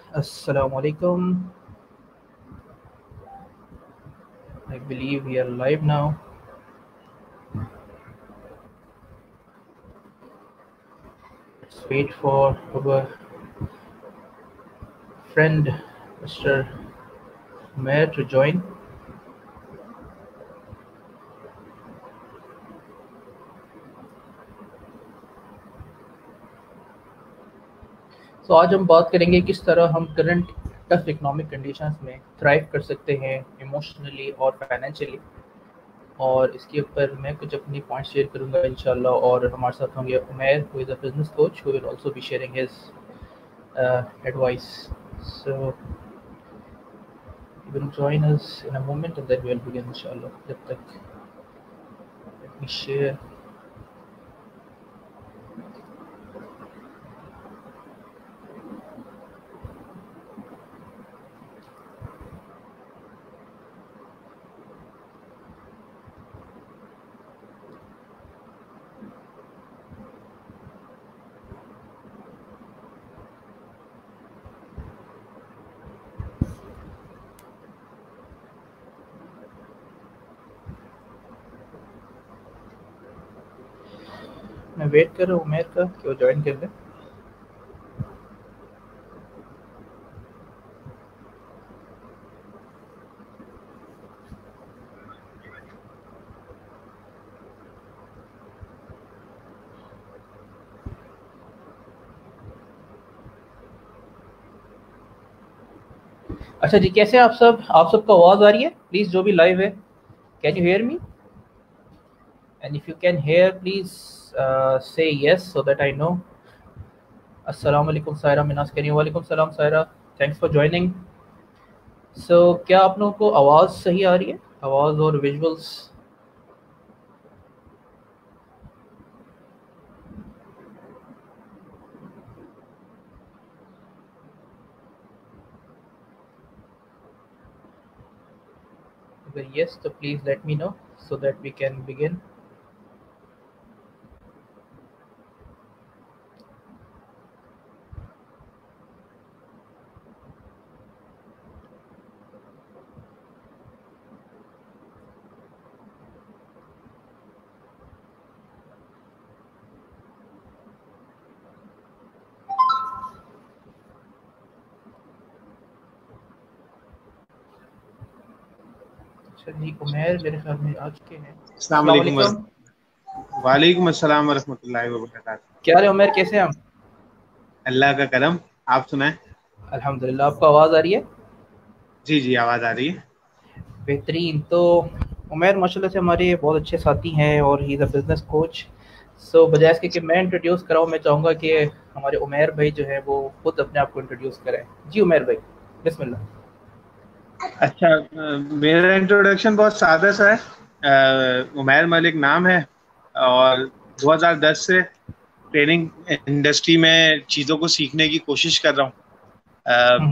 Assalamu alaikum. I believe we are live now. Let's wait for our friend Mr. Umair to join. तो आज हम बात करेंगे किस तरह हम करंट टफ इकोनॉमिक कंडीशंस में थ्राइव कर सकते हैं इमोशनली और फाइनेंशियली। और इसके ऊपर मैं कुछ अपनी पॉइंट शेयर करूंगा इंशाल्लाह, और हमारे साथ होंगे Umair who is a business coach who will also be sharing his advice. So you will join us in a moment and then we will begin inshallah. Jab tak let me share. मैं wait कर रहा हूँ उमैर का कि वो join कर ले। अच्छा जी, कैसे आप सब? आप सबको आवाज़ आ रही है? प्लीज़ जो भी लाइव है, can you hear me? And if you can hear please say yes so that I know. अस्सलाम वालेकुम सायरा मिनास करीम। वालेकुम सलाम Saira, thanks for joining. So क्या आप लोगों को आवाज़ सही आ रही है? आवाज़ और विजुअल्स? अगर यस तो please let me know so that we can begin. अच्छा जी, उमैर मेरे ख्याल में आज के हैं। अस्सलाम वालेकुम। वालेकुम अस्सलाम व रहमतुल्लाहि व बरकातहू। क्या रहे उमैर, कैसे हैं हम? अल्लाह का करम, आप सुनाएं। अल्हम्दुलिल्लाह। आपको आवाज़ आ रही है? जी जी, आवाज़ आ रही है। बेहतरीन। तो उमैर माशाल्लाह से हमारे बहुत अच्छे साथी हैं और he is a business coach. So बजाय इसके कि मैं इंट्रोड्यूस कराऊँ, मैं चाहूँगा कि हमारे उमैर भाई जो है वो खुद अपने आप को इंट्रोड्यूस करें। जी उमैर भाई, बिस्मिल्लाह। अच्छा, मेरा इंट्रोडक्शन बहुत सादा सा है। उमैर मलिक नाम है और 2010 से ट्रेनिंग इंडस्ट्री में चीज़ों को सीखने की कोशिश कर रहा हूँ।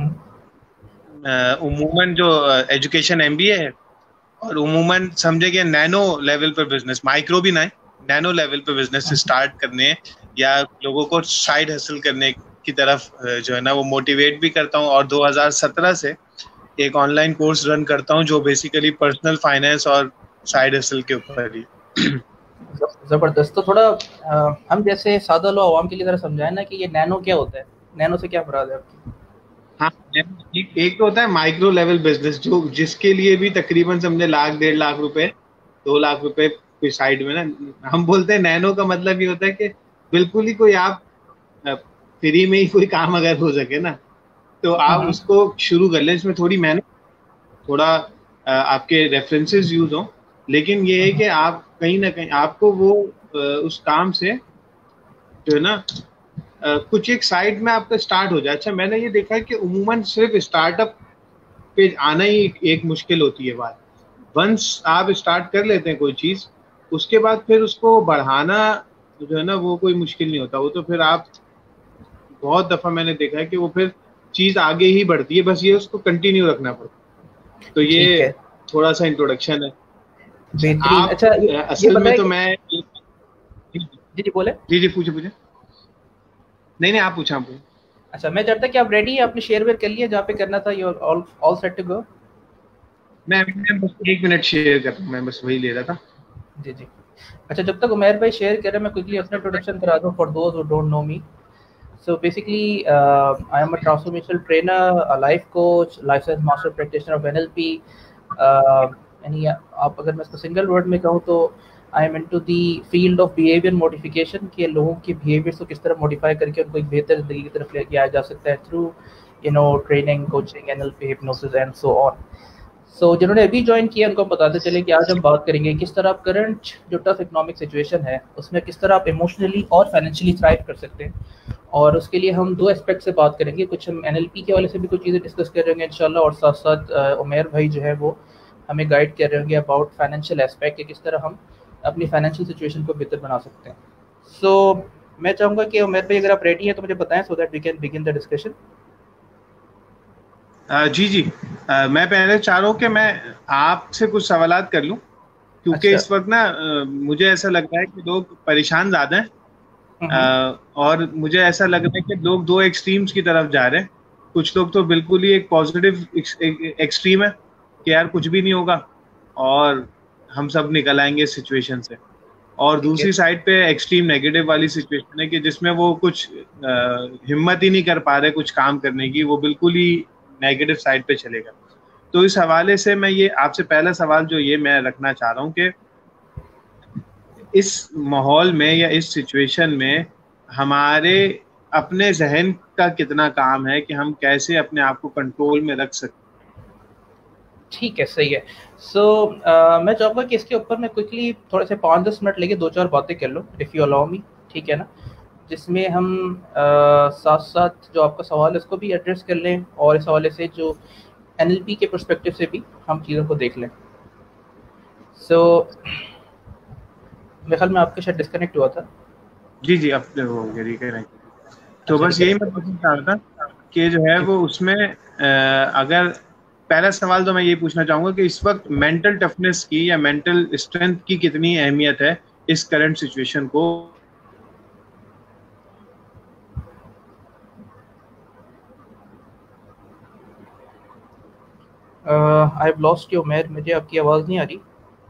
उमूमन जो एजुकेशन एमबीए है, और उमूमन समझे कि नैनो लेवल पर बिजनेस, माइक्रो भी नहीं, नैनो लेवल पे बिजनेस स्टार्ट करने या लोगों को साइड हासिल करने की तरफ जो है ना वो मोटिवेट भी करता हूँ। और 2017 से एक ऑनलाइन कोर्स रन करता हूँ जो बेसिकली पर्सनल फाइनेंस और साइड हासिल के ऊपर ही। ज़बरदस्त। तो थोड़ा हम जैसे सादा लोग आवाम के लिए ज़रा समझाएं ना कि ये नैनो क्या होता है, नैनो से क्या मुराद है आपकी? हाँ, एक तो होता है माइक्रो लेवल बिजनेस, जो जिसके लिए भी तकरीबन समझे लाख 1.5 लाख रुपए, 2 लाख रुपए कोई साइड में ना, हम बोलते हैं नैनो का मतलब ये होता है कि बिल्कुल ही कोई आप फ्री में ही कोई काम अगर हो सके ना, तो आप उसको शुरू कर लें। इसमें थोड़ी मेहनत, थोड़ा आपके रेफरेंसेस यूज हो, लेकिन ये है कि आप कहीं ना कहीं आपको वो उस काम से जो है ना कुछ एक साइड में आपका स्टार्ट हो जाए। अच्छा, मैंने ये देखा है कि उमूमन सिर्फ स्टार्टअप पे आना ही एक मुश्किल होती है बात। वंस आप स्टार्ट कर लेते हैं कोई चीज, उसके बाद फिर उसको बढ़ाना जो है ना वो कोई मुश्किल नहीं होता। वो तो फिर आप, बहुत दफा मैंने देखा है कि वो फिर चीज आगे ही बढ़ती है, बस ये उसको कंटिन्यू रखना पड़ता है। तो ठीक ये है, थोड़ा सा इंट्रोडक्शन है। अच्छा, बेहतरीन। आप अच्छा ये असल में बताएं तो कि मैं जी जी बोले। जी जी, पूछे पूछे। नहीं नहीं, आप पूछा, आप पूछे। अच्छा, मैं चाहता कि आप रेडी हैं, आपने शेयर वेयर कर लिया जहाँ पे करना था, you all all set to go? मैं बस 1 मिनट शेयर कर रहा हूँ, मैं बस वही ले रहा था। जी जी। अच्छा, जब तक उमैर भाई शेयर कर रहे हैं, मैं क्विकली अपना इंट्रोडक्शन करा दूँ for those who don't know me. So basically, I am a transformational trainer, a life coach, life science master practitioner of NLP. यानी आप अगर मैं इसको सिंगल वर्ड में कहूँ तो I am into the field of behaviour modification, के लोगों के बिहेवियर्स को किस तरह मॉडिफाई करके उनको एक बेहतर ज़िंदगी की तरफ लेके आया जा सकता है through training, coaching, NLP, hypnosis and so on. So जिन्होंने अभी ज्वाइन किया उनको हम बताते चले कि आज हम बात करेंगे किस तरह आप करंट जो टफ इकोनॉमिक सिचुएशन है उसमें किस तरह आप इमोशनली और फाइनेंशियली थ्राइव कर सकते हैं। और उसके लिए हम दो एस्पेक्ट से बात करेंगे, कुछ हम NLP के वाले से भी कुछ चीज़ें डिस्कस कर रहे होंगे इंशाल्लाह, और साथ साथ उमैर भाई जो है वो हमें गाइड कर रहे होंगे अबाउट फाइनेंशियल एस्पेक्ट, किस तरह हम अपनी फाइनेंशियल सिचुएशन को बेहतर बना सकते हैं। सो मैं चाहूँगा कि उमैर भाई अगर आप रेडी हैं तो मुझे बताएं, so that we can begin the discussion. जी जी। मैं पहले चाह रहा हूँ कि मैं आपसे कुछ सवालात कर लूँ, क्योंकि अच्छा। इस वक्त ना मुझे ऐसा लग रहा है कि लोग परेशान ज़्यादा हैं। हम्म। और मुझे ऐसा लग रहा है कि लोग दो एक्सट्रीम्स की तरफ जा रहे हैं। कुछ लोग तो बिल्कुल ही एक पॉजिटिव एक्सट्रीम है कि यार कुछ भी नहीं होगा और हम सब निकल आएंगे इस सिचुएशन से, और ठीक है। दूसरी साइड पे एक्सट्रीम नेगेटिव वाली सिचुएशन है कि जिसमें वो कुछ हिम्मत ही नहीं कर पा रहे कुछ काम करने की, वो बिल्कुल ही नेगेटिव साइड पे चलेगा। तो इस हवाले से मैं ये आपसे पहला सवाल जो ये मैं रखना चाह रहा हूँ कि इस माहौल में या इस सिचुएशन में हमारे अपने जहन का कितना काम है कि हम कैसे अपने आप को कंट्रोल में रख सकते। ठीक है, सही है। सो मैं चाहूँगा कि इसके ऊपर मैं क्विकली थोड़े से 5-10 मिनट लेके दो चार बातें कर लूँ, इफ़ यू अलाउ मी, ठीक है ना, जिसमें हम साथ साथ जो आपका सवाल है उसको भी एड्रेस कर लें और इस हवाले से जो NLP के पर्सपेक्टिव से भी हम चीज़ों को देख लें। सो मेरे ख्याल में आपके शायद डिस्कनेक्ट हुआ था। जी जी, अब हो गया रिकनेक्ट। तो अच्छा, बस यही रिकनेक्ट। मैं पूछना चाह रहा था कि जो है वो उसमें अगर पहला सवाल तो मैं ये पूछना चाहूंगा कि इस वक्त मेंटल टफनेस की या मेंटल स्ट्रेंथ की कितनी अहमियत है इस करंट सिचुएशन को। I have lost you Umair, मुझे आपकी आवाज़ नहीं आ रही।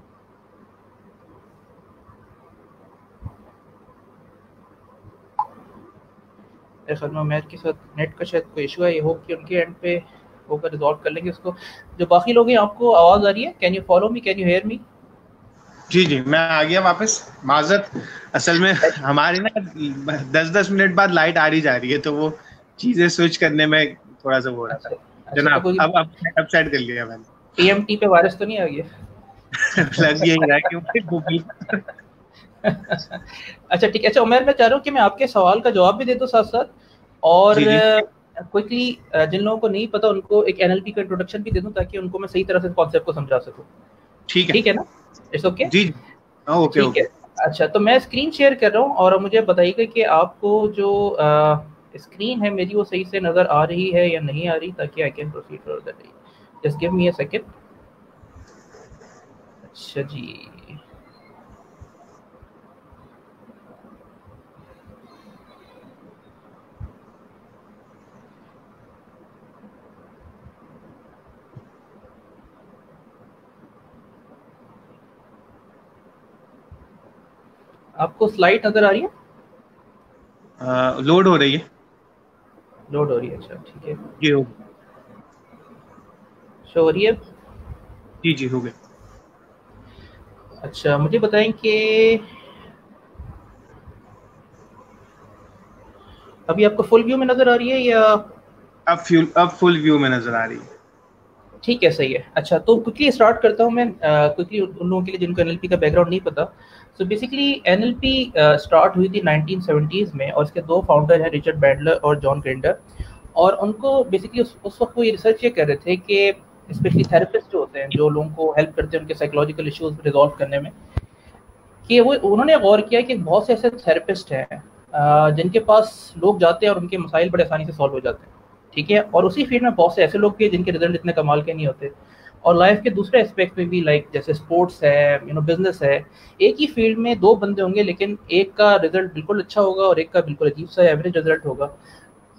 मेरे ख्याल में उमैर के साथ नेट का शायद कोई इशू है, ये होप कि उनके एंड पे होकर रिजॉल्व कर लेंगे उसको। जो बाकी लोग हैं, आपको आवाज़ आ रही है? Can you follow me, can you hear me? जी जी, मैं आ गया वापस। माजरत, असल में हमारी ना 10-10 मिनट बाद लाइट आ रही जा रही है, तो वो चीजें स्विच करने में थोड़ा सा वो हो रहा था। अच्छा। अच्छा, तो जनाब, कोई अब सेट कर लिया मैंने। TMT पे वायरस तो नहीं आ गया? लग यही रहा है क्योंकि वो बिल्कुल। अच्छा, ठीक है। अच्छा उमैर, मैं चाह रहा हूँ कि मैं आपके सवाल का जवाब भी दे दूँ साथ साथ, और जी जी क्विकली जिन लोगों को नहीं पता उनको एक NLP का इंट्रोडक्शन भी दे दूँ, ताकि उनको मैं सही तरह से कॉन्सेप्ट को समझा सकूँ। ठीक है। ठीक है ना? It's okay? जी जी, ओके ठीक है। ओके। अच्छा, तो मैं स्क्रीन शेयर कर रहा हूँ और मुझे बताइएगा कि आपको जो स्क्रीन है मेरी वो सही से नज़र आ रही है या नहीं आ रही, ताकि I can proceed further. Just give me a second. अच्छा जी। आपको स्लाइड नज़र आ रही है? लोड हो रही है। लोड हो रही है, अच्छा ठीक है। जी हो शो हो रही है? जी जी, हो गए। अच्छा, मुझे बताएं कि अभी आपको फुल व्यू में नज़र आ रही है या? अब फुल व्यू में नजर आ रही है। ठीक है, सही है। अच्छा, तो क्विकली स्टार्ट करता हूँ मैं, क्विकली उन लोगों के लिए जिनको NLP का बैकग्राउंड नहीं पता। सो बेसिकली NLP स्टार्ट हुई थी 1970s में, और इसके दो फाउंडर हैं, रिचर्ड बैंडलर और जॉन ग्रिंडर। और उनको बेसिकली उस वक्त वो ये रिसर्च ये कर रहे थे कि स्पेशली थेरेपिस्ट जो होते हैं, जो लोगों को हेल्प करते हैं उनके साइकोलॉजिकल इश्यूज रिजॉल्व करने में, कि वो उन्होंने गौर किया कि बहुत से ऐसे थेरेपिस्ट हैं जिनके पास लोग जाते हैं और उनके मसाइल बड़े आसानी से सॉल्व हो जाते हैं। ठीक है, और उसी फील्ड में बहुत से ऐसे लोग भी हैं जिनके रिजल्ट इतने कमाल के नहीं होते। और लाइफ के दूसरे एस्पेक्ट में भी, लाइक जैसे स्पोर्ट्स है, बिजनेस है, एक ही फील्ड में दो बंदे होंगे, लेकिन एक का रिजल्ट बिल्कुल अच्छा होगा और एक का बिल्कुल अजीब सा एवरेज रिजल्ट होगा।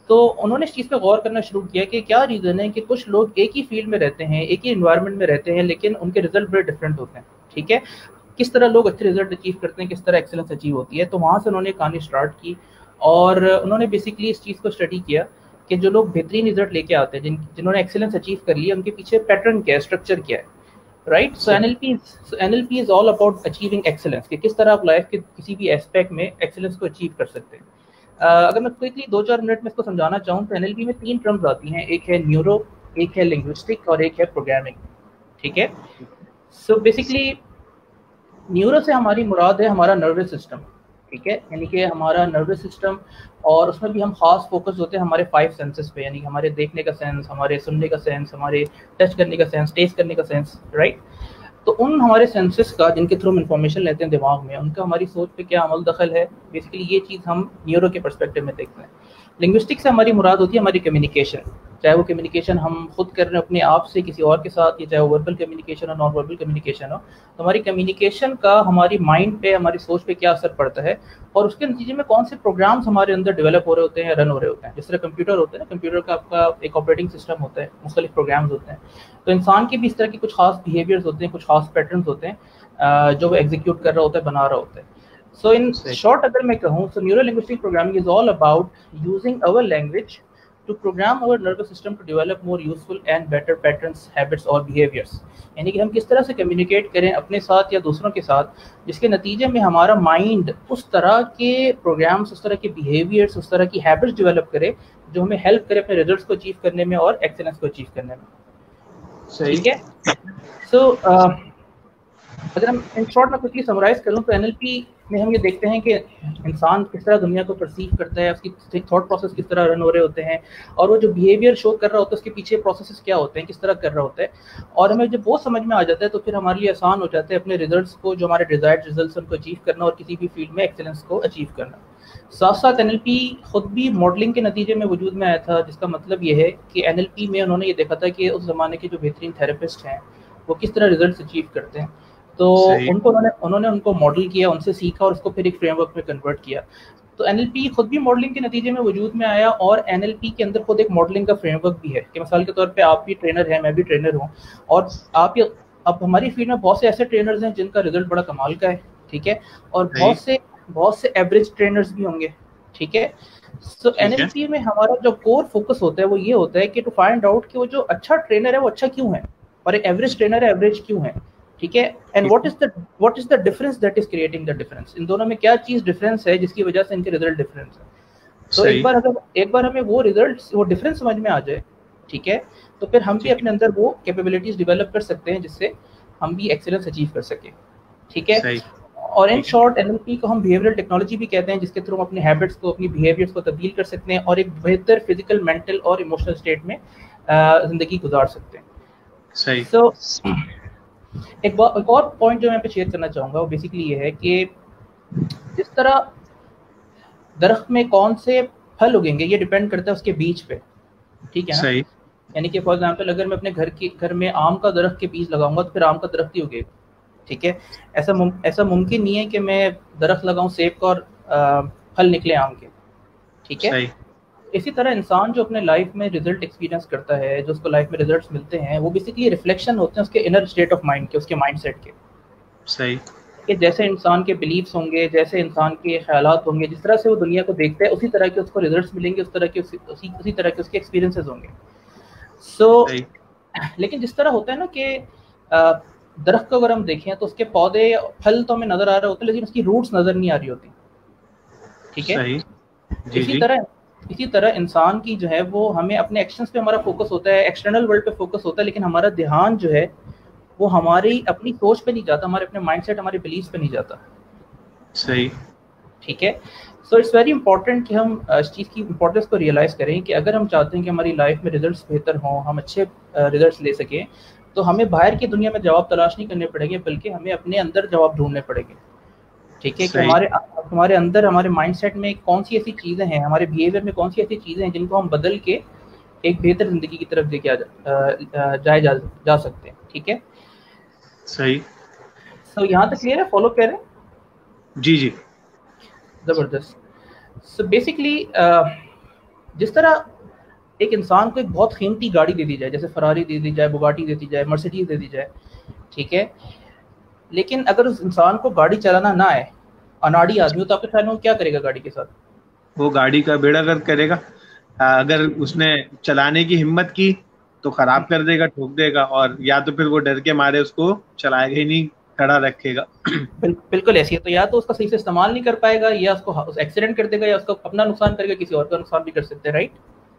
तो उन्होंने इस चीज़ पे गौर करना शुरू किया कि क्या रीज़न है कि कुछ लोग एक ही फील्ड में रहते हैं, एक ही इन्वायरमेंट में रहते हैं, लेकिन उनके रिजल्ट बड़े डिफरेंट होते हैं। ठीक है, किस तरह लोग अच्छे रिजल्ट अचीव करते हैं, किस तरह एक्सेलेंस अचीव होती है। तो वहाँ से उन्होंने कहानी स्टार्ट की और उन्होंने बेसिकली इस चीज़ को स्टडी किया कि जो लोग बेहतरीन रिजल्ट लेके आते हैं, जिन्होंने एक्सेलेंस अचीव कर लिया, उनके पीछे पैटर्न क्या है, स्ट्रक्चर क्या है, right. So NLP is all about achieving excellence, कि किस तरह आप लाइफ के किसी भी एस्पेक्ट में एक्सेलेंस को अचीव कर सकते हैं। अगर मैं क्विकली 2-4 मिनट में इसको समझाना चाहूँ तो एनएलपी में 3 टर्म्स आती हैं, एक है न्यूरो, एक है लिंग्विस्टिक और एक है प्रोग्रामिंग। ठीक है, सो बेसिकली न्यूरो से हमारी मुराद है हमारा नर्वस सिस्टम। ठीक है, यानी कि हमारा नर्वस सिस्टम, और उसमें भी हम खास फोकस होते हैं हमारे 5 सेंसेस पे, यानी हमारे देखने का सेंस, हमारे सुनने का सेंस, हमारे टच करने का सेंस, टेस्ट करने का सेंस, राइट। तो उन हमारे सेंसेस का, जिनके थ्रू हम इंफॉर्मेशन लेते हैं दिमाग में, उनका हमारी सोच पे क्या अमल दखल है, बेसिकली ये चीज़ हम न्यूरो के पर्सपेक्टिव में देखते हैं। लिंग्विस्टिक से हमारी मुराद होती है हमारी कम्युनिकेशन, चाहे वो कम्युनिकेशन हम खुद कर रहे हैं अपने आप से किसी और के साथ, या चाहे वो वर्बल कम्युनिकेशन हो, नॉन वर्बल कम्युनिकेशन हो। तो हमारी कम्युनिकेशन का हमारी माइंड पे, हमारी सोच पे क्या असर पड़ता है, और उसके नतीजे में कौन से प्रोग्राम्स हमारे अंदर डेवलप हो रहे होते हैं या रन हो रहे होते हैं। जिस तरह कंप्यूटर होता है ना, कंप्यूटर का आपका एक ऑपरेटिंग सिस्टम होता है, मुख्तलिफ प्रोग्राम्स होते हैं। तो इंसान के भी इस तरह के कुछ खास बिहेवियर्स होते हैं, कुछ खास पैटर्न्स होते हैं जो वो एग्जीक्यूट कर रहा होता है, बना रहा होता है। So in short, अगर मैं कहूँ, so neuro-linguistic programming is all about using our language to program our nervous system to develop more useful and better patterns, habits और behaviors। यानी कि हम किस तरह से कम्युनिकेट करें अपने साथ या दूसरों के साथ, जिसके नतीजे में हमारा माइंड उस तरह के प्रोग्राम्स, उस तरह के बिहेवियर्स, उस तरह की हैबिट्स डेवलप करे जो हमें हेल्प करे अपने रिजल्ट्स को अचीव करने में और एक्सेलेंस को अचीव करने में। ठीक है, सो अगर हम इन शॉर्ट में क्विकली समराइज करूं तो एनएलपी में हम ये देखते हैं कि इंसान किस तरह दुनिया को परसीव करता है, उसकी थॉट प्रोसेस किस तरह रन हो रहे होते हैं, और वो जो बिहेवियर शो कर रहा होता है उसके पीछे प्रोसेसेस क्या होते हैं, किस तरह कर रहा होता है। और हमें जब वो समझ में आ जाता है तो फिर हमारे लिए आसान हो जाता है अपने रिजल्ट्स को, जो हमारे डिजायर्ड रिजल्ट्स, उनको अचीव करना और किसी भी फील्ड में एक्सेलेंस को अचीव करना। साथ साथ एनएलपी खुद भी मॉडलिंग के नतीजे में वजूद में आया था, जिसका मतलब ये है कि एनएलपी में उन्होंने ये देखा था कि उस ज़माने के जो बेहतरीन थेरेपिस्ट हैं वो किस तरह रिजल्ट अचीव करते हैं। तो उन्होंने उनको मॉडल किया, उनसे सीखा और उसको फिर एक फ्रेमवर्क में कन्वर्ट किया। तो एनएलपी खुद भी मॉडलिंग के नतीजे में वजूद में आया, और एनएलपी के अंदर खुद एक मॉडलिंग का फ्रेमवर्क भी है कि मिसाल के तौर पे आप भी ट्रेनर हैं, मैं भी ट्रेनर हूँ, और अब हमारी फील्ड में बहुत से ऐसे ट्रेनर्स हैं जिनका रिजल्ट बड़ा कमाल का है। ठीक है, और बहुत से एवरेज ट्रेनर्स भी होंगे। ठीक है, सो एनएलपी में हमारा जो कोर फोकस होता है वो ये होता है कि टू फाइंड आउट कि वो जो अच्छा ट्रेनर है वो अच्छा क्यों है, और एक एवरेज ट्रेनर है एवरेज क्यों है। ठीक है, and what is the difference that is creating the difference, इन दोनों में क्या चीज डिफरेंस है जिसकी वजह से इनके रिजल्ट डिफरेंस है। तो एक बार हमें वो डिफरेंस समझ में आ जाए, ठीक है, तो फिर हम भी अपने अंदर वो कैपेबिलिटीज डेवलप कर सकते हैं जिससे हम भी एक्सीलेंस अचीव कर सकें। ठीक है, और इन शॉर्ट एनएलपी को हम बिहेवियरल टेक्नोलॉजी भी कहते हैं, जिसके थ्रू हम अपने हैबिट्स को, अपनी बिहेवियर्स को तब्दील कर सकते हैं और एक बेहतर फिजिकल, मेंटल और इमोशनल स्टेट में जिंदगी गुजार सकते हैं। सही। सो एक और पॉइंट जो मैं पे शेयर करना चाहूँगा वो बेसिकली ये है कि जिस तरह दरख्त में कौन से फल उगेंगे ये डिपेंड करता है उसके बीज पे। ठीक है ना, सही। यानी कि फॉर एग्जांपल अगर मैं अपने घर में आम का दरख्त के बीज लगाऊंगा तो फिर आम का दरख्त ही उगेगा। ठीक है, ऐसा मुमकिन नहीं है कि मैं दरख्त लगाऊं सेब का और फल निकले आम के। ठीक है, सही। इसी तरह इंसान जो अपने लाइफ में रिजल्ट एक्सपीरियंस करता है, जो उसको लाइफ में रिजल्ट्स मिलते हैं, वो बेसिकली रिफ्लेक्शन होते हैं उसके इनर स्टेट ऑफ माइंड के, उसके माइंडसेट के। सही। कि जैसे इंसान के बिलीव्स होंगे, जैसे इंसान के ख्यालात होंगे, जिस तरह से वो दुनिया को देखता है उसी तरह के उसको रिजल्ट्स मिलेंगे, उसी तरह के उसके एक्सपीरियंसेस होंगे। सो लेकिन जिस तरह होता है ना कि दरख्त को अगर हम देखें तो उसके पौधे, फल तो हमें नजर आ रहे होते हैं लेकिन उसकी रूट्स नजर नहीं आ रही होती। ठीक है, इसी तरह इंसान की जो है वो, हमें अपने एक्शंस पे हमारा फोकस होता है, एक्सटर्नल वर्ल्ड पे फोकस होता है, लेकिन हमारा ध्यान जो है वो हमारी अपनी सोच पे नहीं जाता, हमारे अपने माइंडसेट, हमारे बिलीव्स पे नहीं जाता। सही। ठीक है, सो इट्स वेरी इंपॉर्टेंट कि हम इस चीज़ की इंपॉर्टेंस को रियलाइज़ करें कि अगर हम चाहते हैं कि हमारी लाइफ में रिजल्ट्स बेहतर हों, हम अच्छे रिजल्ट्स ले सकें, तो हमें बाहर की दुनिया में जवाब तलाश नहीं करने पड़ेंगे, बल्कि हमें अपने अंदर जवाब ढूंढने पड़ेंगे। ठीक है, कि हमारे अंदर, हमारे माइंडसेट में कौन सी ऐसी चीज़ें हैं, हमारे बिहेवियर में कौन सी ऐसी चीज़ें हैं जिनको हम बदल के एक बेहतर जिंदगी की तरफ लेके जा सकते हैं। ठीक है, सही। सो यहाँ तक क्लियर है, फॉलो कर रहे हैं? जी, जबरदस्त। सो बेसिकली जिस तरह एक इंसान को एक बहुत कीमती गाड़ी दे दी जाए, जैसे फरारी दे दी जाए, बुगाटी दे दी जाए, मर्सिडीज दे दी जाए, ठीक है, लेकिन अगर उस इंसान को गाड़ी चलाना ना आए, अनाड़ी आदमी हो, तो आपके ख्याल में वो क्या करेगा गाड़ी के साथ? वो गाड़ी का बेड़ा गर्क करेगा। अगर उसने चलाने की हिम्मत की तो खराब कर देगा, ठोक देगा, और या तो फिर वो डर के मारे उसको चलाएगा ही नहीं, खड़ा रखेगा। बिल्कुल ऐसी है। तो या तो उसका सही से इस्तेमाल नहीं कर पाएगा, या उसको एक्सीडेंट कर देगा, या उसका अपना नुकसान करेगा, किसी और का नुकसान भी कर सकते हैं, राइट?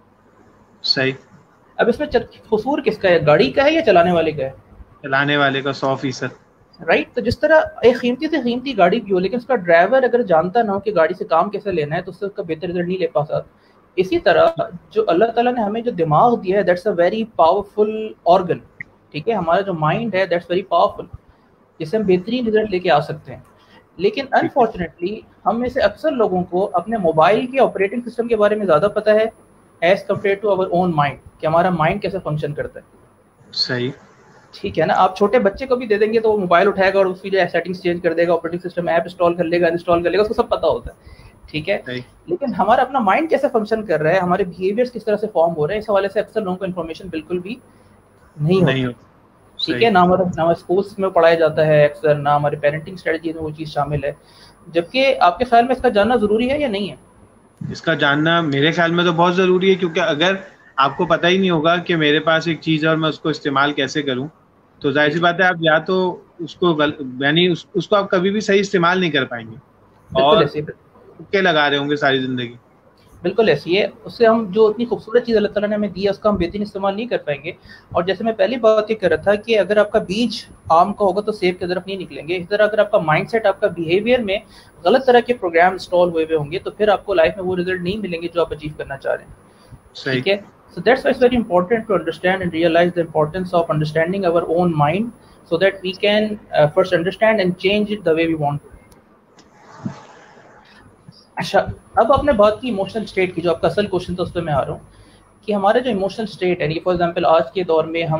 सही। अब इसमें कसूर किसका है, गाड़ी का है या चलाने वाले का है? चलाने वाले का 100%। राइट। तो जिस तरह एक कीमती से कीमती गाड़ी भी हो, लेकिन उसका ड्राइवर अगर जानता ना हो कि गाड़ी से काम कैसे लेना है, तो उससे उसका बेहतर रिजल्ट नहीं ले पाता। इसी तरह जो अल्लाह ताला ने हमें जो दिमाग दिया है, that's a very powerful organ, ठीक है, हमारा जो माइंड है दैट्स वेरी पावरफुल, जिससे हम बेहतरीन रिजल्ट लेके आ सकते हैं। लेकिन अनफॉर्चुनेटली हम में से अक्सर लोगों को अपने मोबाइल के ऑपरेटिंग सिस्टम के बारे में ज़्यादा पता है as compared to our own mind, कि हमारा माइंड कैसे फंक्शन करता है। सही। ठीक है ना, आप छोटे बच्चे को भी दे देंगे तो वो मोबाइल उठाएगा और उसकी जो सेटिंग्स चेंज कर देगा, ऑपरेटिंग सिस्टम ऐप इंस्टॉल कर लेगा, इंस्टॉल कर लेगा, उसको सब पता होता है, ठीक है। लेकिन हमारा अपना माइंड कैसे फंक्शन कर रहा है, हमारे बिहेवियर्स किस तरह से फॉर्म हो रहे हैं, इस हवाले से अक्सर लोगों को इन्फॉर्मेशन बिल्कुल भी नहीं होती, ठीक है ना। हमारे स्कूल्स में पढ़ाया जाता है अक्सर, ना हमारे पेरेंटिंग स्ट्रेटजी में वो चीज़ शामिल है। जबकि आपके ख्याल में इसका जानना ज़रूरी है या नहीं है? इसका जानना मेरे ख्याल में तो बहुत ज़रूरी है, क्योंकि अगर आपको पता ही नहीं होगा कि मेरे पास एक चीज़ है और मैं उसको इस्तेमाल कैसे करूं, तो जाहिर सी बात है आप या तो उसको यानी उसको आप कभी भी सही इस्तेमाल नहीं कर पाएंगे और तुक्के लगा रहे होंगे सारी ज़िंदगी। बिल्कुल ऐसी है। उससे हम जो इतनी खूबसूरत चीज़ अल्लाह ताला ने हमें दी है उसका हम बेहतरीन इस्तेमाल नहीं कर पाएंगे। और जैसे मैं पहली बात ये कर रहा था कि अगर आपका बीज आम का होगा तो सेब की तरफ नहीं निकलेंगे, इस तरह अगर आपका माइंडसेट, आपका बिहेवियर में गलत तरह के प्रोग्राम इंस्टॉल हुए होंगे तो फिर आपको लाइफ में वो रिजल्ट नहीं मिलेंगे जो आप अचीव करना चाह रहे हैं, ठीक है। So that's why it's very important to understand and realize the importance of understanding our own mind so that we can first understand and change it the way we want to. अच्छा, अब आपने बात की emotional state की, जो आपका असल question था उस पर मैं आ रहा हूँ कि हमारा जो इमोशनल स्टेट है, फॉर एग्जांपल आज के दौर में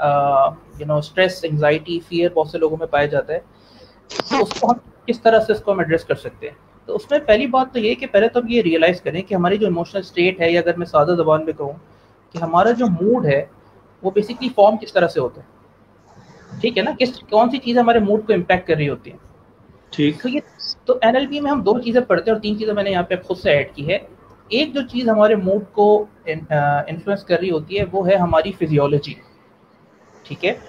हम स्ट्रेस, एंजाइटी, फियर बहुत से लोगों में पाया जाता है, तो उसको हम किस तरह से इसको हम एड्रेस कर सकते हैं? तो उसमें पहली बात तो ये कि पहले तो हम ये रियलाइज़ करें कि हमारी जो इमोशनल स्टेट है, या अगर मैं सादा ज़बान में कहूँ कि हमारा जो मूड है वो बेसिकली फॉर्म किस तरह से होता है, ठीक है ना, कौन सी चीज़ हमारे मूड को इम्पैक्ट कर रही होती है, ठीक। तो एनएलपी में हम दो चीज़ें पढ़ते हैं और तीन चीज़ें मैंने यहाँ पे खुद से ऐड की है। एक जो चीज़ हमारे मूड को इन्फ्लुएंस कर रही होती है वो है हमारी फिजियोलॉजी, ठीक है।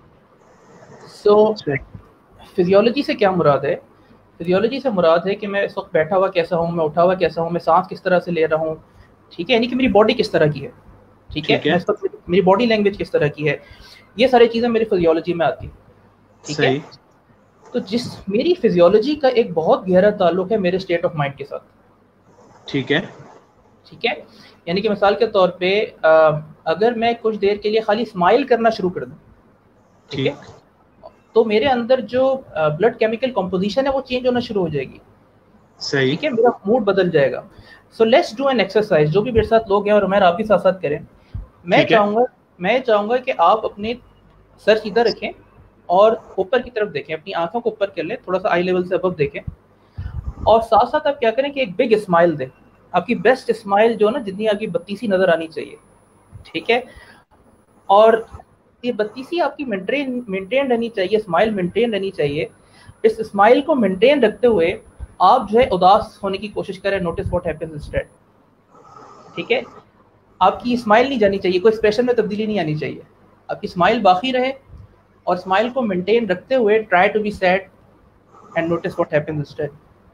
सो फिजियोलॉजी से क्या मुराद है? फिजियोलॉजी से मुराद है कि मैं इस वक्त बैठा हुआ कैसा हूँ, मैं उठा हुआ कैसा हूँ, मैं सांस किस तरह से ले रहा हूँ, ठीक है, यानी कि मेरी बॉडी किस तरह की है, ठीक है, मेरी बॉडी लैंग्वेज किस तरह की है, ये सारी चीज़ें मेरी फिजियोलॉजी में आती है, ठीक है। तो मेरी फिजियोलॉजी का एक बहुत गहरा ताल्लुक है मेरे स्टेट ऑफ माइंड के साथ, ठीक है, ठीक है। यानी कि मिसाल के तौर पे अगर मैं कुछ देर के लिए खाली स्माइल करना शुरू कर दूं, ठीक है, तो मेरे अंदर जो ब्लड केमिकल कंपोजिशन है वो चेंज होना शुरू हो जाएगी, सही, ठीक है, मेरा मूड बदल जाएगा। So let's do an exercise, जो भी मेरे साथ लोग हैं और हमारे आप भी साथ साथ करें। मैं चाहूँगा कि आप अपने सर सीधा रखें और ऊपर की तरफ देखें, अपनी आंखों को ऊपर कर लें, थोड़ा सा आई लेवल से अबव देखें, और साथ साथ आप क्या करें कि एक बिग स्माइल दें, आपकी बेस्ट स्माइल जो ना जितनी आपकी बत्तीसी नजर आनी चाहिए, ठीक है। और ये बत्तीसी आपकी मेंटेन रहनी चाहिए, स्माइल मेंटेन रहनी चाहिए। इस स्माइल को मेंटेन रखते हुए आप जो है उदास होने की कोशिश करें, नोटिस व्हाट हैपेंस इंस्टेड, ठीक है। आपकी स्माइल नहीं जानी चाहिए, कोई एक्सप्रेशन में तब्दीली नहीं आनी चाहिए, आपकी स्माइल बाकी रहे और स्माइल को मेंटेन रखते हुए try to be sad and notice what happens instead.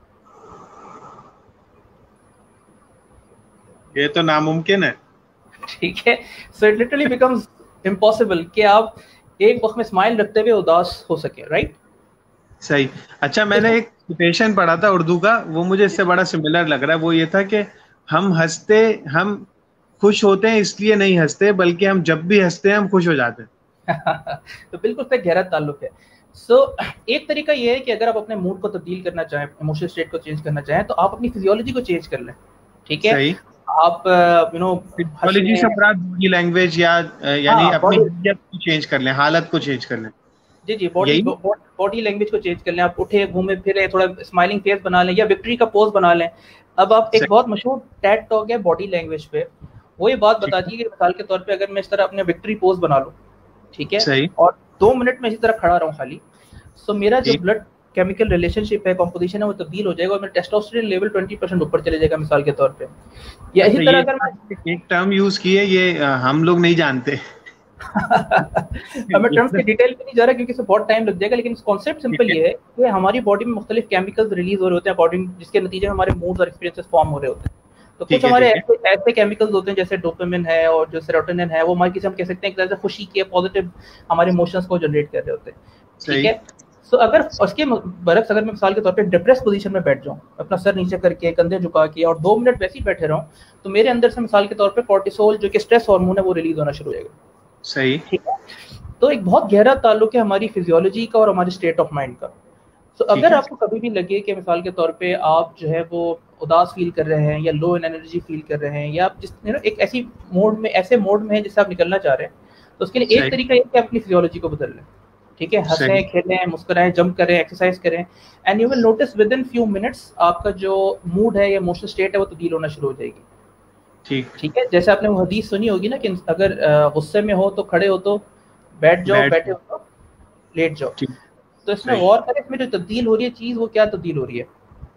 ये तो नामुमकिन है, ठीक है। So it literally becomes impossible कि आप एक वक्त में स्माइल रखते हुए उदास हो सके, राइट? सही। अच्छा, मैंने एक कोटेशन पढ़ा था उर्दू का, वो मुझे इससे बड़ा सिमिलर लग रहा है। वो ये था कि हम खुश होते हैं इसलिए नहीं हंसते, बल्कि हम जब भी हंसते हैं हम खुश हो जाते हैं। तो बिल्कुल उसका गहरा ताल्लुक है। सो एक तरीका ये है कि अगर आप अपने मूड को तब्दील करना चाहें, इमोशनल स्टेट को चेंज करना चाहें, तो आप अपनी फिजियोलॉजी को चेंज कर लें, ठीक है। सही। आप फिजियोलॉजी से बॉडी लैंग्वेज यानी अपनी को चेंज कर लें, हालत को चेंज कर लें। जी, बॉडी लैंग्वेज को चेंज कर लें। आप उठे, घूमे फिरे, थोड़ा स्माइलिंग फेस बना लें, या विक्ट्री का पोज बना लें, अब आप एक सही। बहुत मशहूर टैट टॉक है बॉडी लैंग्वेज पे, वो ये बात ठीक बताती है। है कि मिसाल के तौर पे अगर मैं इस तरह अपने विक्ट्री पोज बना लूं, ठीक है, सही। और 2 मिनट में इसी तरह खड़ा रहूं खाली, तो मेरा जो ठीक। ब्लड केमिकल रिलेशनशिप है, कॉम्पोजिशन है, वो तब्दील हो जाएगा और मेरा टेस्टोस्टेरोन लेवल 20% ऊपर चले जाएगा मिसाल के तौर पे। या इसी अच्छा, तरह ये अगर मैं एक टर्म यूज की है, ये हम लोग नहीं जानते। अब मैं टर्म्स के डिटेल में नहीं जा रहा क्योंकि इसमें बहुत टाइम लग जाएगा, लेकिन कॉन्सेप्ट ठीक सिंपल है। ये है कि हमारी बॉडी में मुख्तलिफ केमिकल्स रिलीज हो रहे होते हैं अकॉर्डिंग, जिसके नतीजे में हमारे मूड्स और एक्सपीरियंसेस फॉर्म हो रहे होते हैं। तो कुछ ठीक है। हमारे ठीक है। ऐसे केमिकल्स होते हैं जैसे डोपामिन है और जो सेरोटोनिन है, वो हमारे किसी हम कह सकते हैं एक तरह से खुशी के पॉजिटिव हमारे इमोशंस को जनरेट कर रहे होते हैं, ठीक सही। है। सो अगर उसके बरक्स अगर मैं मिसाल के तौर पे डिप्रेस पोजीशन में बैठ जाऊं, अपना सर नीचे करके कंधे झुका के और 2 मिनट वैसे ही बैठे रहूं, तो मेरे अंदर से मिसाल के तौर पे कॉर्टिसोल जो कि स्ट्रेस हार्मोन है वो रिलीज होना शुरू हो जाएगा, सही। ठीक है। तो एक बहुत गहरा ताल्लुक है हमारी फिजियोलॉजी का और हमारे स्टेट ऑफ माइंड का। तो ठीक अगर है। आपको कभी भी लगे कि मिसाल के तौर पे आप जो है वो उदास फील कर रहे हैं या लो इन एनर्जी फील कर रहे हैं, या आप जिस एक ऐसी मोड में ऐसे मोड में है जिससे आप निकलना चाह रहे हैं, तो उसके लिए एक सही। तरीका ये कि आप अपनी फिजियोलॉजी को बदल लें, ठीक है। सही। हंसें, खेलें, मुस्कुराएं, जंप करें, एक्सरसाइज करें, and you will notice within few minutes आपका जो मूड है या इमोशनल स्टेट है वो तब्दील होना शुरू हो जाएगी, ठीक। ठीक है। जैसे आपने वो हदीस सुनी होगी ना कि अगर गुस्से में हो तो खड़े हो तो बैठ जाओ, बैठ। बैठे हो तो लेट जाओ। ठीक। तो इसमें सही। गौर करें, इसमें जो तब्दील हो रही है चीज, वो क्या तब्दील हो रही है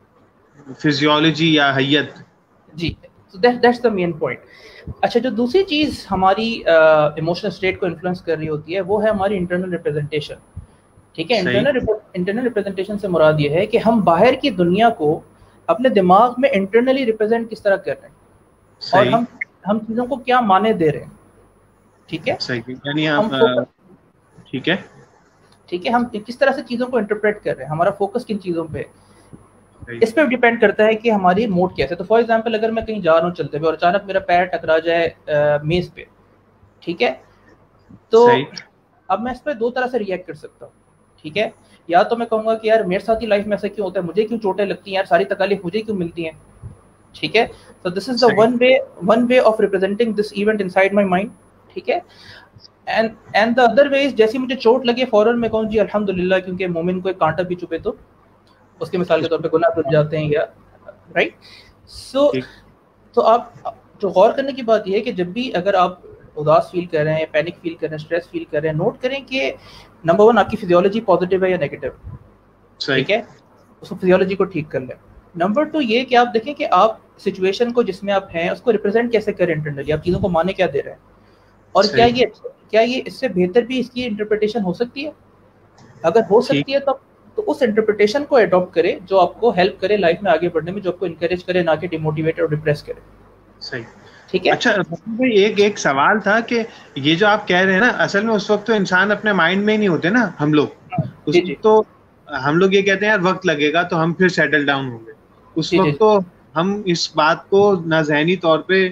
फिजियोलॉजी या हैयत। जी। तो दैट्स द मेन पॉइंट। अच्छा, जो दूसरी चीज हमारी इमोशनल स्टेट को इन्फ्लुएंस कर रही होती है वो है हमारी इंटरनल रिप्रेजेंटेशन, ठीक है। सही। इंटरनल रिप्रेजेंटेशन से मुराद ये है कि हम बाहर की दुनिया को अपने दिमाग में इंटरनली रिप्रेजेंट किस तरह कर रहे हैं और सही। हम चीजों को क्या माने दे रहे हैं, ठीक है। सही, यानी हम आप ठीक है। ठीक है, हम किस तरह से चीजों को इंटरप्रेट कर रहे हैं, हमारा फोकस किन चीजों पे है, सही। इस पे डिपेंड करता है कि हमारी मूड कैसे। तो फॉर एग्जांपल अगर मैं कहीं जा रहा हूँ चलते हुए और अचानक मेरा पैर टकरा जाए मेज पे, ठीक है, तो सही। अब मैं इस पर दो तरह से रिएक्ट कर सकता हूँ, ठीक है। या तो मैं कहूँगा कि यार मेरे साथ ही लाइफ में ऐसा क्यों होता है, मुझे क्यों चोटें लगती हैं यार, सारी तकलीफ मुझे क्यों मिलती हैं, ठीक है। तो दिस इज द सही। One way of representing this event inside my mind, ठीक है। And the other way is, जैसे मुझे चोट लगे फौरन मैं कहूँ जी अल्हम्दुलिल्लाह, क्योंकि मोमिन को एक कांटा भी चुभे तो उसके मिसाल के तौर पे गुनाह धुल जाते हैं, या राइट। सो ठीक। तो आप जो गौर करने की बात यह है कि जब भी अगर आप उदास फील कर रहे हैं, पैनिक फील कर रहे हैं, स्ट्रेस फील कर रहे हैं, नोट करें कि नंबर 1 आपकी फिजियोलॉजी पॉजिटिव है या नेगेटिव, ठीक है, उसको फिजियोलॉजी को ठीक कर लें। नंबर 2 ये कि आप देखें कि आप सिचुएशन को जिसमें आप हैं उसको रिप्रेजेंट कैसे करें इंटरनली, आप चीज़ों को माने क्या दे रहे हैं, और क्या ये इससे बेहतर भी इसकी इंटरप्रिटेशन हो सकती है। अगर हो सकती है तो उस इंटरप्रिटेशन को अडॉप्ट करें जो आपको हेल्प करे लाइफ में आगे बढ़ने में, जो आपको इनकरेज करे, ना कि डिमोटिवेट और डिप्रेस करे। सही। ठीक है। अच्छा भाई, एक सवाल था कि ये जो आप कह रहे हैं ना, असल में उस वक्त तो इंसान अपने माइंड में ही नहीं होते ना हम लोग, उस वक्त तो हम लोग ये कहते हैं यार वक्त लगेगा तो हम फिर सेटल डाउन होंगे। उस वक्त तो हम इस बात को ना ज़हनी तौर पे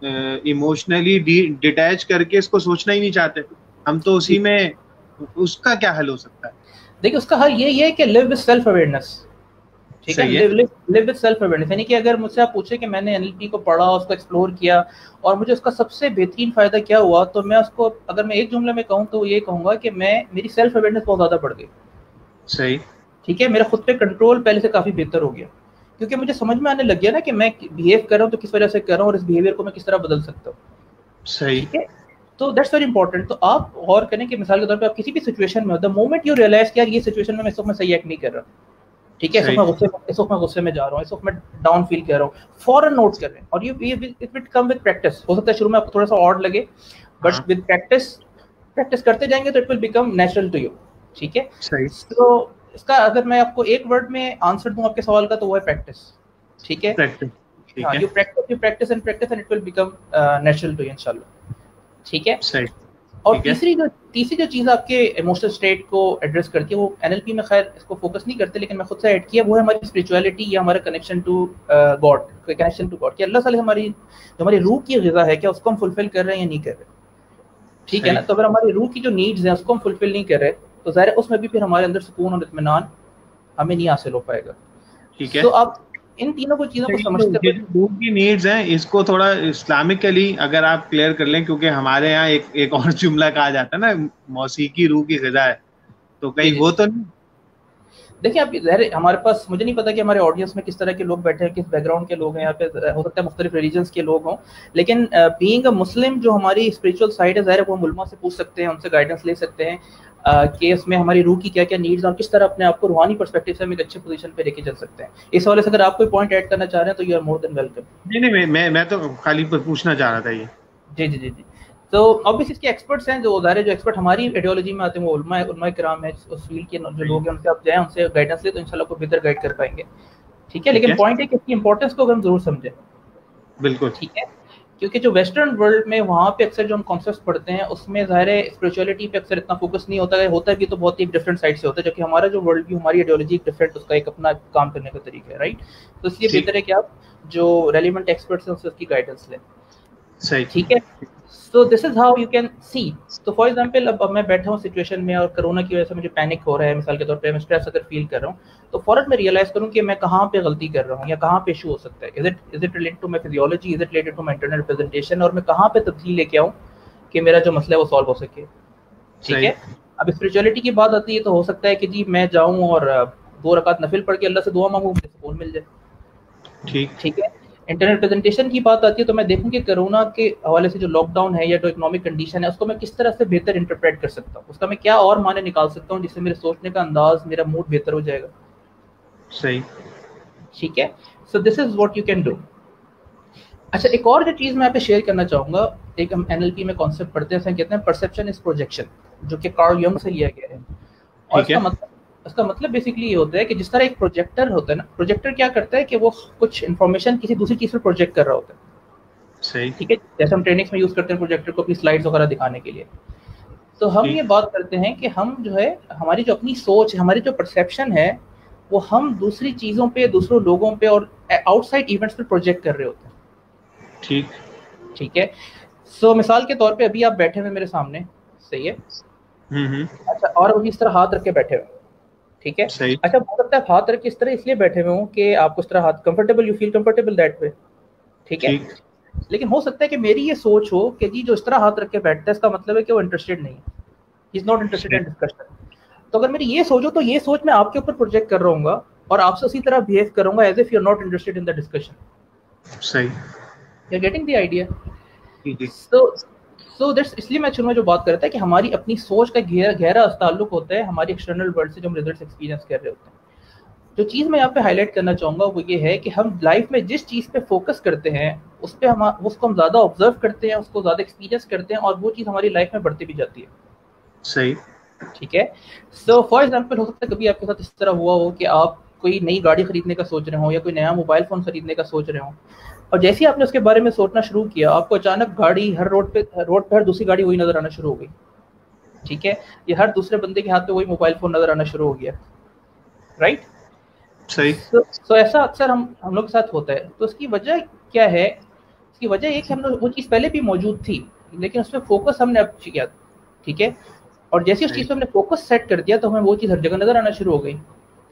इमोशनली डिटैच करके इसको सोचना ही नहीं चाहते, हम तो उसी में। उसका क्या हल हो सकता है? देखिए, उसका हल ये है कि लिव विद सेल्फ अवेयरनेस, ठीक है। लिव विद सेल्फ अवेयरनेस, यानी कि अगर मुझसे आप पूछे कि मैंने एनएलपी को पढ़ा, उसको एक्सप्लोर किया और मुझे उसका सबसे बेहतरीन फायदा क्या हुआ, तो मैं उसको अगर मैं एक जुमले में कहूँ तो ये कहूँगा कि मेरी सेल्फ अवेयरनेस बहुत ज़्यादा बढ़ गई। सही। ठीक है, मेरा खुद पे कंट्रोल पहले से काफ़ी बेहतर हो गया, क्योंकि मुझे समझ में आने लग गया ना कि मैं बिहेव कर रहा हूँ तो किस वजह से कर रहा हूँ और इस बिहेवियर को मैं किस तरह बदल सकता हूँ। सही। ठीक है, तो दैट्स वेरी इंपॉर्टेंट। तो आप गौर करें कि मिसाल के तौर पे आप किसी भी सिचुएशन में हो, द मोमेंट यू रियलाइज कि यार ये सिचुएशन में मैं इस वक्त मैं सही एक्ट नहीं कर रहा, ठीक है, इस वक्त मैं गुस्से में जा रहा हूँ, इस वक्त मैं डाउन फील कर रहा हूँ, फौरन नोट कर रहे हैं। और ये it will come with practice. हो सकता है शुरू में आपको थोड़ा सा ऑड लगे, बट विद प्रैक्टिस करते जाएंगे तो it will become natural to you. ठीक है, तो इसका अगर मैं आपको एक वर्ड में आंसर दूं आपके सवाल का, तो वो है प्रैक्टिस। ठीक है, you practice and it will become natural to you इंशाल्लाह। ठीक है, सही। और तीसरी जो चीज़ आपके इमोशनल स्टेट को एड्रेस करती है, वो एनएलपी में खैर इसको फोकस नहीं करते, लेकिन मैं खुद से ऐड किया, वो है हमारी स्पिरिचुअलिटी या हमारा कनेक्शन टू गॉड, कि अल्लाह ताला हमारी जो हमारी रूह की ग़िज़ा है, क्या उसको हम फुलफिल कर रहे हैं या नहीं कर रहे। ठीक है ना, तो अगर हमारी रूह की जो नीड्स हैं उसको हम फुलफिल नहीं कर रहे, तो ज़ाहिर है उसमें भी फिर हमारे अंदर सुकून और इत्मीनान हमें नहीं हासिल हो पाएगा। ठीक है, तो आप इन तीनों को चीज़ों को समझते हुए, रूह की नीड्स हैं, इसको थोड़ा इस्लामिकली अगर आप क्लियर कर लें, क्योंकि हमारे यहाँ एक और जुमला कहा जाता है ना, मौसीकी रूह की ग़िज़ा है, तो कहीं वो तो नहीं? देखिए आप ज़ाहिर हमारे पास, मुझे नहीं पता कि हमारे ऑडियंस में किस तरह के लोग बैठे हैं, किस बैकग्राउंड के लोग हैं यहाँ पे, हो सकता है मुख्तलिफ रिलीजन्स के लोग हों, लेकिन बीइंग अ मुस्लिम जो हमारी स्पिरिचुअल साइड है, ज़ाहिर है वो मुलमा से पूछ सकते हैं, उनसे गाइडेंस ले सकते हैं कि उसमें हमारी रूह की क्या क्या नीड्स और किस तरह अपने आप को रूहानी पर्सपेक्टिव से हम एक अच्छी पोजीशन पे लेके चल सकते हैं। इस हवाले से अगर आप कोई पॉइंट ऐड करना चाह रहे हैं तो you are more than welcome. नहीं नहीं, मैं तो खाली पूछना चाह रहा था ये। जी जी जी जी। तो ऑब्वियसली इसके एक्सपर्ट्स हैं, जो ज़ाहिर है जो एक्सपर्ट हमारी आइडियोलॉजी में आते हैं वो उलमा किराम है, उस फील्ड के जो लोग हैं, उनसे आप जाएं, उनसे गाइडेंस ले तो इंशाल्लाह को बेहतर गाइड कर पाएंगे। ठीक है, लेकिन पॉइंट है कि इसकी इंपॉर्टेंस को हम जरूर समझें। बिल्कुल ठीक है, क्योंकि जो वेस्टर्न वर्ल्ड में वहाँ पे अक्सर जो हम कॉन्सेप्ट पढ़ते हैं उसमें ज़ाहिर है स्पिरिचुअलिटी पे अक्सर इतना फोकस नहीं होता है, होता भी तो बहुत ही डिफरेंट साइड से होता है, जबकि हमारा जो वर्ल्ड व्यू, हमारी आइडियोलॉजी डिफरेंट, उसका एक अपना काम करने का तरीका है, राइट। तो इसलिए बेहतर है कि आप जो रेलिवेंट एक्सपर्ट्स हैं उससे उसकी गाइडेंस लें। सही, ठीक है। So this is how you can see. तो फॉर एग्जांपल अब मैं बैठा हूँ सिचुएशन में और कोरोना की वजह से मुझे पैनिक हो रहा है, मिसाल के तौर पे मैं स्ट्रेस अगर फील कर रहा हूँ, तो फौरन मैं रियलाइज करूँ कि मैं कहाँ पे गलती कर रहा हूँ या कहाँ पे इशू हो सकता है। Is it related to my physiology, is it related to my internal representation, और मैं कहाँ पे तब्दीली लेके आऊँ कि मेरा जो मसला है वो सॉल्व हो सके। ठीक है। अब स्पिरिचुअलिटी की बात आती है तो हो सकता है कि जी मैं जाऊँ और 2 रकात नफिल पढ़ के अल्लाह से दुआ मांगूँ, मुझे सुकून मिल जाए। ठीक है। इंटरनेट प्रेजेंटेशन की बात आती है तो मैं देखूं कि कोरोना के हवाले से जो लॉकडाउन है या जो इकोनॉमिक कंडीशन है उसको मैं किस तरह से बेहतर इंटरप्रेट कर सकता हूँ, उसका मैं क्या और माने निकाल सकता हूँ जिससे मेरे सोचने का अंदाज, मेरा मूड बेहतर हो जाएगा। सही। ठीक है। So this is what you can do. अच्छा, एक और जो चीज़ मैं यहाँ पे शेयर करना चाहूँगा, एक हम एनएलपी में कॉन्सेप्ट पढ़ते हैं, कहते हैं परसेप्शन इज प्रोजेक्शन, जो कि कार्ल यंग से लिया गया है। और इसका मतलब बेसिकली ये होता है कि जिस तरह एक प्रोजेक्टर होता है ना, प्रोजेक्टर क्या करता है कि वो कुछ इन्फॉर्मेशन किसी दूसरी चीज पर प्रोजेक्ट कर रहा होता है। सही। ठीक है, जैसे हम ट्रेनिंग्स में यूज करते हैं प्रोजेक्टर को अपनी स्लाइड्स वगैरह दिखाने के लिए। तो हम ये बात करते हैं कि हम जो है, हमारी जो अपनी सोच, हमारी जो परसेप्शन है, वो हम दूसरी चीजों पे, दूसरों लोगों पे और आउटसाइड इवेंट्स पे प्रोजेक्ट कर रहे होते हैं। ठीक है। सो मिसाल के तौर पे अभी आप बैठे हुए मेरे सामने, सही है। अच्छा, और अभी इस तरह हाथ रख के बैठे हुए, ठीक है। अच्छा, हो सकता है हाथ रख के इस तरह इसलिए बैठे हुए हो कि आपको इस तरह हाथ comfortable, you feel comfortable that way. ठीक है। लेकिन हो सकता है कि मेरी ये सोच हो कि जी जो इस तरह हाथ रख के बैठता है इसका मतलब है कि वो इंटरेस्टेड नहीं है, he is not interested in discussion. तो अगर मेरी ये सोच हो तो ये सोच मैं आपके ऊपर प्रोजेक्ट कर रहा हूँ और आपसे उसी तरह बिहेव करूंगा as if you are not interested in the discussion. सही। You are getting the idea. So that's, इसलिए मैं शुरू में जो बात कर रहा था कि हमारी अपनी सोच का गहरा ताल्लुक होता है हमारी एक्सटर्नल वर्ल्ड से, जो हम रिजल्ट्स एक्सपीरियंस कर रहे होते हैं। जो चीज़ मैं यहाँ पे हाईलाइट करना चाहूँगा वो ये है कि हम लाइफ में जिस चीज़ पे फोकस करते हैं उस पे हम उसको हम ज़्यादा ऑब्जर्व करते हैं, उसको ज़्यादा एक्सपीरियंस करते हैं और वो चीज़ हमारी लाइफ में बढ़ती भी जाती है। सही। ठीक है। सो फॉर एग्जाम्पल, हो सकता है कभी आपके साथ इस तरह हुआ हो कि आप कोई नई गाड़ी खरीदने का सोच रहे हो या कोई नया मोबाइल फ़ोन खरीदने का सोच रहे हो, और जैसे ही आपने उसके बारे में सोचना शुरू किया, आपको अचानक गाड़ी हर रोड पे हर दूसरी गाड़ी वही नजर आना शुरू हो गई। ठीक है। या हर दूसरे बंदे के हाथ पे वही मोबाइल फोन नजर आना शुरू हो गया, राइट। सही। तो ऐसा अक्सर हम लोग के साथ होता है। तो इसकी वजह क्या है? इसकी वजह ये कि हम लोग, वो चीज़ पहले भी मौजूद थी लेकिन उस पर फोकस हमने अब किया। ठीक है। और जैसे उस चीज़ पे हमने फोकस सेट कर दिया तो हमें वो चीज़ हर जगह नजर आना शुरू हो गई।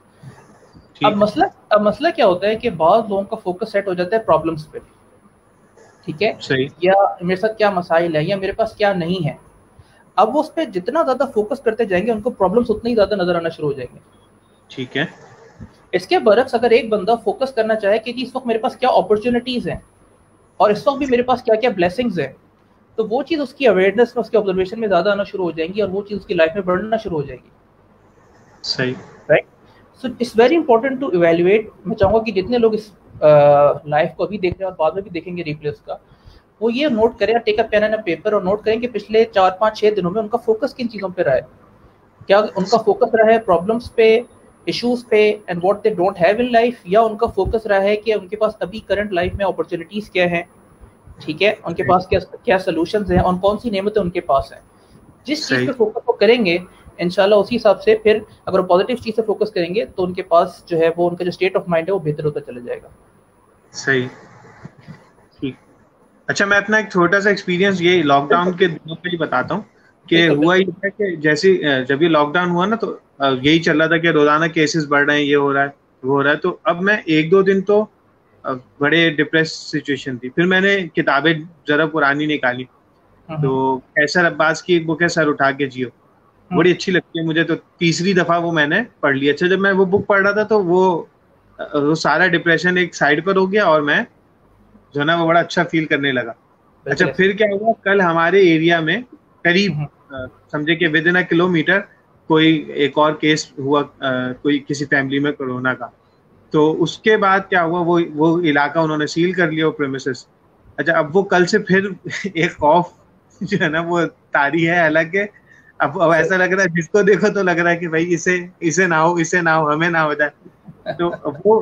अब मसला क्या होता है कि बाद लोगों का फोकस सेट हो जाता है प्रॉब्लम्स पे। ठीक है। या मेरे साथ क्या मसाइल है या मेरे पास क्या नहीं है। अब वो उस पर जितना ज्यादा फोकस करते जाएंगे उनको प्रॉब्लम्स उतनी ही ज्यादा नजर आना शुरू हो जाएंगे। ठीक है। इसके बरक्स अगर एक बंदा फोकस करना चाहे कि इस वक्त मेरे पास क्या अपॉर्चुनिटीज हैं और इस वक्त भी मेरे पास क्या क्या ब्लेसिंग्स हैं, तो वो चीज़ उसकी अवेयरनेस में, उसके ऑब्जर्वेशन में ज्यादा आना शुरू हो जाएंगी और वो चीज़ उसकी लाइफ में बढ़ना शुरू हो जाएगी। सही। Right. So it's very important to evaluate. मैं चाहूँगा कि जितने लोग इस लाइफ को अभी देख रहे हैं और बाद में भी देखेंगे रिप्लेस का, वो ये नोट करें, take a pen and paper और नोट करें कि पिछले 4-5-6 दिनों में उनका फोकस किन चीज़ों पे रहा है। क्या उनका फोकस रहा है प्रॉब्लम्स पे, इश्यूज पे and what they don't have in life, या उनका फोकस रहा है कि उनके पास अभी करंट लाइफ में अपॉर्चुनिटीज क्या हैं। ठीक है। उनके पास क्या सॉल्यूशंस हैं और कौन सी नेमतें उनके पास हैं। जिस चीज़ पे फोकस वो करेंगे इंशाल्लाह उसी हिसाब से, फिर अगर पॉजिटिव चीज़ से फोकस करेंगे तो उनके पास जो है वो उनका जो स्टेट ऑफ माइंड है वो बेहतर होता चला जाएगा। सही। ठीक। अच्छा, मैं अपना एक छोटा सा एक्सपीरियंस ये लॉकडाउन के दिनों पे ही बताता हूँ कि हुआ ये था कि जैसे जब ये लॉकडाउन हुआ ना तो यही चल रहा था कि रोजाना केसेस बढ़ रहे हैं, ये हो रहा है वो हो रहा है। तो अब मैं 1-2 दिन तो बड़े डिप्रेस सिचुएशन थी। फिर मैंने किताबें जरा पुरानी निकाली, तो कैसर अब्बास की एक बुक है सर उठा के जियो। बड़ी अच्छी लगती है मुझे, तो तीसरी दफा वो मैंने पढ़ ली। अच्छा, जब मैं वो बुक पढ़ रहा था तो वो सारा डिप्रेशन एक साइड पर हो गया और मैं जो है ना वो बड़ा अच्छा फील करने लगा। अच्छा, बिल्कुल ऐसे। फिर क्या हुआ, कल हमारे एरिया में करीब समझे कि विद इन अ किलोमीटर कोई एक और केस हुआ, कोई किसी फैमिली में कोरोना का। तो उसके बाद क्या हुआ, वो इलाका उन्होंने सील कर लिया, वो प्रेमिसेस। अच्छा, अब वो कल से फिर एक खौफ जो है ना वो तारी है हालांकि। अब सही ऐसा लग रहा है, जिसको देखो तो लग रहा है कि भाई इसे इसे ना हो, इसे ना हो, हमें ना हो जाए। तो अब वो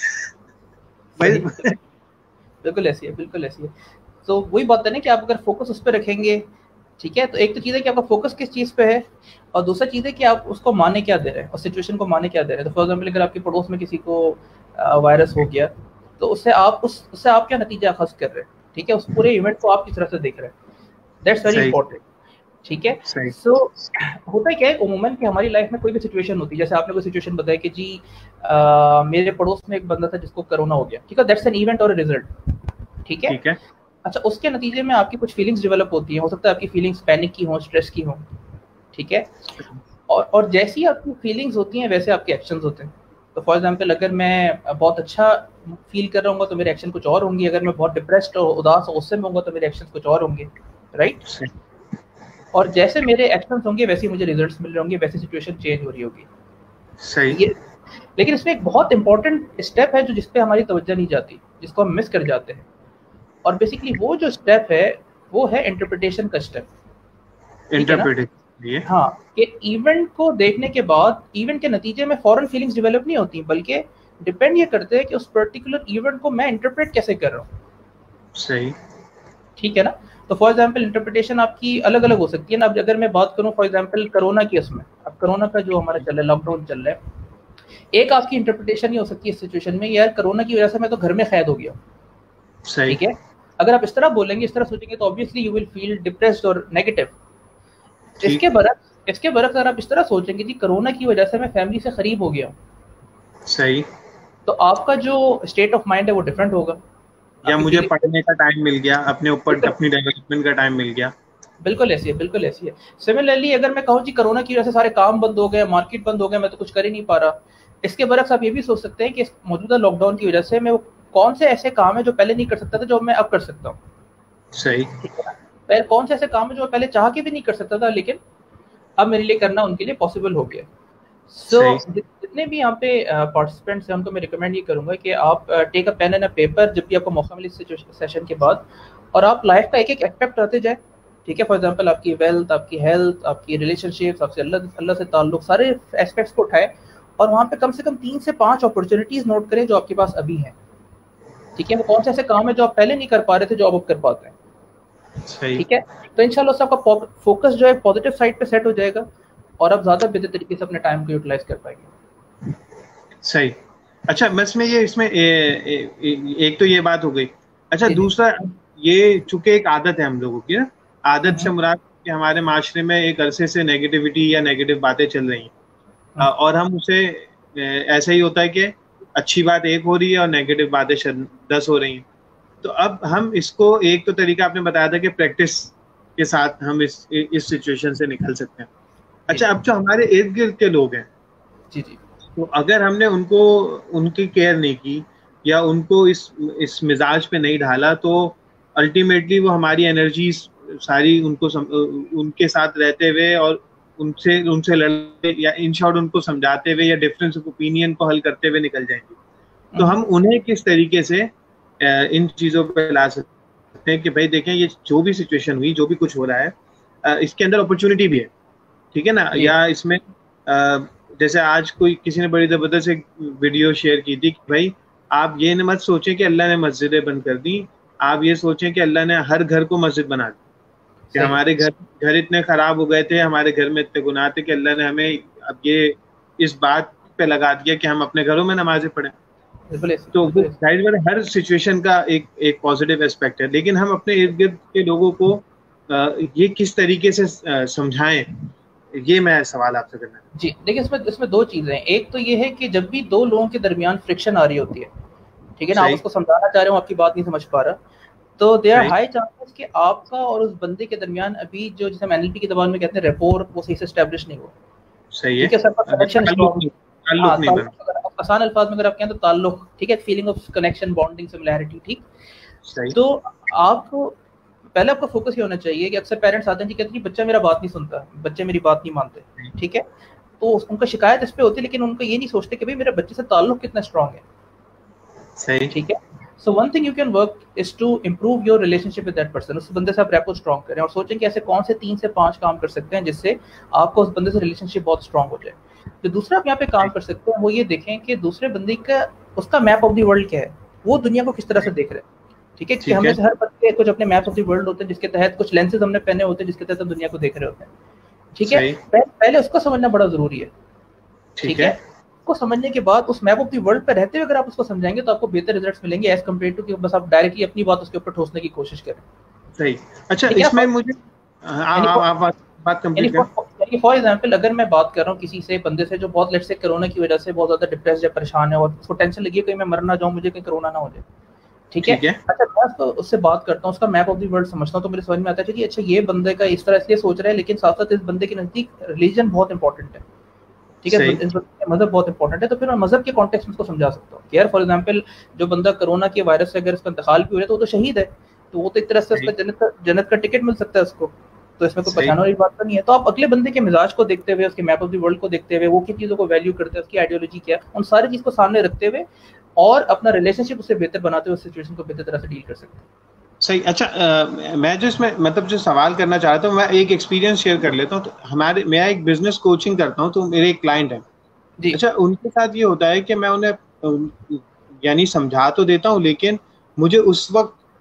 सही। भाई बिल्कुल ऐसी है, बिल्कुल ऐसी है। तो वही बात है ना कि आप अगर फोकस उस पर रखेंगे, ठीक है, तो एक तो चीज़ है कि आपका फोकस किस चीज़ पे है, और दूसरा चीज़ है कि आप उसको माने क्या दे रहे हैं और सिचुएशन को माने क्या दे रहे हैं। तो फॉर एग्जाम्पल अगर आपके पड़ोस में किसी को वायरस हो गया, तो उससे आप क्या नतीजा अखज़ कर रहे हैं, ठीक है, उस पूरे इवेंट को आप किस तरह से देख रहे हैं, दैट्स वेरी सही इंपॉर्टेंट। ठीक है। सही। सो होता क्या है उमूमन कि हमारी लाइफ में कोई भी सिचुएशन होती है, जैसे आपने कोई सिचुएशन बताया कि जी मेरे पड़ोस में एक बंदा था जिसको कोरोना हो गया, ठीक है, दैट्स एन इवेंट और रिजल्ट, ठीक है। ठीक है। अच्छा, उसके नतीजे में आपकी कुछ फीलिंग्स डेवलप होती हैं, हो सकता है आपकी फीलिंग्स पैनिक की हो, स्ट्रेस की हो, ठीक है। और जैसी आपकी फीलिंग्स होती हैं वैसे आपके एक्शंस होते हैं। तो फॉर एग्जांपल अगर मैं बहुत अच्छा फील कर रहा हूँ तो मेरे एक्शन कुछ और होंगे, अगर मैं बहुत डिप्रेस्ड और उदास और गुस्से में होऊंगा तो मेरे एक्शन कुछ और होंगे, राइट। सही और जैसे मेरे एक्शंस होंगे वैसे ही मुझे रिजल्ट्स मिल रहे होंगे, वैसे सिचुएशन चेंज हो रही होगी। सही। ये लेकिन इसमें एक बहुत इंपॉर्टेंट स्टेप है जो जिसपे हमारी तवज्जो नहीं जाती, जिसको हम मिस कर जाते हैं, और बेसिकली वो जो स्टेप है वो है इंटरप्रिटेशन का स्टेप, ठीक है ना। इंटरप्रेटेशन ये। हाँ, कि इवेंट को देखने के बाद इवेंट के नतीजे में फॉरन फीलिंग्स डेवलप नहीं होती, बल्कि डिपेंड ये करते हैं कि उस पर्टिकुलर इवेंट को मैं इंटरप्रेट कैसे कर रहा हूँ, सही। ठीक है ना। तो फॉर एग्जांपल इंटरप्रिटेशन आपकी अलग अलग हो सकती है ना। अब अगर मैं बात करूँ फॉर एग्जांपल कोरोना की, उसमें अब कोरोना का जो हमारा चल रहा है, लॉकडाउन चल रहा है, एक आपकी इंटरप्रिटेशन ये हो सकती है इस सिचुएशन में, यार कोरोना की वजह से मैं तो घर में कैद हो गया, सही। ठीक है। अगर आप इस तरह बोलेंगे, इस तरह सोचेंगे, तो obviously you will feel depressed और नेगेटिव। ठीक। इसके बरक्स अगर आप इस तरह सोचेंगे कि कोरोना की वजह से मैं फैमिली से करीब हो गया, सही। तो आपका जो स्टेट ऑफ माइंड है वो डिफरेंट होगा, या आपकी मुझे फीलिंग पढ़ने का टाइम मिल गया, अपने ऊपर बिल्कुल अपनी डेवलपमेंट का टाइम मिल गया। बिल्कुल ऐसी है, बिल्कुल ऐसी है। सिमिलरली अगर मैं कहूँ कि कोरोना की वजह से सारे काम बंद हो गए, मार्केट बंद हो गया, मैं तो कुछ कर ही नहीं पा रहा, इसके बरक्स आप ये भी सोच सकते हैं कि इस मौजूदा लॉकडाउन की वजह से मैं वो कौन से ऐसे काम है जो पहले नहीं कर सकता था जो मैं अब कर सकता हूँ, सही। ठीक है ना। पहले कौन से ऐसे काम है जो मैं पहले चाह के भी नहीं कर सकता था, लेकिन अब मेरे लिए करना उनके लिए पॉसिबल हो गया। सो सही। जितने भी यहाँ पे पार्टिसिपेंट्स हैं उनको मैं रिकमेंड ये करूंगा कि आप take a pen and a paper जब भी आपको मौका मिले इस सेशन के बाद, और आप लाइफ का एक एक एस्पेक्ट रहते जाए, ठीक है। फॉर एग्जांपल आपकी वेल्थ, आपकी हेल्थ, आपकी रिलेशनशिप्स, आपसे अल्लाह से ताल्लुक, सारे एस्पेक्ट्स को उठाए और वहाँ पे कम से कम 3 से 5 अपॉर्चुनिटीज नोट करें जो आपके पास अभी हैं, ठीक है। वो कौन से ऐसे काम है जो आप पहले नहीं कर पा रहे थे जो अब कर पाते हैं, सही। ठीक है। तो इंशाल्लाह से आपका फोकस जो है पॉजिटिव साइड पे सेट हो जाएगा और आप ज़्यादा बेहतर तरीके से अपने टाइम को यूटिलाइज कर पाएंगे। सही। अच्छा, बस में ये इसमें एक तो ये बात हो गई। अच्छा, जी जी। दूसरा, ये चूंकि एक आदत है हम लोगों की ना, आदत से हम्म, मुराद कि हमारे माशरे में एक अरसे से नेगेटिविटी या नेगेटिव बातें चल रही हैं, और हम उसे ऐसा ही होता है कि अच्छी बात एक हो रही है और नेगेटिव बातें 10 हो रही हैं। तो अब हम इसको, एक तो तरीका आपने बताया था कि प्रैक्टिस के साथ हम इस सिचुएशन से निकल सकते हैं। जी अच्छा, अब जो हमारे इर्द गिर्द के लोग हैं, जी जी। तो अगर हमने उनको उनकी केयर नहीं की या उनको इस मिजाज पे नहीं ढाला, तो अल्टीमेटली वो हमारी एनर्जी सारी उनके साथ रहते हुए और उनसे उनसे लड़ते या इन शॉर्ट उनको समझाते हुए या डिफरेंस ऑफ ओपिनियन को हल करते हुए निकल जाएंगे। तो हम उन्हें किस तरीके से इन चीजों पे ला सकते हैं कि भाई देखें, ये जो भी सिचुएशन हुई, जो भी कुछ हो रहा है, इसके अंदर अपॉर्चुनिटी भी है, ठीक है ना। जी या इसमें जैसे आज कोई किसी ने बड़ी जबरदस्त एक वीडियो शेयर की थी कि भाई आप ये न मत सोचें कि अल्लाह ने मस्जिदें बंद कर दी, आप ये सोचें कि अल्लाह ने हर घर को मस्जिद बना दी। कि सही। हमारे घर इतने खराब हो गए थे, हमारे घर में इतने गुनाह थे कि अल्लाह ने हमें अब ये इस बात पे लगा दिया कि हम अपने घरों में नमाजें पढ़ें। बिल्कुल ऐसी, तो वो बिल्कुल ऐसी। जाहिर बात है हर सिचुएशन का एक पॉजिटिव एस्पेक्ट है, लेकिन हम अपने इर्द गिर्द के लोगों को ये किस तरीके से समझाएं, ये मैं सवाल आपसे करना चाहता जी देखिए, इसमें इसमें दो चीजें हैं। एक तो ये है कि जब भी दो लोगों के दरमियान फ्रिक्शन आ रही होती है, ठीक है हूँ। ना, आप सही। उसको समझाना चाह रहे हो, आपकी बात नहीं समझ पा रहा, तो दे आर सही हाई चांसेस कि आपका और उस बंदे के दरमियान अभी जो जिसे हम एनएलपी की जबान में कहते हैं रेपोर, वो सही से एस्टेब्लिश नहीं हुआ। सही है। ठीक है सर, कनेक्शन स्ट्रॉन्ग। हाँ, ताल्लुक नहीं बन। आसान अल्फाज में अगर आप कहें तो ताल्लुक, ठीक है, feeling of connection, bonding, similarity, ठीक। सही तो आपको पहले आपका फोकस ये होना चाहिए कि अक्सर पेरेंट्स आते हैं जी, कहते हैं बच्चा मेरा बात नहीं सुनता, बच्चे मेरी बात नहीं मानते, ठीक है। तो उनका शिकायत इस पे होती है, लेकिन उनको ये नहीं सोचते कि भाई मेरे बच्चे से ताल्लुक कितना स्ट्रॉन्ग है। सही ठीक है। So one thing you can work is to improve your relationship with that person. उस बंदे से आप रैपो स्ट्रॉन्ग करें और सोचें कि ऐसे कौन से 3 से 5 काम कर सकते हैं जिससे आपको उस बंदे से रिलेशनशिप बहुत स्ट्रॉन्ग हो जाए। तो दूसरा आप यहाँ पे काम कर सकते हैं वो ये देखें कि दूसरे बंदे का उसका मैप ऑफ द वर्ल्ड क्या है, वो दुनिया को किस तरह से देख रहे हैं। ठीक है, कि हमें से हर बंदे कुछ अपने मैप ऑफ द वर्ल्ड होते हैं जिसके तहत कुछ लेंसेज हमने पहने होते हैं जिसके तहत हम दुनिया को देख रहे होते हैं। ठीक है, पहले उसको समझना बड़ा जरूरी है। ठीक है, को समझने के बाद उस मैप ऑफ द वर्ल्ड पे रहते हुए अगर आप उसको समझाएंगे तो आपको बेहतर रिजल्ट्स मिलेंगे एज कम्पेयर टू कि बस आप डायरेक्टली अपनी बात उसके ऊपर ठोसने की कोशिश करें। सही। अच्छा, इसमें मुझे बात कंप्लीट करें। फॉर एग्जांपल अगर मैं बात कर रहा हूँ किसी से बंदे से जो बहुत लेट से कोरोना की वजह से बहुत ज्यादा डिप्रेस्ड है, परेशान है और उसको टेंशन लगी है कहीं मैं मर ना जाऊं, मुझे कहीं कोरोना ना हो जाए। ठीक है। अच्छा, मैं उससे बात करता हूँ, उसका मैप ऑफ द वर्ल्ड समझता हूँ तो मेरे समझ में आता है कि अच्छा ये बंदे का इस तरह इसलिए सोच रहा है, लेकिन साथ साथ इस बंदे के नजदीक रिलीजन बहुत इंपॉर्टेंट है। ठीक है, मजहब बहुत इंपॉर्टेंट है। तो फिर मैं मजहब के कॉन्टेक्स्ट में उसको समझा सकता हूँ कि यार फॉर एग्जांपल जो बंदा कोरोना के वायरस से अगर उसका इंतकाल भी हो जाए तो वो तो शहीद है, तो वो तो एक तरह से उसका जन्नत का टिकट मिल सकता है उसको, तो इसमें कोई परेशानी वाली बात तो नहीं है। तो आप अगले बंदे के मिजाज को देखते हुए, उसके मैप ऑफ द वर्ल्ड को देखते हुए, वो किन चीज़ों को वैल्यू करते हैं, उसकी आइडियोलॉजी क्या है, उन सारी चीज़ को सामने रखते हुए और अपना रिलेशनशिप उससे बेहतर बनाते हुए उस सिचुएशन को बेहतर तरह से डील कर सकते हैं। सही। अच्छा, मैं जो इसमें मतलब जो सवाल करना चाह रहा था, मैं एक एक्सपीरियंस शेयर कर लेता हूँ। तो मैं एक बिजनेस कोचिंग करता हूँ, तो मेरे एक क्लाइंट है। अच्छा, उनके साथ ये होता है कि मैं उन्हें यानी समझा तो देता हूँ, लेकिन मुझे उस वक्त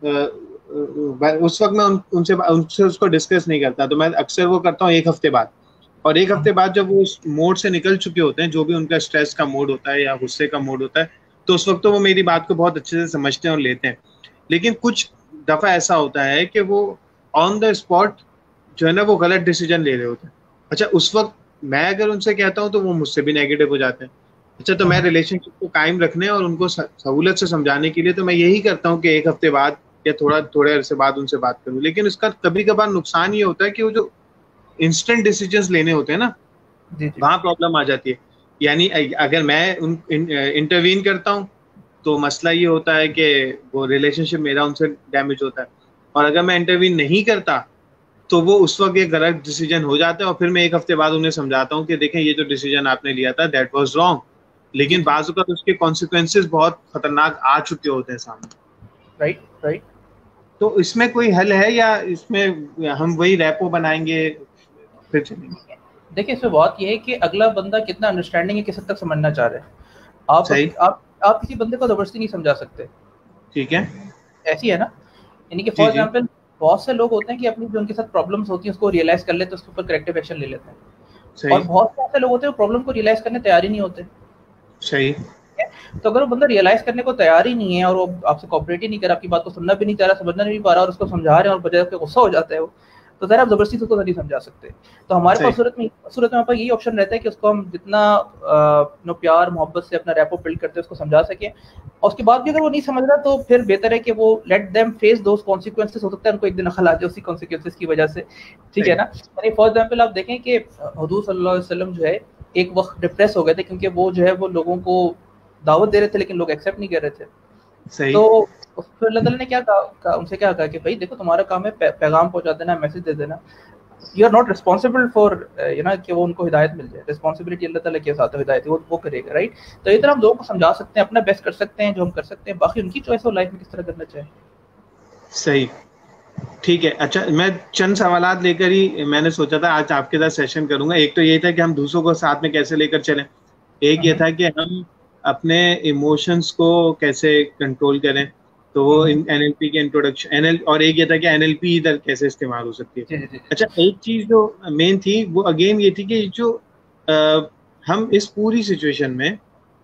मैं उनसे उसको डिस्कस नहीं करता। तो मैं अक्सर वो करता हूँ 1 हफ्ते बाद, और 1 हफ्ते बाद जब वो उस मोड से निकल चुके होते हैं, जो भी उनका स्ट्रेस का मोड होता है या गुस्से का मोड होता है, तो उस वक्त तो वो मेरी बात को बहुत अच्छे से समझते हैं और लेते हैं। लेकिन कुछ दफा ऐसा होता है कि वो ऑन द स्पॉट जो है ना वो गलत डिसीजन ले रहे होते हैं। अच्छा, उस वक्त मैं अगर उनसे कहता हूँ तो वो मुझसे भी नेगेटिव हो जाते हैं। अच्छा, तो मैं रिलेशनशिप को कायम रखने और उनको सहूलत से समझाने के लिए तो मैं यही करता हूँ कि 1 हफ्ते बाद या थोड़े अरसे बाद उनसे बात करूँ। लेकिन इसका कभी कभार नुकसान ये होता है कि वो जो इंस्टेंट डिसीजंस लेने होते हैं ना, वहां प्रॉब्लम आ जाती है। यानी अगर मैं इंटरवीन करता हूँ तो मसला ये होता है कि वो रिलेशनशिप मेरा उनसे डैमेज होता है, और अगर मैं इंटरवीन नहीं करता तो वो उस वक्त एक गलत डिसीजन हो जाता है, और फिर मैं 1 हफ्ते बाद उन्हें समझाता हूँ कि देखें ये जो डिसीजन आपने लिया था दैट वाज रॉन्ग, लेकिन बाज़ औक़ात उसके कॉन्सिक्वेंसेस बहुत खतरनाक आ चुके होते हैं सामने। राइट। तो इसमें कोई हल है या इसमें हम वही रैपो बनाएंगे फिर चलेंगे? देखिए, इसमें बात यह है कि अगला बंदा कितना अंडरस्टैंडिंग है, किस हद तक समझना चाह रहे हैं। आप किसी बंदे को जबरदस्ती नहीं समझा सकते। ठीक है, ऐसी है ना। यानी कि फॉर एग्जांपल बहुत से लोग होते हैं कि अपनी जो उनके साथ प्रॉब्लम्स होती हैं उसको रियलाइज कर लेते हैं, उसके ऊपर करेक्टिव एक्शन ले लेते हैं, और बहुत से ऐसे लोग होते हैं प्रॉब्लम को रियलाइज करने तैयार ही नहीं होते। सही। तो अगर वो बंदा रियलाइज करने को तैयार ही नहीं है और वो आपसे कोऑपरेट ही नहीं कर रहा, आपकी बात को सुनना भी नहीं चाह रहा, समझना नहीं पा रहा और उसको समझा रहे हैं और बजाय उसके गुस्सा हो जाता है वो, तो जरा आप जबरदस्ती उसको नहीं समझा सकते। तो हमारे पास सूरत में हमारे पास यही ऑप्शन रहता है कि उसको हम जितना प्यार मोहब्बत से अपना रैपो बिल्ड करते हैं उसको समझा सकें, और उसके बाद भी अगर वो नहीं समझ रहा तो फिर बेहतर है कि वो let them face those consequences. हो सकता है उनको एक दिन अकल आ जाए उसी कॉन्सिक्वेंसेस की वजह से। ठीक है ना। यानी फॉर एग्जाम्पल आप देखें कि हुजूर सल्लल्लाहु अलैहि वसल्लम जो है एक वक्त डिप्रेस हो गए थे, क्योंकि वो जो है वो लोगों को दावत दे रहे थे लेकिन लोग एक्सेप्ट नहीं कर रहे थे। सही। तो फिर अल्लाह ताला ने क्या कहा उनसे, क्या कहा कि भाई देखो तुम्हारा काम है पैगाम पहुंचा देना, मैसेज दे देना, you are not responsible for कि वो उनको हिदायत मिल जाए। रिस्पॉन्सिबिलिटी अल्लाह ताला के साथ है, हिदायत वो करेगा। राइट। तो इस तरह हम लोगों को समझा सकते हैं, अपना बेस्ट कर सकते हैं जो हम कर सकते हैं, बाकी उनकी चॉइस हो लाइफ में किस तरह करना चाहे। सही, ठीक है। अच्छा, मैं चंद सवालात लेकर ही मैंने सोचा था आज आपके साथ सेशन करूंगा। एक तो ये था कि हम दूसरों को साथ में कैसे लेकर चलें, एक ये था कि हम अपने इमोशंस को कैसे कंट्रोल करें, तो वो एनएलपी के इंट्रोडक्शन और एक ये था कि एनएलपी इधर कैसे इस्तेमाल हो सकती है। अच्छा, एक चीज जो मेन थी वो अगेन ये थी कि जो हम इस पूरी सिचुएशन में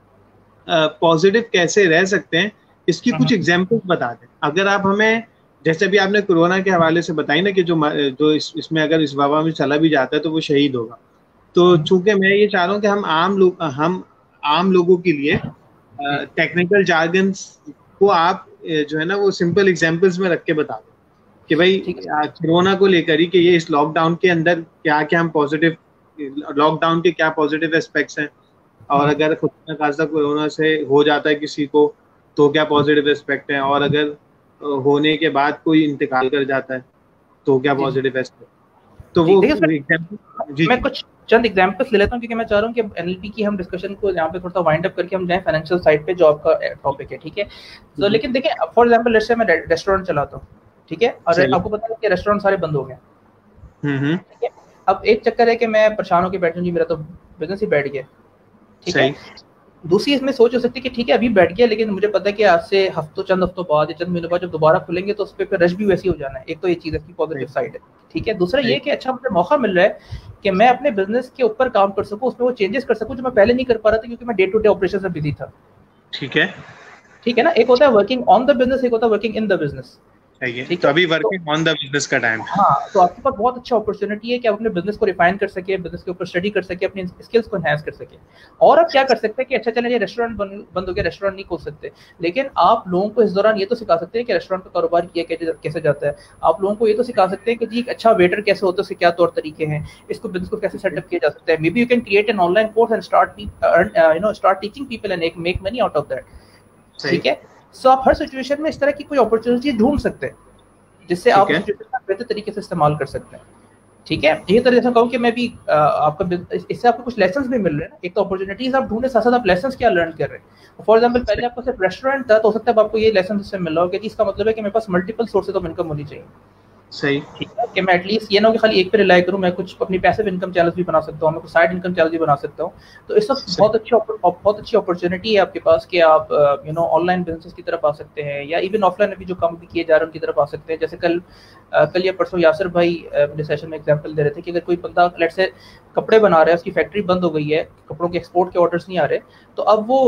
पॉजिटिव कैसे रह सकते हैं, इसकी कुछ एग्जांपल्स बता दें। अगर आप हमें, जैसे भी आपने कोरोना के हवाले से बताई ना कि जो इसमें अगर इस वबा में चला भी जाता है तो वो शहीद होगा, तो चूंकि मैं ये चाह रहा हूँ कि हम आम लोगों के लिए टेक्निकल जार्गन्स को आप जो है ना वो सिंपल एग्जांपल्स में रख के बता दूं कि भाई कोरोना को लेकर ही कि ये इस लॉकडाउन के अंदर क्या क्या हम पॉजिटिव, लॉकडाउन के क्या पॉजिटिव एस्पेक्ट्स हैं, और अगर खुदा न खास्ता कोरोना से हो जाता है किसी को तो क्या पॉजिटिव एस्पेक्ट है, और अगर होने के बाद कोई इंतकाल कर जाता है तो क्या पॉजिटिव एस्पेक्ट। तो वो एग्जांपल मैं कुछ चंद एग्जांपल्स ले लेता हूं क्योंकि मैं चाह रहा हूं कि एनएलपी की हम डिस्कशन को यहाँ पे थोड़ा सा वाइंड अप करके हम जाएं फाइनेंशियल साइड पे, जो आपका टॉपिक है, ठीक है। तो लेकिन देखिए फॉर एग्जांपल लेट्स से मैं रेस्टोरेंट चलाता हूं, ठीक है, और आपको पता है कि रेस्टोरेंट सारे बंद हो गए, ठीक है। अब एक चक्कर है कि मैं परेशान होकर बैठूं, जी मेरा तो बिजनेस ही बैठ गया, ठीक है। दूसरी इसमें सोच हो सकती है कि ठीक है अभी बैठ गया, लेकिन मुझे पता है कि आज से चंद हफ्तों बाद या चंद महीनों बाद जब दोबारा खुलेंगे तो उस पर फिर रश भी वैसी हो जाना है। एक तो ये चीज़ इसकी पॉजिटिव साइड है, ठीक है। दूसरा ये कि अच्छा मुझे मौका मिल रहा है कि मैं अपने बिजनेस के ऊपर काम कर सकूं, उसमें वो चेंजेस कर सकूं जो मैं पहले नहीं कर पा रहा था क्योंकि मैं डे टू डे ऑपरेशन में बिजी था, ठीक है, ठीक है ना। एक होता है वर्किंग ऑन द बिजनेस, एक होता है वर्किंग इन द बिजनेस, ठीक है। अभी वर्किंग ऑन द बिजनेस का टाइम है। हाँ, तो आपके पास बहुत अच्छा अपॉर्चुनिटी है कि आप अपने बिजनेस को रिफाइन कर सके, बिजनेस के ऊपर स्टडी कर सके, अपनी स्किल्स को एनहांस कर सके। और आप क्या कर सकते हैं कि अच्छा चलें ये रेस्टोरेंट बंद हो गया, रेस्टोरेंट नहीं खोल सकते, लेकिन आप लोगों को इस दौरान ये तो सिखा सकते हैं कि रेस्टोरेंट का कारोबार किया कैसे जाता है। आप लोगों को ये तो सिखा सकते हैं कि जी एक अच्छा वेटर कैसे होता है, उसके क्या तौर तरीके हैं, इसको बिजनेस को कैसे सेटअप किया जा सकता है। Maybe you can create an online course and start teaching people and make money out of that, ठीक है। सो आप हर सिचुएशन में इस तरह की कोई अपॉर्चुनिटी ढूंढ सकते हैं जिससे आप सिचुएशन का बेहतर तरीके से इस्तेमाल कर सकते हैं, ठीक है। यही तरह जैसा कहूँ कि मैं भी आपका इससे आपको कुछ लेसन्स भी मिल रहे हैं। एक तो अपॉर्चुनिटीज आप ढूंढने, साथ साथ आप लेसन्स क्या लर्न कर रहे हैं। फॉर एग्जांपल पहले आपको सिर्फ रेस्टोरेंट था तो हो सकता है आपको ये लेसन इससे मिल रहा हो कि इसका मतलब है कि मेरे पास मल्टीपल सोर्सेज ऑफ इनकम होनी चाहिए, सही, ठीक है, कि मैं एटलीस्ट ये ना हो कि खाली एक पे रिलाई करूं, मैं कुछ अपनी पैसिव इनकम चैनल्स भी बना सकता हूं, मैं कुछ साइड इनकम चैनल भी बना सकता हूं। तो इस वक्त बहुत अच्छी अपॉर्चुनिटी है आपके पास कि आप ऑनलाइन बिजनेस की तरफ आ सकते हैं, या इवन ऑफलाइन अभी जो काम भी किए जा रहे हैं उनकी तरफ आ सकते हैं। जैसे कल या परसों यासिर भाई मेरे सेशन में एग्जांपल दे रहे थे कि अगर कोई बंदा लेट से कपड़े बना रहा है, उसकी फैक्ट्री बंद हो गई है, कपड़ों के एक्सपोर्ट के ऑर्डर्स नहीं आ रहे, तो अब वो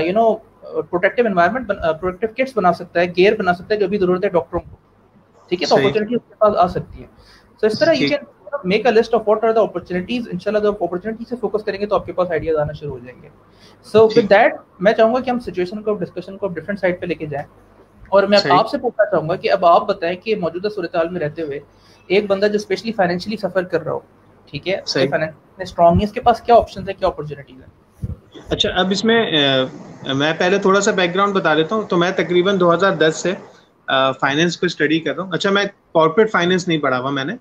प्रोटेक्टिव एनवायरनमेंट, प्रोटेक्टिव किट्स बना सकता है, गियर बना सकता है जो भी जरूरत है डॉक्टरों को, ठीक है। तो अपॉर्चुनिटी उसके पास आ सकती है। सो इस तरह you can make a list of what are the opportunities. इंशाल्लाह जब अपॉर्चुनिटी से फोकस करेंगे तो आपके पास आइडियाज आना शुरू हो जाएंगे। सो विद दैट मैं चाहूंगा कि हम सिचुएशन को, डिस्कशन को डिफरेंट साइड पे लेके जाएं, और मैं आपसे पूछना चाहूंगा कि अब आप बताएं कि मौजूदा सूरत-ए-हाल में रहते हुए एक बंदा जो स्पेशली फाइनेंशियली सफर कर रहा हो, ठीक है, फाइनेंशियली स्ट्रांग है, इसके पास क्या ऑप्शंस है, क्या अपॉर्चुनिटीज है। अच्छा, अब इसमें मैं पहले थोड़ा सा बैकग्राउंड बता देता हूँ। तो मैं तकरीबन 2010 से फाइनेंस को स्टडी कर रहा हूँ। अच्छा, मैं कॉर्पोरेट फाइनेंस नहीं पढ़ा हुआ मैंने,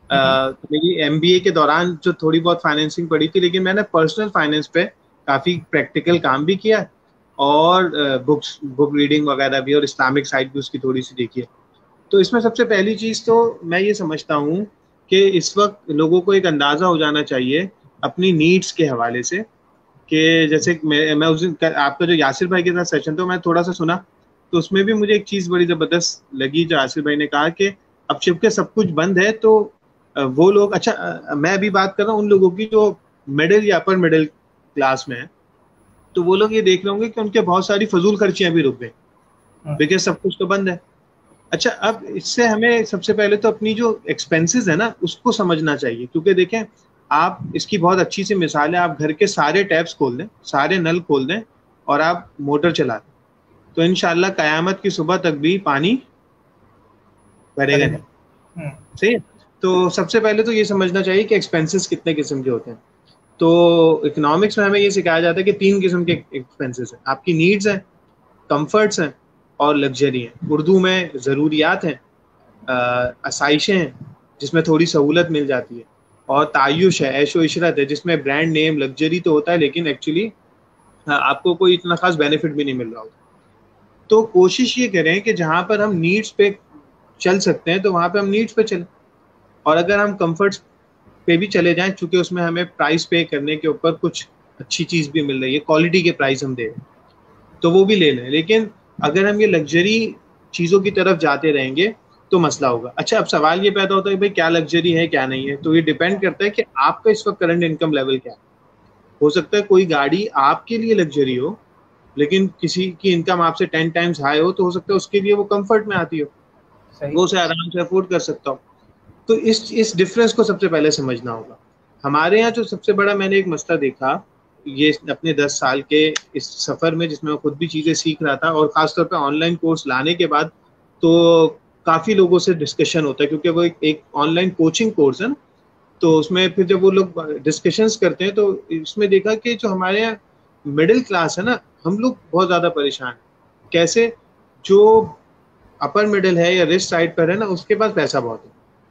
मेरी एमबीए के दौरान जो थोड़ी बहुत फाइनेंसिंग पढ़ी थी, लेकिन मैंने पर्सनल फाइनेंस पे काफी प्रैक्टिकल काम भी किया और बुक रीडिंग वगैरह भी, और इस्लामिक साइड भी उसकी थोड़ी सी देखी है। तो इसमें सबसे पहली चीज तो मैं ये समझता हूँ कि इस वक्त लोगों को एक अंदाजा हो जाना चाहिए अपनी नीड्स के हवाले से, कि जैसे मैं उस दिन आपका जो यासिर भाई के साथ सेशन था मैं थोड़ा सा सुना, तो उसमें भी मुझे एक चीज बड़ी जबरदस्त लगी जो यासिर भाई ने कहा कि अब जबकि सब कुछ बंद है तो वो लोग, अच्छा मैं अभी बात कर रहा हूँ उन लोगों की जो मिडिल या अपर मिडिल क्लास में है, तो वो लोग ये देख रहे होंगे कि उनके बहुत सारी फजूल खर्चियां भी रुक गई बिकॉज सब कुछ तो बंद है। अच्छा, अब इससे हमें सबसे पहले तो अपनी जो एक्सपेंसेस है ना उसको समझना चाहिए, क्योंकि देखें आप, इसकी बहुत अच्छी सी मिसाल है, आप घर के सारे टैप्स खोल दें, सारे नल खोल दें और आप मोटर चला दें, तो इंशाल्लाह कयामत की सुबह तक भी पानी भरेगा नहीं। सही है। तो सबसे पहले तो ये समझना चाहिए कि एक्सपेंसेस कितने किस्म के होते हैं। तो इकोनॉमिक्स में हमें ये सिखाया जाता है कि 3 किस्म के एक्सपेंसेस हैं, आपकी नीड्स हैं, कंफर्ट्स हैं और लग्जरी हैं। उर्दू में ज़रूरियात हैं, आसाइशें हैं जिसमें थोड़ी सहूलत मिल जाती है, और तायुश है, ऐशो इशरत है जिसमें ब्रांड नेम लग्जरी तो होता है लेकिन एक्चुअली आपको कोई इतना खास बेनिफिट भी नहीं मिल रहा होता। तो कोशिश ये करें कि जहाँ पर हम नीड्स पे चल सकते हैं तो वहाँ पे हम नीड्स पे चलें, और अगर हम कंफर्ट्स पे भी चले जाएं, चूंकि उसमें हमें प्राइस पे करने के ऊपर कुछ अच्छी चीज़ भी मिल रही है, क्वालिटी के प्राइस हम दे रहे हैं, तो वो भी ले लें। लेकिन अगर हम ये लग्जरी चीज़ों की तरफ जाते रहेंगे तो मसला होगा। अच्छा, अब सवाल ये पैदा होता है कि भाई क्या लग्जरी है क्या नहीं है, तो ये डिपेंड करता है कि आपका इस वक्त करंट इनकम लेवल क्या है। हो सकता है कोई गाड़ी आपके लिए लग्जरी हो लेकिन किसी की इनकम आपसे 10 टाइम्स हाई हो, तो हो सकता है उसके लिए वो कंफर्ट में आती हो, वो उसे आराम से अफोर्ड कर सकता हो। तो इस डिफरेंस को सबसे पहले समझना होगा। हमारे यहाँ जो सबसे बड़ा मैंने एक मसला देखा ये अपने 10 साल के इस सफर में, जिसमें मैं खुद भी चीजें सीख रहा था और खासतौर पे ऑनलाइन कोर्स लाने के बाद, तो काफी लोगों से डिस्कशन होता है, क्योंकि वो एक ऑनलाइन कोचिंग कोर्स है ना। तो उसमें फिर जब वो लोग डिस्कशंस करते हैं, तो इसमें देखा कि जो हमारे यहाँ मिडिल क्लास है ना, हम लोग बहुत ज्यादा परेशान हैं। कैसे? जो अपर मिडिल है या रिच साइड पर है ना, उसके पास पैसा बहुत है,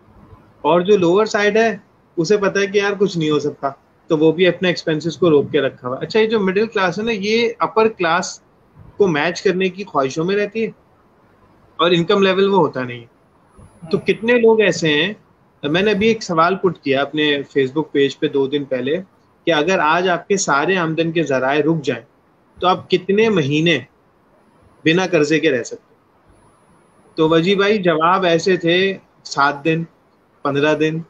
और जो लोअर साइड है उसे पता है कि यार कुछ नहीं हो सकता, तो वो भी अपने एक्सपेंसेस को रोक के रखा हुआ है। अच्छा, ये जो मिडिल क्लास है ना, ये अपर क्लास को मैच करने की ख्वाहिशों में रहती है, और इनकम लेवल वो होता नहीं है। तो कितने लोग ऐसे हैं, मैंने अभी एक सवाल पुट किया अपने फेसबुक पेज पे 2 दिन पहले, कि अगर आज आपके सारे आमदन के जराए रुक जाएं, तो आप कितने महीने बिना कर्जे के रह सकते? तो वजी भाई जवाब ऐसे थे, 7 दिन, 15 दिन।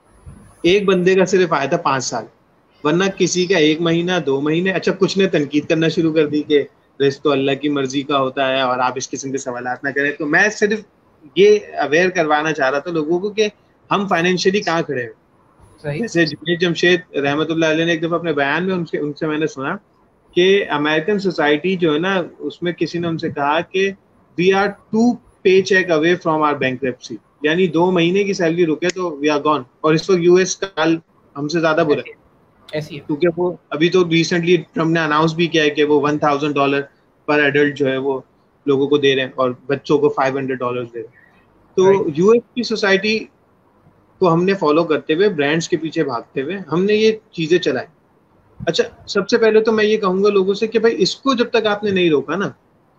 एक बंदे का सिर्फ आया था 5 साल, वरना किसी का 1 महीना, 2 महीने। अच्छा, कुछ ने तनकीद करना शुरू कर दी कि रिस्क तो अल्लाह की मर्जी का होता है और आप इस किस्म के सवालात ना करें। तो मैं सिर्फ ये अवेयर करवाना चाह रहा था लोगों को कि हम फाइनेंशियली कहाँ खड़े हैं। सही। जैसे जुनैद जमशेद रहमतुल्लाह अलैह ने एक दफा अपने बयान में उनसे मैंने सुना कि अमेरिकन सोसाइटी जो है ना, उसमें किसी ने उनसे कहा कि we are 2 paycheck away from our bankruptcy, यानी 2 महीने की सैलरी रुके तो वी आर गॉन। और इस वक्त यूएस का हाल हमसे ज्यादा बुरा है, ऐसी है। क्योंकि वो अभी तो रिसेंटली ट्रम्प ने अनाउंस भी किया है कि वो $1,000 पर एडल्ट जो है वो लोगों को दे रहे हैं, और बच्चों को $500 दे रहे हैं। तो यूएस की सोसाइटी को हमने फॉलो करते हुए, ब्रांड्स के पीछे भागते हुए हमने ये चीजें चलाई। अच्छा, सबसे पहले तो मैं ये कहूंगा लोगों से कि भाई इसको जब तक आपने नहीं रोका ना,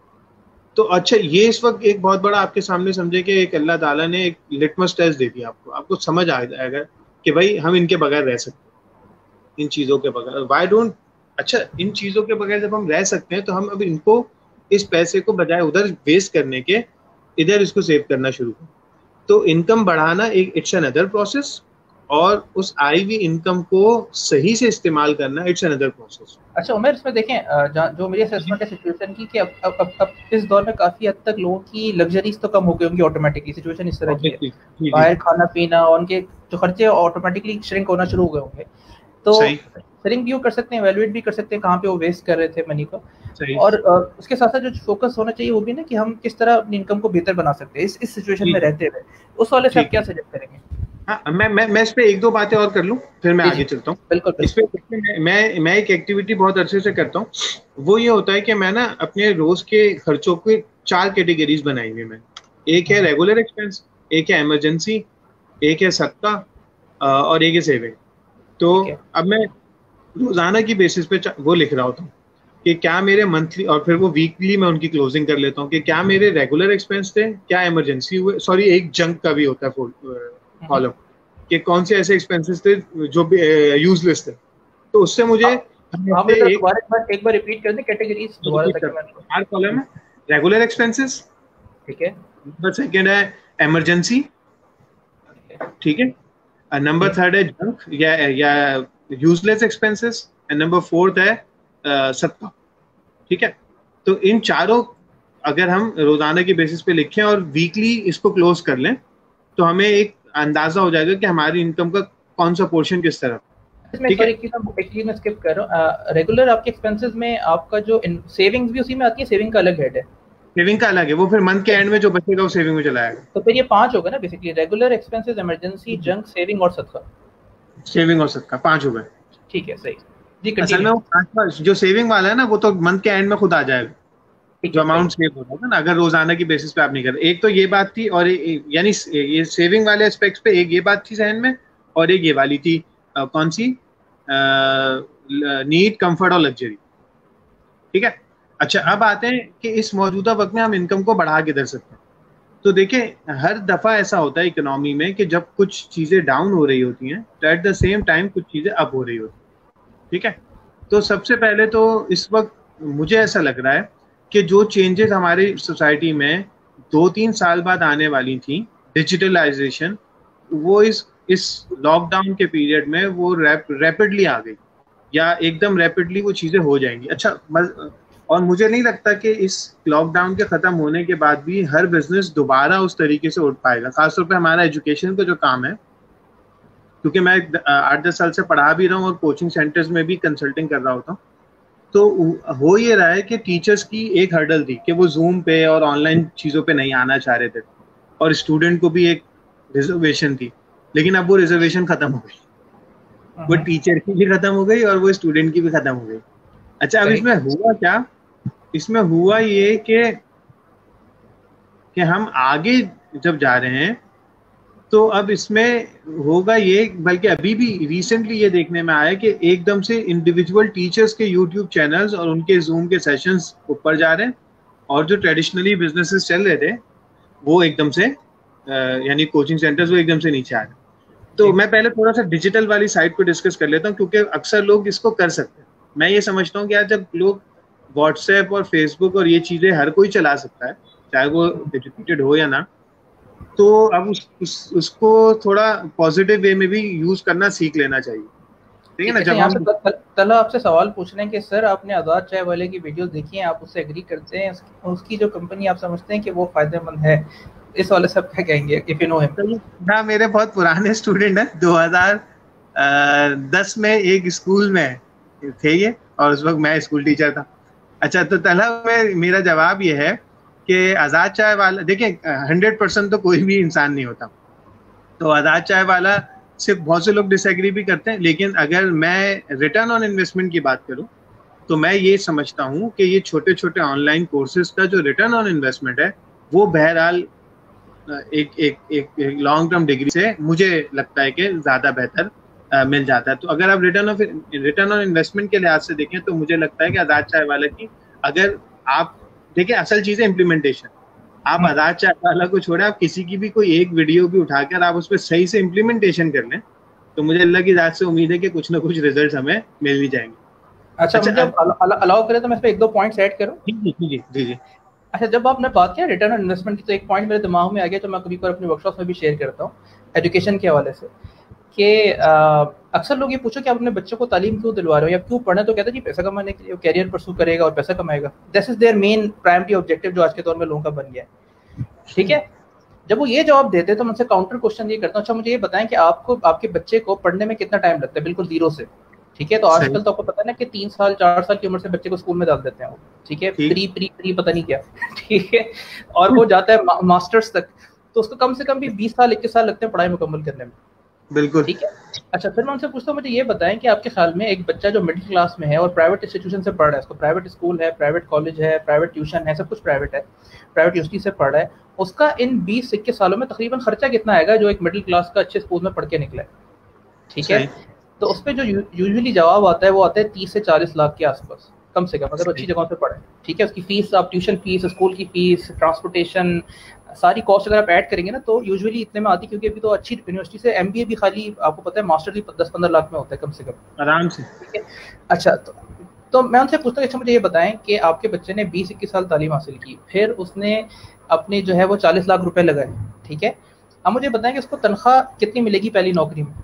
तो अच्छा, ये इस वक्त एक बहुत बड़ा आपके सामने समझे कि एक अल्लाह ताला ने एक लिटमस टेस्ट दे दिया आपको। आपको समझ आ जाएगा कि भाई हम इनके बगैर रह सकते हैं, इन चीजों के बगैर। वाई डोंट, अच्छा, इन चीजों के बगैर जब हम रह सकते हैं, तो हम अब इनको, इस पैसे को बजाय उधर वेस्ट करने के, इधर इसको सेव करना शुरू करें। तो इनकम बढ़ाना एक इट्स अनदर प्रोसेस, और उस आई हुई इनकम को सही से इस्तेमाल करना इट्स अनदर प्रोसेस। अच्छा उमेर, इसमें देखें जो मेरी असेसमेंट है सिचुएशन की, कि अब इस दौर में काफी हद तक लोगों की लग्जरीज तो कम हो गई होंगी ऑटोमेटिकली। सिचुएशन इस तरह की है, बाहर खाना पीना, उनके जो खर्चे ऑटोमेटिकली श्रिंक होना शुरू हो गए होंगे। तो श्रिंक भी कर सकते हैं, वैल्यूएट भी कर सकते हैं कहाँ पे वो वेस्ट कर रहे थे मनी को। और उसके साथ साथ जो फोकस होना चाहिए वो भी ना, कि हम किस तरह अपनी इनकम को बेहतर बना सकते हैं इस सिचुएशन में रहते हुए। उस वाले से आप क्या सजेस्ट करेंगे? हाँ, मैं इस पे 1-2 बातें और कर लूं, फिर मैं आगे चलता हूँ। बिल्कुल। इस पे मैं एक एक्टिविटी बहुत अच्छे से करता हूँ। वो ये होता है कि मैं ना अपने रोज के खर्चों की 4 कैटेगरीज बनाई हुई मैं। एक है रेगुलर एक्सपेंस, एक है इमरजेंसी, एक है सदका, और एक है सेविंग। तो अब मैं रोजाना की बेसिस पे वो लिख रहा होता हूँ कि क्या मेरे मंथली, और फिर वो वीकली मैं उनकी क्लोजिंग कर लेता हूँ कि क्या मेरे रेगुलर एक्सपेंस थे, क्या इमरजेंसी हुए, सॉरी एक जंक का भी होता है कॉलम, कि कौन से ऐसे एक्सपेंसेस थे जो यूजलेस थे। तो उससे मुझे एक बार रिपीट कर दें कैटेगरीज दोबारा तक। 4 कॉलम है। रेगुलर एक्सपेंसेस, ठीक है। नंबर 2 है इमरजेंसी, ठीक है। नंबर 3 है जंक या यूजलेस एक्सपेंसेस, एंड नंबर 4 है सदका, ठीक है। तो इन चारों अगर हम रोजाना की बेसिस पे लिखें और वीकली इसको क्लोज कर लें, तो हमें एक अंदाजा हो जाएगा कि हमारी इनकम का कौन सा पोर्शन किस तरह। एक चीज मैं स्किप कर रहा हूँ, रेगुलर आपके एक्सपेंसेस में आपका जो सेविंग्स भी उसी में आती है, सेविंग का अलग हेड है? सेविंग का अलग है, वो फिर मंथ के एंड में जो बचेगा वो सेविंग में चला जाएगा। तो फिर ये 5 होगा ना basically, regular expenses, emergency, junk, saving और सदका। सेविंग और सदका 5 हो गए। ठीक है, सही जी। असल में वो जो सेविंग वाला है ना, वो तो मंथ के एंड में खुद आ जाएगा, जो अमाउंट सेव हो जाएगा ना, अगर रोजाना की बेसिस पे आप नहीं कर रहे। एक तो ये बात थी, और यानी ये सेविंग वाले एस्पेक्ट्स पे एक ये बात थी जहन में, और एक ये वाली थी कौन सी, नीड, कंफर्ट और लग्जरी, ठीक है। अच्छा, अब आते हैं कि इस मौजूदा वक्त में हम इनकम को बढ़ा के दे सकते हैं। तो देखिए, हर दफा ऐसा होता है इकोनॉमी में कि जब कुछ चीजें डाउन हो रही होती हैं, तो एट द सेम टाइम कुछ चीजें अप हो रही होती हैं, ठीक है। तो सबसे पहले तो इस वक्त मुझे ऐसा लग रहा है कि जो चेंजेस हमारी सोसाइटी में 2-3 साल बाद आने वाली थी, डिजिटलाइजेशन, वो इस लॉकडाउन के पीरियड में वो रैपिडली आ गई, या एकदम रैपिडली वो चीजें हो जाएंगी। अच्छा, और मुझे नहीं लगता कि इस लॉकडाउन के खत्म होने के बाद भी हर बिजनेस दोबारा उस तरीके से उठ पाएगा। खासतौर पे हमारा एजुकेशन का जो काम है, क्योंकि मैं 8-10 साल से पढ़ा भी रहा हूँ और कोचिंग सेंटर्स में भी कंसल्टिंग कर रहा होता हूँ, तो हो ये रहा है कि टीचर्स की एक हर्डल थी कि वो जूम पे और ऑनलाइन चीज़ों पे नहीं आना चाह रहे थे, और स्टूडेंट को भी एक रिजर्वेशन थी, लेकिन अब वो रिजर्वेशन खत्म हो गई, वो टीचर की भी खत्म हो गई और वो स्टूडेंट की भी खत्म हो गई। अच्छा, अब इसमें हुआ क्या, इसमें हुआ ये कि हम आगे जब जा रहे हैं तो अब इसमें होगा ये, बल्कि अभी भी रिसेंटली ये देखने में आया कि एकदम से इंडिविजुअल टीचर्स के यूट्यूब चैनल्स और उनके जूम के सेशंस ऊपर जा रहे हैं, और जो ट्रेडिशनली बिजनेसेस चल रहे थे वो एकदम से यानी कोचिंग सेंटर्स वो एकदम से नीचे आ रहे। तो मैं पहले थोड़ा सा डिजिटल वाली साइड को डिस्कस कर लेता हूँ, क्योंकि अक्सर लोग इसको कर सकते हैं। मैं ये समझता हूँ कि यार जब लोग व्हाट्सएप और फेसबुक और ये चीजें हर कोई चला सकता है, चाहे वो एजुकेटेड हो या ना, तो अब उसको थोड़ा पॉजिटिव वे में भी यूज करना सीख लेना चाहिए, ठीक है ना। जब हम तला आपसे सवाल पूछ रहे हैं कि सर आपने आजाद चाय वाले की वीडियोस देखी हैं, आप उससे एग्री करते हैं, उसकी जो कंपनी आप समझते हैं कि वो फायदेमंद है, इस वाले सब क्या कहेंगे इफ यू नो हिम? हाँ, मेरे बहुत पुराने स्टूडेंट हैं, 2010 में एक स्कूल में थे ये, और उस वक्त मैं स्कूल टीचर था। अच्छा, तो तला में मेरा जवाब ये है कि आजाद चाय वाला, देखिए 100% तो कोई भी इंसान नहीं होता, तो आजाद चाय वाला से बहुत से लोग डिसएग्री भी करते हैं, लेकिन अगर मैं रिटर्न ऑन इन्वेस्टमेंट की बात करूं तो मैं ये समझता हूं कि ये छोटे छोटे ऑनलाइन कोर्सेज का जो रिटर्न ऑन इन्वेस्टमेंट है वो बहरहाल एक लॉन्ग टर्म डिग्री से मुझे लगता है कि ज्यादा बेहतर मिल जाता है। तो अगर आप रिटर्न ऑन इन्वेस्टमेंट के लिहाज से देखें तो मुझे लगता है कि आजाद चाय वाला की, अगर आप देखिए असल चीज है इम्प्लीमेंटेशन। आप आजाद चाय वाला को छोड़े, आप किसी की भी कोई एक वीडियो भी उठाकर आप उस पर सही से इम्प्लीमेंटेशन कर लें तो मुझे अल्लाह की जात से उम्मीद है कि कुछ ना कुछ रिजल्ट हमें मिल ही जाएंगे। अच्छा, अलाउ करें तो मैं इस पे एक दो पॉइंट्स ऐड करूं? जी। अच्छा, जब आपने बात किया रिटर्न ऑन इन्वेस्टमेंट की तो एक पॉइंट मेरे दिमाग में आ गया, तो मैं कभी पर अपने वर्कशॉप में भी शेयर करता हूँ एजुकेशन के हवाले से, कि अक्सर लोग ये पूछो कि आप अपने बच्चों को तालीम क्यों दिलवा रहे हो या क्यों पढ़ना, तो कहते हैं कि पैसा कमाने के लिए, कैरियर परसू करेगा और पैसा कमाएगा। This is their main primary objective जो आज के दौर में लोगों का बन गया है, ठीक है। जब वो ये जवाब देते हैं तो मैं उनसे काउंटर क्वेश्चन ये करता हूँ, अच्छा मुझे ये बताएं कि आपको आपके बच्चे को पढ़ने में कितना टाइम लगता है, बिल्कुल जीरो से, ठीक है। तो आजकल तो आपको पता है ना कि 3 साल 4 साल की उम्र से बच्चे को स्कूल में डाल देते हैं, ठीक है, प्री पता नहीं क्या, ठीक है, और वो जाता है मास्टर्स तक, तो उसको कम से कम भी 20 साल 21 साल लगते हैं पढ़ाई मुकम्मल करने में, बिल्कुल, ठीक है। अच्छा, फिर मैं उनसे पूछता हूँ, मुझे ये बताएं कि आपके ख्याल में एक बच्चा जो मिडिल क्लास में है और प्राइवेट इंस्टीट्यूशन से पढ़ रहा है, उसको प्राइवेट स्कूल है, प्राइवेट कॉलेज है, प्राइवेट ट्यूशन है, सब कुछ प्राइवेट है, प्राइवेट यूनिवर्सिटी से पढ़ रहा है, उसका इन 20-21 सालों में तकरीबन खर्चा कितना आएगा जो एक मिडिल क्लास का अच्छे स्कूल में पढ़ के निकला है, ठीक है। तो उस पर जो यूजुअली जवाब आता है वो आता है 30 से 40 लाख के आसपास, कम से कम, अगर अच्छी जगहों से पढ़े, ठीक है। उसकी फीस, आप ट्यूशन फीस, स्कूल की फीस, ट्रांसपोर्टेशन, सारी कॉस्ट अगर आप ऐड करेंगे ना तो यूजुअली इतने में आती है, क्योंकि अभी तो अच्छी यूनिवर्सिटी से MBA भी खाली आपको पता है मास्टर भी 10-15 लाख में होता है कम से कम, आराम से, ठीक है। अच्छा, तो मैं उनसे पूछता हूँ, अच्छा मुझे ये बताएं कि आपके बच्चे ने 20-21 साल तालीम हासिल की, फिर उसने अपने जो है वो 40 लाख रुपए लगाए, ठीक है। अब मुझे बताएं कि उसको तनख्वाह कितनी मिलेगी पहली नौकरी में?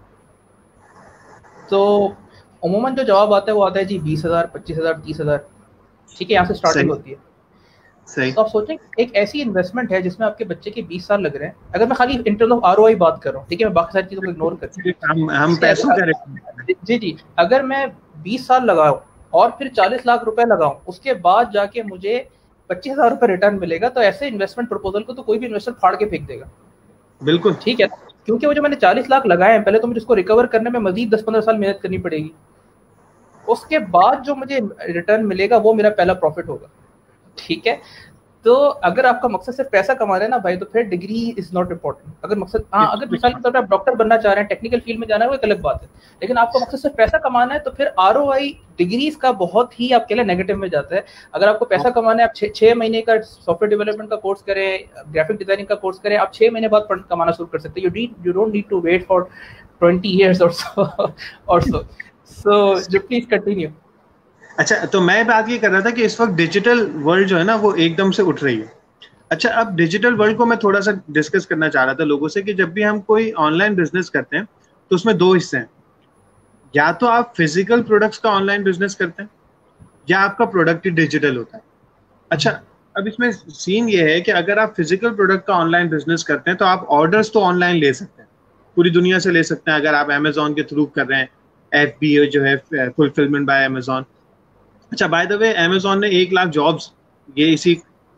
तो उमूमन जो जवाब आता है वो आता है जी 20,000, 25,000, 30,000, ठीक है, यहाँ से स्टार्टिंग होती है। सही। तो आप सोचें एक ऐसी इन्वेस्टमेंट है जिसमें आपके बच्चे के 20 साल लग रहे हैं, अगर मैं खाली इन टर्म्स ऑफ ROI बात कर रहा हूँ, ठीक है, मैं बाकी सारी चीज़ों को इग्नोर करती हूँ, हम पैसों का जी, अगर मैं 20 साल लगाऊं और फिर 40 लाख रुपए लगाऊं, उसके बाद जाके मुझे 25,000 रुपए रिटर्न मिलेगा, तो ऐसे इन्वेस्टमेंट प्रपोजल को तो कोई भी इन्वेस्टर फाड़ के फेंक देगा, बिल्कुल, ठीक है, क्योंकि वो जो मैंने 40 लाख लगाए हैं पहले, तो मुझे इसको रिकवर करने में मजीद 10-15 साल मेहनत करनी पड़ेगी, उसके बाद जो मुझे रिटर्न मिलेगा वो मेरा पहला प्रॉफिट होगा, ठीक है। तो अगर आपका मकसद सिर्फ पैसा कमा रहे हैं ना भाई, तो फिर डिग्री इज नॉट इम्पोर्टेंट। अगर मकसद, हाँ, अगर मिसाल के तौर पर आप डॉक्टर बनना चाह रहे हैं, टेक्निकल फील्ड में जाना है, वो एक अलग बात है, लेकिन आपका मकसद सिर्फ पैसा कमाना है तो फिर ROI डिग्रीज का बहुत ही आपके लिए नेगेटिव में जाता है। अगर आपको पैसा कमाना है, आप 6 महीने का सॉफ्टवेयर डेवलपमेंट का कोर्स करें, ग्राफिक डिजाइनिंग का कोर्स करें, आप 6 महीने बाद कमाना शुरू कर सकते हैं। You don't need to wait for 20 years or so. So please continue. अच्छा, तो मैं बात ये कर रहा था कि इस वक्त डिजिटल वर्ल्ड जो है ना वो एकदम से उठ रही है। अच्छा, अब डिजिटल वर्ल्ड को मैं थोड़ा सा डिस्कस करना चाह रहा था लोगों से कि जब भी हम कोई ऑनलाइन बिजनेस करते हैं तो उसमें 2 हिस्से हैं, या तो आप फिजिकल प्रोडक्ट्स का ऑनलाइन बिजनेस करते हैं या आपका प्रोडक्ट ही डिजिटल होता है। अच्छा, अब इसमें सीन ये है कि अगर आप फिजिकल प्रोडक्ट का ऑनलाइन बिजनेस करते हैं तो आप ऑर्डर्स तो ऑनलाइन ले सकते हैं, पूरी दुनिया से ले सकते हैं अगर आप अमेजोन के थ्रू कर रहे हैं, FBA जो है, फुलफिलमेंट बाय अमेजोन। अच्छा, बाय द वे अमेजोन ने 1 लाख जॉब्स ये इसी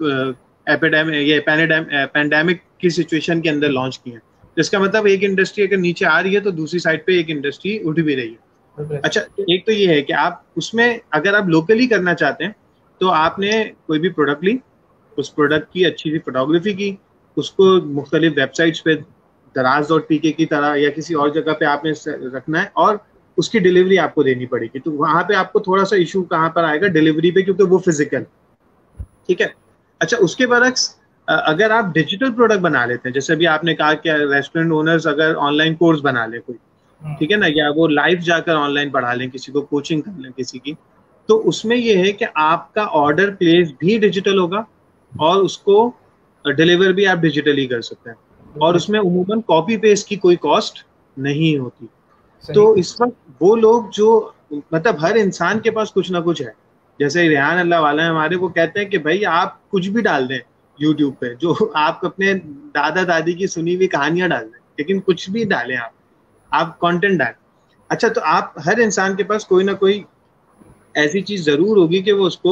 पैंडेमिक की सिचुएशन के अंदर लॉन्च किए हैं। जिसका मतलब एक इंडस्ट्री अगर नीचे आ रही है तो दूसरी साइड पे एक इंडस्ट्री उठ भी रही है। अच्छा, एक तो ये है कि आप उसमें अगर आप लोकली करना चाहते हैं तो आपने कोई भी प्रोडक्ट ली, उस प्रोडक्ट की अच्छी सी फोटोग्राफी की, उसको मुख्तलिफ वेबसाइट्स पे दराज.pk की तरह या किसी और जगह पे आपने रखना है और उसकी डिलीवरी आपको देनी पड़ेगी। तो वहां पे आपको थोड़ा सा इशू कहाँ पर आएगा, डिलीवरी पे, क्योंकि वो फिजिकल, ठीक है। अच्छा, उसके बरक्स अगर आप डिजिटल प्रोडक्ट बना लेते हैं, जैसे अभी आपने कहा कि रेस्टोरेंट ओनर्स अगर ऑनलाइन कोर्स बना ले कोई, ठीक है ना, या वो लाइव जाकर ऑनलाइन पढ़ा लें, किसी को कोचिंग कर लें किसी की, तो उसमें ये है कि आपका ऑर्डर प्लेस भी डिजिटल होगा और उसको डिलीवर भी आप डिजिटली कर सकते हैं और उसमें उमूमन कॉपी पेस्ट की कोई कॉस्ट नहीं होती। तो इस वक्त वो लोग जो, मतलब हर इंसान के पास कुछ ना कुछ है, जैसे रेहान अल्लाह वाला है हमारे, वो कहते हैं कि भाई आप कुछ भी डाल दें यूट्यूब पे, जो आप अपने दादा दादी की सुनी हुई कहानियां डाल दें, लेकिन कुछ भी डालें आप कंटेंट डालें। अच्छा, तो आप हर इंसान के पास कोई ना कोई ऐसी चीज जरूर होगी कि वो उसको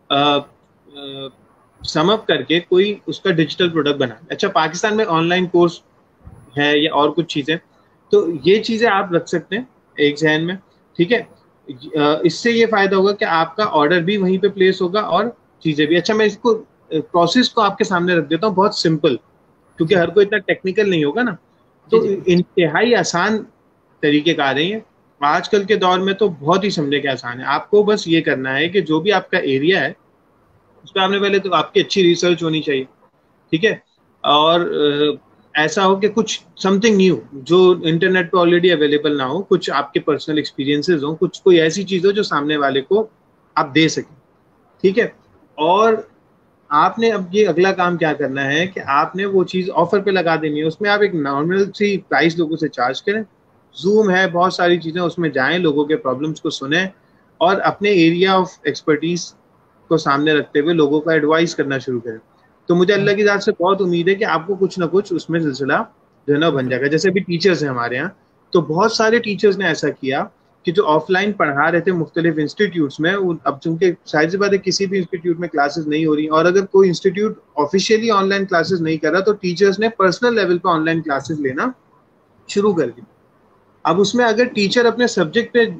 सम अप करके कोई उसका डिजिटल प्रोडक्ट बना। अच्छा, पाकिस्तान में ऑनलाइन कोर्स है या और कुछ चीजें, तो ये चीजें आप रख सकते हैं एक जहन में, ठीक है। इससे ये फायदा होगा कि आपका ऑर्डर भी वहीं पे प्लेस होगा और चीजें भी। अच्छा, मैं इसको प्रोसेस को आपके सामने रख देता हूँ, बहुत सिंपल, क्योंकि हर कोई इतना टेक्निकल नहीं होगा ना, तो इंतहाई आसान तरीके का आ रही है आजकल के दौर में, तो बहुत ही समझने के आसान है। आपको बस ये करना है कि जो भी आपका एरिया है उस पर आपने पहले तो आपकी अच्छी रिसर्च होनी चाहिए, ठीक है, और ऐसा हो कि कुछ समथिंग न्यू जो इंटरनेट पे ऑलरेडी अवेलेबल ना हो, कुछ आपके पर्सनल एक्सपीरियंसेस हो, कुछ कोई ऐसी चीज हो जो सामने वाले को आप दे सकें, ठीक है। और आपने अब ये अगला काम क्या करना है कि आपने वो चीज ऑफर पे लगा देनी है। उसमें आप एक नॉर्मल सी प्राइस लोगों से चार्ज करें, जूम है, बहुत सारी चीजें, उसमें जाएं, लोगों के प्रॉब्लम्स को सुने और अपने एरिया ऑफ एक्सपर्टीज को सामने रखते हुए लोगों का एडवाइस करना शुरू करें। तो मुझे अल्लाह की ज़ात से बहुत उम्मीद है कि आपको कुछ ना कुछ उसमें सिलसिला जो है ना बन जाएगा। जैसे अभी टीचर्स हैं हमारे यहाँ, तो बहुत सारे टीचर्स ने ऐसा किया कि जो ऑफलाइन पढ़ा रहे थे मुख्तलिफ इंस्टीट्यूट्स में, अब चूंकि जाहिर सी बात है किसी भी इंस्टीट्यूट में क्लासेस नहीं हो रही, और अगर कोई इंस्टीट्यूट ऑफिशियली ऑनलाइन क्लासेस नहीं कर रहा तो टीचर्स ने पर्सनल लेवल पे ऑनलाइन क्लासेस लेना शुरू कर दी। अब उसमें अगर टीचर अपने सब्जेक्ट पे,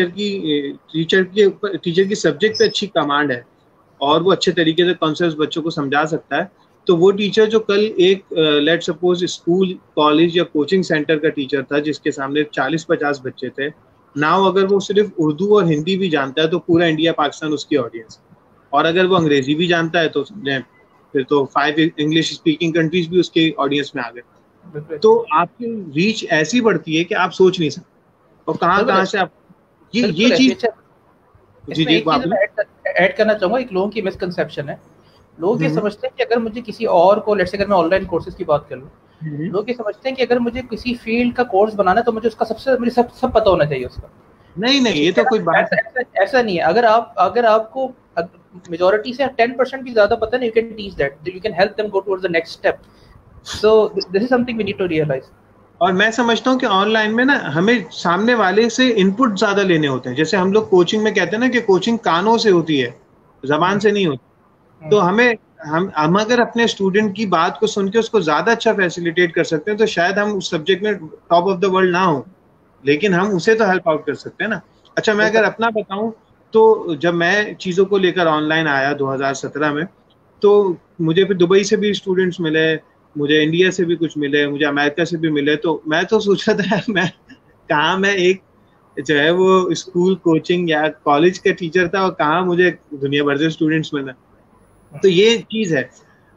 टीचर की सब्जेक्ट पे अच्छी कमांड है और वो अच्छे तरीके से कॉन्सेप्ट्स बच्चों को समझा सकता है, तो वो टीचर जो कल एक लेट सपोज स्कूल, कॉलेज या कोचिंग सेंटर का टीचर था जिसके सामने 40-50 बच्चे थे, नाउ अगर वो सिर्फ उर्दू और हिंदी भी जानता है तो पूरा इंडिया पाकिस्तान उसकी ऑडियंस है, और अगर वो अंग्रेजी भी जानता है तो समझें फिर तो 5 इंग्लिश स्पीकिंग कंट्रीज भी उसके ऑडियंस में आ गए। तो आपकी रीच ऐसी बढ़ती है कि आप सोच नहीं सकते, और कहाँ से आप ये चीज। जी जी, ऐड करना चाहूंगा, एक लोगों की मिसकंसेप्शन है, लोग ये समझते हैं कि अगर मुझे किसी और को, लेट्स से अगर मैं ऑनलाइन कोर्सेज की बात कर लूं, लोग ये समझते हैं कि अगर मुझे किसी फील्ड का कोर्स बनाना है तो मुझे उसका मुझे सब पता होना चाहिए उसका। नहीं, ये तो कोई बात ऐसा नहीं है। अगर आपको मेजॉरिटी से 10% भी ज्यादा पता है, you can teach that, you can help them go towards the next step. So this is something we need to realise. और मैं समझता हूँ कि ऑनलाइन में ना हमें सामने वाले से इनपुट ज्यादा लेने होते हैं। जैसे हम लोग कोचिंग में कहते हैं ना कि कोचिंग कानों से होती है, जबान से नहीं होती। तो हम अगर अपने स्टूडेंट की बात को सुन के उसको ज्यादा अच्छा फैसिलिटेट कर सकते हैं तो शायद हम उस सब्जेक्ट में टॉप ऑफ द वर्ल्ड ना हो, लेकिन हम उसे तो हेल्प आउट कर सकते हैं ना। अच्छा, मैं अगर अपना बताऊं तो जब मैं चीजों को लेकर ऑनलाइन आया 2017 में, तो मुझे फिर दुबई से भी स्टूडेंट्स मिले, मुझे इंडिया से भी कुछ मिले, मुझे अमेरिका से भी मिले। तो मैं तो सोच रहा था मैं एक जो है वो स्कूल, कोचिंग या कॉलेज का टीचर था, और कहाँ मुझे दुनिया भर से स्टूडेंट्स मिले। तो ये चीज है,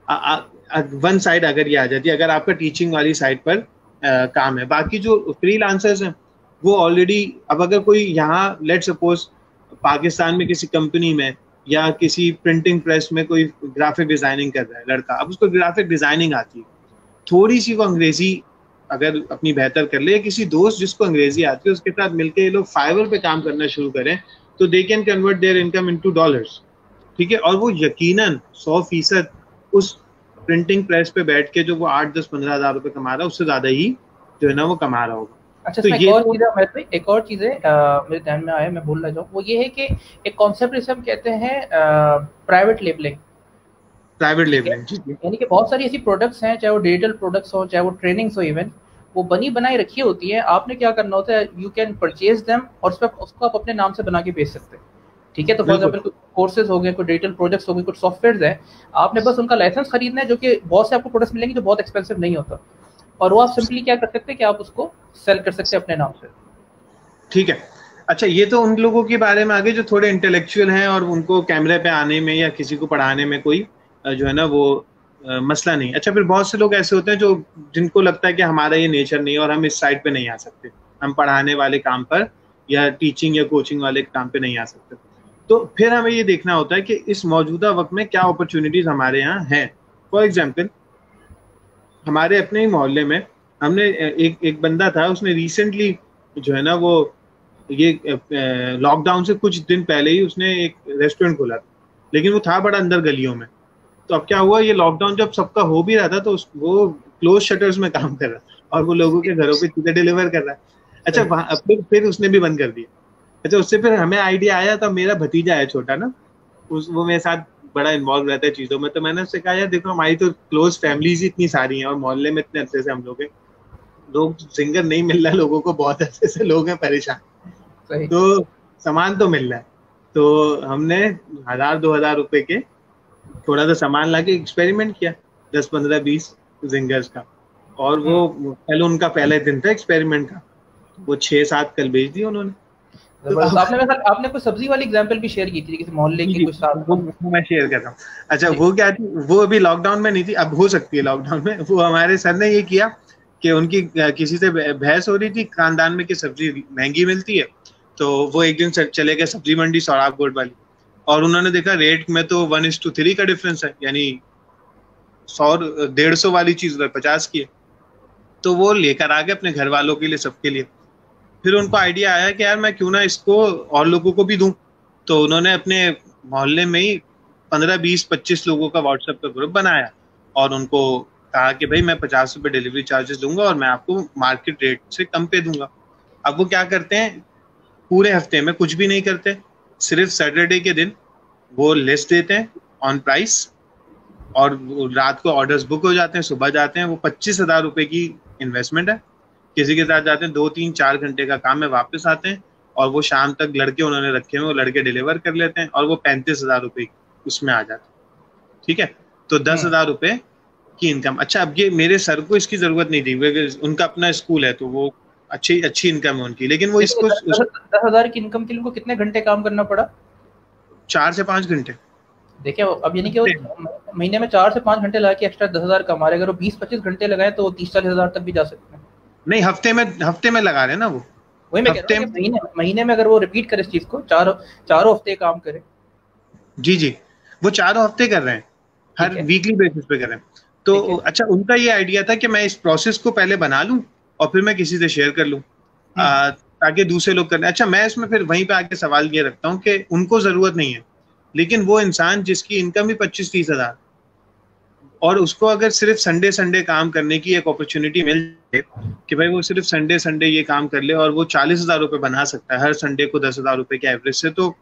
वन साइड अगर ये आ जाती है, अगर आपका टीचिंग वाली साइड पर काम है। बाकी जो फ्रीलांसर्स हैं वो ऑलरेडी, अब अगर कोई यहाँ लेट सपोज पाकिस्तान में किसी कंपनी में या किसी प्रिंटिंग प्रेस में कोई ग्राफिक डिजाइनिंग कर रहा है लड़का, अब उसको ग्राफिक डिजाइनिंग आती है, थोड़ी सी वो अंग्रेजी अगर अपनी बेहतर कर ले, या किसी दोस्त जिसको अंग्रेजी आती है उसके साथ मिलकर ये लोग फाइवर पे काम करना शुरू करें, तो they can convert their income into dollars, ठीक है। और वो यकीनन 100% उस प्रिंटिंग प्रेस पे बैठ के जो वो 8, 10, 15 हज़ार रुपए कमा रहा है उससे ज्यादा ही जो है ना वो कमा रहा होगा। अच्छा, तो इसमें ये एक और चीज़ है, मेरे ध्यान में आया, मैं भूल ना जाऊँ, वो ये है कि एक कॉन्सेप्ट जिसे हम कहते हैं प्राइवेट लेबलिंग। प्राइवेट ठीक है, लेबलिंग, ठीक है। यानी कि बहुत सारी ऐसी प्रोडक्ट्स हैं, चाहे वो डिजिटल प्रोडक्ट्स हो, चाहे वो ट्रेनिंग्स हो, इवन वो बनी बनाई रखी होती है। आपने क्या करना होता है, यू कैन परचेज देम और उसको आप अपने नाम से बना के बेच सकते हैं। ठीक है, तो फॉर बिल्कुल एग्जाम्पल कुछ कोर्सेज हो गए, कुछ डिजिटल प्रोजेक्ट्स हो गए, कुछ सॉफ्टवेयर है, आपने बस उनका लाइसेंस खरीदना है, जो कि बहुत से आपको प्रोडक्ट्स मिलेंगे जो बहुत एक्सपेंसिव नहीं होता, और वो आप सिंपली क्या कर सकते हैं कि आप उसको सेल कर सकते हैं अपने नाम से। ठीक है। अच्छा, ये तो उन लोगों के बारे में आगे जो थोड़े इंटेलेक्चुअल हैं और उनको कैमरे पे आने में या किसी को पढ़ाने में कोई जो है ना वो मसला नहीं। अच्छा, फिर बहुत से लोग ऐसे होते हैं जो जिनको लगता है कि हमारा ये नेचर नहीं है और हम इस साइड पे नहीं आ सकते, हम पढ़ाने वाले काम पर या टीचिंग या कोचिंग वाले काम पे नहीं आ सकते। तो फिर हमें ये देखना होता है कि इस मौजूदा वक्त में क्या अपॉर्चुनिटीज हमारे यहाँ हैं। फॉर एग्जाम्पल, हमारे अपने ही मोहल्ले में हमने एक एक बंदा था, उसने रिसेंटली जो है ना वो ये लॉकडाउन से कुछ दिन पहले ही उसने एक रेस्टोरेंट खोला था, लेकिन वो था बड़ा अंदर गलियों में। तो अब क्या हुआ, ये लॉकडाउन जब सबका हो भी रहा था तो वो क्लोज शटर्स में काम कर रहा था और वो लोगों के घरों पे चीजें डिलीवर कर रहा है। अच्छा, फिर उसने भी बंद कर दिया। अच्छा, उससे फिर हमें आइडिया आया, तो मेरा भतीजा है छोटा ना, वो मेरे साथ बड़ा इन्वॉल्व रहता है चीजों में, तो मैंने उससे कहा यार देखो, हमारी तो क्लोज फैमिलीज ही इतनी सारी हैं और मोहल्ले में इतने अच्छे से हम लोग सिंगर नहीं मिल रहा लोगों को, बहुत अच्छे से लोग हैं परेशान, तो सामान तो मिल रहा है। तो हमने 1000-2000 रुपए के थोड़ा सा सामान लाके एक्सपेरिमेंट किया, 10-15-20 जिंगर्स का, और वो पहले उनका पहला दिन था एक्सपेरिमेंट का, वो 6-7 कल बेच दिए उन्होंने। तो आपने कोई सब्जी वाली एग्जांपल भी शेयर की थी किसी मोहल्ले की कुछ साथ, वो मैं शेयर कर रहा हूँ। अच्छा, वो क्या थी, वो अभी लॉकडाउन में नहीं थी, अब हो सकती है लॉकडाउन में। वो हमारे सर ने ये किया कि उनकी किसी से बहस हो रही थी खानदान में कि सब्जी महंगी मिलती है, तो वो एक दिन चले गए सब्जी मंडी सौराब गोड वाली, और उन्होंने देखा रेट में तो 1:3 का डिफरेंस है, यानी 100-150 वाली चीज 50 की है। तो वो लेकर आ गए अपने घर वालों के लिए, सबके लिए। फिर उनको आइडिया आया कि यार मैं क्यों ना इसको और लोगों को भी दूं, तो उन्होंने अपने मोहल्ले में ही 15-20-25 लोगों का व्हाट्सएप का ग्रुप बनाया और उनको कहा कि भाई मैं 50 रुपए डिलीवरी चार्जेस दूंगा और मैं आपको मार्केट रेट से कम पे दूंगा। अब वो क्या करते हैं, पूरे हफ्ते में कुछ भी नहीं करते, सिर्फ सैटरडे के दिन वो लिस्ट देते हैं ऑन प्राइस, और रात को ऑर्डर्स बुक हो जाते हैं, सुबह जाते हैं। वो 25,000 रुपए की इन्वेस्टमेंट है, किसी के साथ जाते हैं, 2-3-4 घंटे का काम है, वापस आते हैं, और वो शाम तक लड़के उन्होंने रखे हुए, वो लड़के डिलीवर कर लेते हैं, और वो 35,000 रुपए उसमें आ जाते हैं। ठीक है, तो 10,000 रुपए की इनकम। अच्छा, अब ये मेरे सर को इसकी जरूरत नहीं थी, उनका अपना स्कूल है, तो वो अच्छी इनकम है उनकी, लेकिन वो इसको 10,000 की इनकम के लिए उनको कितने घंटे काम करना पड़ा? 4 से 5 घंटे। देखिए, अब यानी कि वो महीने में 4 से 5 घंटे लगा के एक्स्ट्रा 10,000 कमा रहे। अगर वो 20-25 घंटे लगाए तो 30-40 हजार तक भी जा सकते हैं। नहीं, हफ्ते में लगा रहे हैं ना वो। वही मैं कह रहा हूँ, महीने में अगर वो रिपीट करे इस चीज को, चारों हफ्ते काम करे। जी, वो 4 हफ्ते कर रहे हैं, हर वीकली बेसिस पे कर रहे हैं। तो अच्छा, उनका ये आइडिया था कि मैं इस प्रोसेस को पहले बना लूं और फिर मैं किसी से शेयर कर लूं, ताकि दूसरे लोग करें। अच्छा, मैं इसमें फिर वहीं पे आके सवाल ये रखता हूँ कि उनको जरूरत नहीं है, लेकिन वो इंसान जिसकी इनकम ही 25-30 हजार, और उसको अगर सिर्फ संडे काम करने की एक अपॉर्चुनिटी मिल जाए कि भाई वो सिर्फ संडे ये काम कर ले और वो 40,000 रुपए बना सकता है हर संडे को 10,000 रुपए के एवरेज से, तो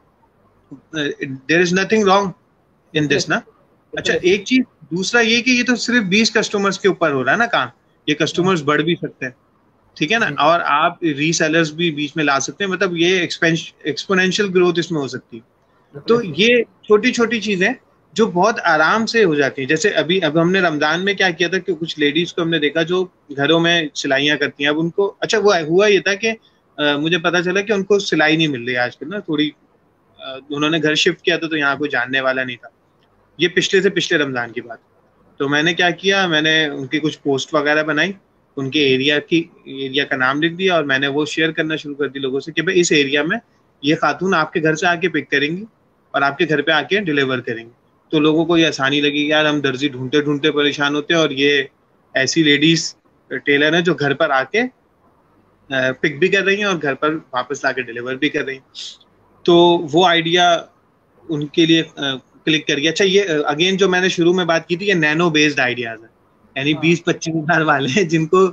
there is nothing wrong in this ना। अच्छा, एक चीज, दूसरा ये कि ये तो सिर्फ 20 कस्टमर्स के ऊपर हो रहा है ना काम, ये कस्टमर्स बढ़ भी सकते हैं, ठीक है ना, और आप रीसेलर्स भी बीच में ला सकते हैं, मतलब ये एक्सपोनेंशियल ग्रोथ इसमें हो सकती है। तो ये छोटी छोटी चीजें जो बहुत आराम से हो जाती है। जैसे अब हमने रमजान में क्या किया था कि कुछ लेडीज को हमने देखा जो घरों में सिलाइयाँ करती हैं। अब उनको, अच्छा, वो हुआ ये था कि मुझे पता चला कि उनको सिलाई नहीं मिल रही आजकल ना, थोड़ी उन्होंने घर शिफ्ट किया था तो यहाँ कोई जानने वाला नहीं था। ये पिछले से पिछले रमजान की बात। तो मैंने क्या किया, मैंने उनकी कुछ पोस्ट वगैरह बनाई, उनके एरिया का नाम लिख दिया और मैंने वो शेयर करना शुरू कर दी लोगों से कि भाई इस एरिया में ये खातून आपके घर से आके पिक करेंगी और आपके घर पे आके डिलीवर करेंगे। तो लोगों को ये आसानी लगी, यार हम दर्जी ढूंढते ढूंढते परेशान होते हैं और ये ऐसी लेडीज टेलर है जो घर पर आके पिक भी कर रही हैं और घर पर वापस लाके डिलीवर भी कर रही हैं। तो वो आइडिया उनके लिए क्लिक कर गया। अच्छा, ये अगेन जो मैंने शुरू में बात की थी, ये नैनो बेस्ड आइडियाज है, यानी 20-25 हजार वाले जिनको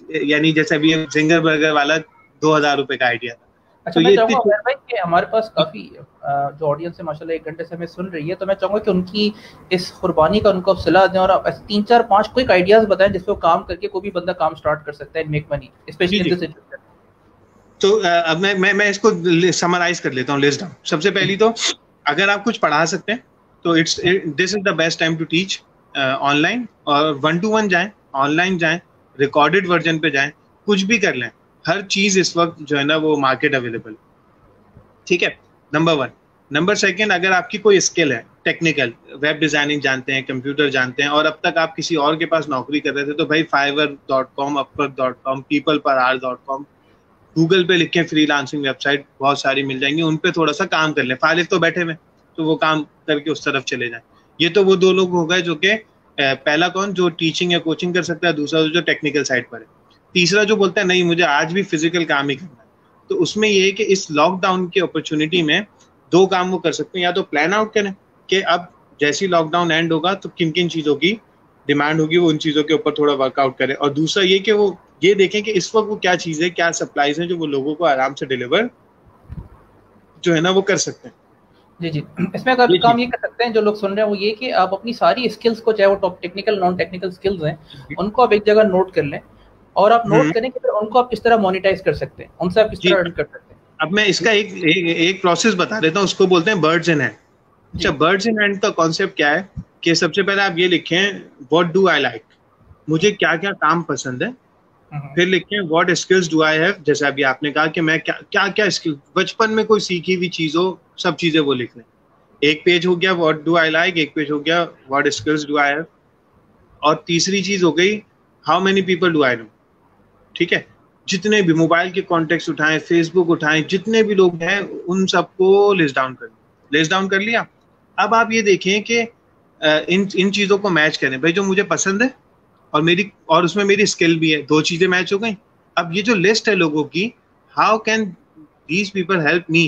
यानी जैसे अभी जिंगर बर्गर वाला 2,000 रुपए का आइडिया था। अच्छा, मैं चाहूँगा उमर भाई कि हमारे पास काफ़ी जो ऑडियंस है माशाल्लाह 1 घंटे से हमें सुन रही है, तो मैं चाहूँगा कि उनकी इस कुर्बानी का उनको सिला दें और आप 3-4-5 क्विक आइडियाज़ बताएं जिस पे काम करके कोई भी बंदा काम स्टार्ट कर सकता है, make money specially in this situation. तो अब मैं इसको समराइज कर लेता हूँ, लिस्ट डाउन। सबसे पहली तो अगर आप कुछ पढ़ा सकते हैं तो this is the best time to teach online, और 1-to-1 जाएं, ऑनलाइन जाएं, रिकॉर्डेड वर्जन पे जाएं, कुछ भी कर लें। हर चीज इस वक्त जो है ना वो मार्केट अवेलेबल, ठीक है, नंबर 1। नंबर 2, अगर आपकी कोई स्किल है टेक्निकल, वेब डिजाइनिंग जानते हैं, कंप्यूटर जानते हैं, और अब तक आप किसी और के पास नौकरी कर रहे थे, तो भाई fiverr.com, upwork.com, peopleperhour.com, गूगल पे लिखें फ्रीलांसिंग वेबसाइट बहुत सारी मिल जाएंगी, उन पे थोड़ा सा काम कर लें। फारिग तो बैठे हुए तो वो काम करके उस तरफ चले जाएं। ये तो वो 2 लोग हो गए जो कि पहला कौन जो टीचिंग या कोचिंग कर सकता है, दूसरा जो टेक्निकल साइड पर है, तीसरा जो बोलता है नहीं मुझे आज भी फिजिकल काम ही करना है। तो उसमें ये है कि इस लॉकडाउन की अपॉर्चुनिटी में 2 काम वो कर सकते हैं। या तो प्लान आउट करें कि अब जैसी लॉकडाउन एंड होगा तो किन किन चीज़ों की डिमांड होगी, वो उन चीज़ों के ऊपर थोड़ा वर्कआउट करें। और दूसरा ये कि वो ये देखें कि इस वक्त वो क्या चीज़ें, क्या सप्लाईज हैं जो वो लोगों को आराम से डिलीवर जो है ना वो कर सकते हैं। जी जी, इसमें अगर काम ये कर सकते हैं जो लोग सुन रहे हैं वो ये कि आप अपनी सारी स्किल्स को, चाहे वो top technical non technical skills हैं, उनको आप एक जगह नोट कर लें, और आप नोट करें कि फिर उनको आप किस तरह मोनेटाइज कर सकते हैं, उनसे आप किस तरह अर्न कर सकते हैं। अब मैं इसका एक प्रोसेस बता देता हूँ, उसको बोलते हैं बर्ड्स इन हैंड। अच्छा, बर्ड्स इन हैंड का कॉन्सेप्ट क्या है कि सबसे पहले आप ये लिखें व्हाट डू आई लाइक, मुझे क्या क्या काम पसंद है। फिर लिखें what skills do I have, जैसे अभी आपने कहा कि मैं क्या क्या स्किल बचपन में कोई सीखी हुई चीज हो, सब चीजें वो लिख लें। एक पेज हो गया व्हाट डू आई लाइक, एक पेज हो गया what skills do I have, और तीसरी चीज हो गई how many people do I know. ठीक है, जितने भी मोबाइल के कॉन्टेक्ट उठाएं, फेसबुक उठाएं, जितने भी लोग हैं उन सबको लिस्ट डाउन कर लिया। अब आप ये देखें कि इन चीजों को मैच करें, भाई जो मुझे पसंद है और उसमें मेरी स्किल भी है, 2 चीजें मैच हो गई। अब ये जो लिस्ट है लोगों की, how can these people help me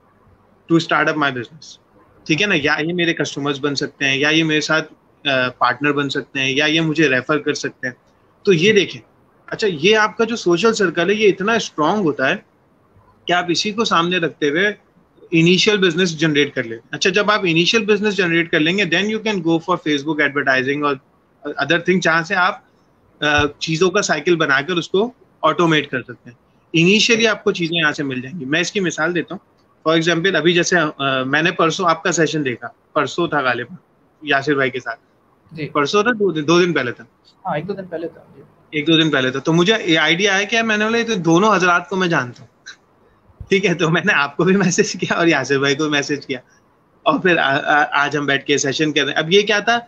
to start up my business, ठीक है ना, या ये मेरे कस्टमर्स बन सकते हैं, या ये मेरे साथ पार्टनर बन सकते हैं, या ये मुझे रेफर कर सकते हैं। तो ये देखें। अच्छा, ये आपका जो सोशल सर्कल है ये इतना स्ट्रांग होता है कि आप इसी को सामने रखते हुए इनिशियल बिजनेस जनरेट कर लें। अच्छा, जब आप इनिशियल बिजनेस जनरेट कर लेंगे then you can go for Facebook advertising और अदर थिंग, जहाँ से आप चीज़ों का साइकिल बनाकर उसको ऑटोमेट कर सकते हैं। इनिशियली आपको चीज़ें यहाँ से मिल जाएंगी। मैं इसकी मिसाल देता हूँ। फॉर एग्जाम्पल अभी जैसे मैंने परसों आपका सेशन देखा, परसों था गालिब यासिर भाई के साथ जी। परसों था, 2 दिन पहले था। हाँ, 1-2 दिन पहले था। 1-2 दिन पहले था। तो मुझे ये आइडिया आया कि मैंने बोला तो दोनों हजरात को मैं जानता हूँ, ठीक है, तो मैंने आपको भी मैसेज किया और यासिर भाई को मैसेज किया, और फिर आज हम बैठ के सेशन कर रहे हैं। अब ये क्या था,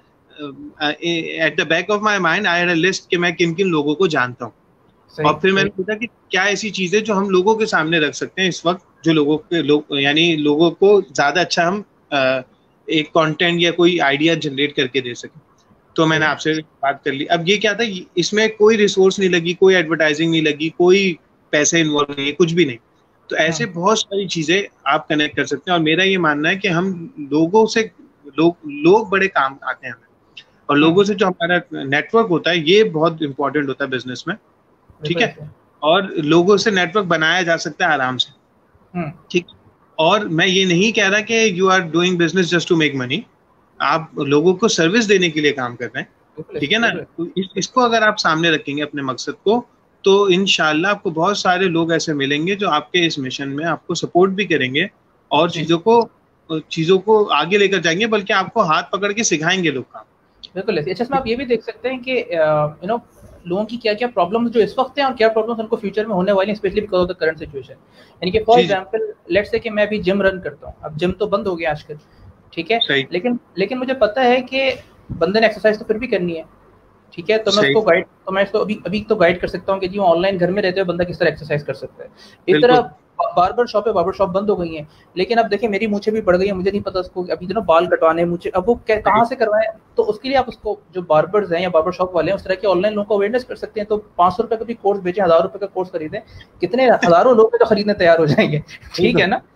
at the back of my mind I had a list कि मैं किन किन लोगों को जानता हूँ, और फिर मैंने सोचा कि क्या ऐसी चीजें जो हम लोगों के सामने रख सकते हैं इस वक्त, जो यानी लोगों को ज्यादा अच्छा हम एक कंटेंट या कोई आइडिया जनरेट करके दे सकें। तो मैंने आपसे बात कर ली। अब ये क्या था, इसमें कोई रिसोर्स नहीं लगी, कोई एडवर्टाइजिंग नहीं लगी, कोई पैसे इन्वॉल्व नहीं है, कुछ भी नहीं। तो ऐसे बहुत सारी चीजें आप कनेक्ट कर सकते हैं। और मेरा ये मानना है कि हम लोगों से लोग बड़े काम आते हैं हमें, और लोगों से जो हमारा नेटवर्क होता है ये बहुत इंपॉर्टेंट होता है बिजनेस में, ठीक है। और लोगों से नेटवर्क बनाया जा सकता है आराम से, ठीक। और मैं ये नहीं कह रहा कि you are doing business just to make money, आप लोगों को सर्विस देने के लिए काम कर रहे हैं, ठीक है ना। तो इसको अगर आप सामने रखेंगे अपने मकसद को, तो इंशाल्लाह आपको बहुत सारे लोग ऐसे मिलेंगे जो आपके इस मिशन में आपको सपोर्ट भी करेंगे और चीज़ों को आगे लेकर जाएंगे, बल्कि आपको हाथ पकड़ के सिखाएंगे लोग काम। बिल्कुल ऐसे। अच्छा, इसमें आप ये भी देख सकते हैं कि यू नो लोगों की क्या क्या प्रॉब्लम्स जो इस वक्त हैं और क्या प्रॉब्लम्स उनको फ्यूचर में होने वाली हैं, specially because of the current situation. यानी कि फॉर एग्जांपल लेट्स से कि मैं अभी जिम रन करता हूँ, अब जिम तो बंद हो गया आजकल, ठीक है, लेकिन मुझे पता है कि बंदे ने एक्सरसाइज तो फिर भी करनी है, ठीक है। तो मैं उसको अभी तो गाइड कर सकता हूँ कि जी ऑनलाइन घर में रहते हुए बंदा किस तरह एक्सरसाइज कर सकता है। इस तरह बार्बर शॉप बंद हो गई हैं, लेकिन अब देखिए मेरी मूंछें भी बढ़ गई हैं, मुझे नहीं पता उसको अभी बाल कटवाने मूंछें, अब वो कहाँ से करवाएं। तो उसके लिए आप उसको जो बार्बर्स हैं या बार्बर शॉप वाले हैं उस तरह के ऑनलाइन लोगों को अवेयरनेस कर सकते हैं। तो 500 रुपए का भी कोर्स बेचें, 1000 रुपए का कोर्स खरीदें, कितने हजारों लोग तो खरीदने तैयार हो जाएंगे, ठीक है ना।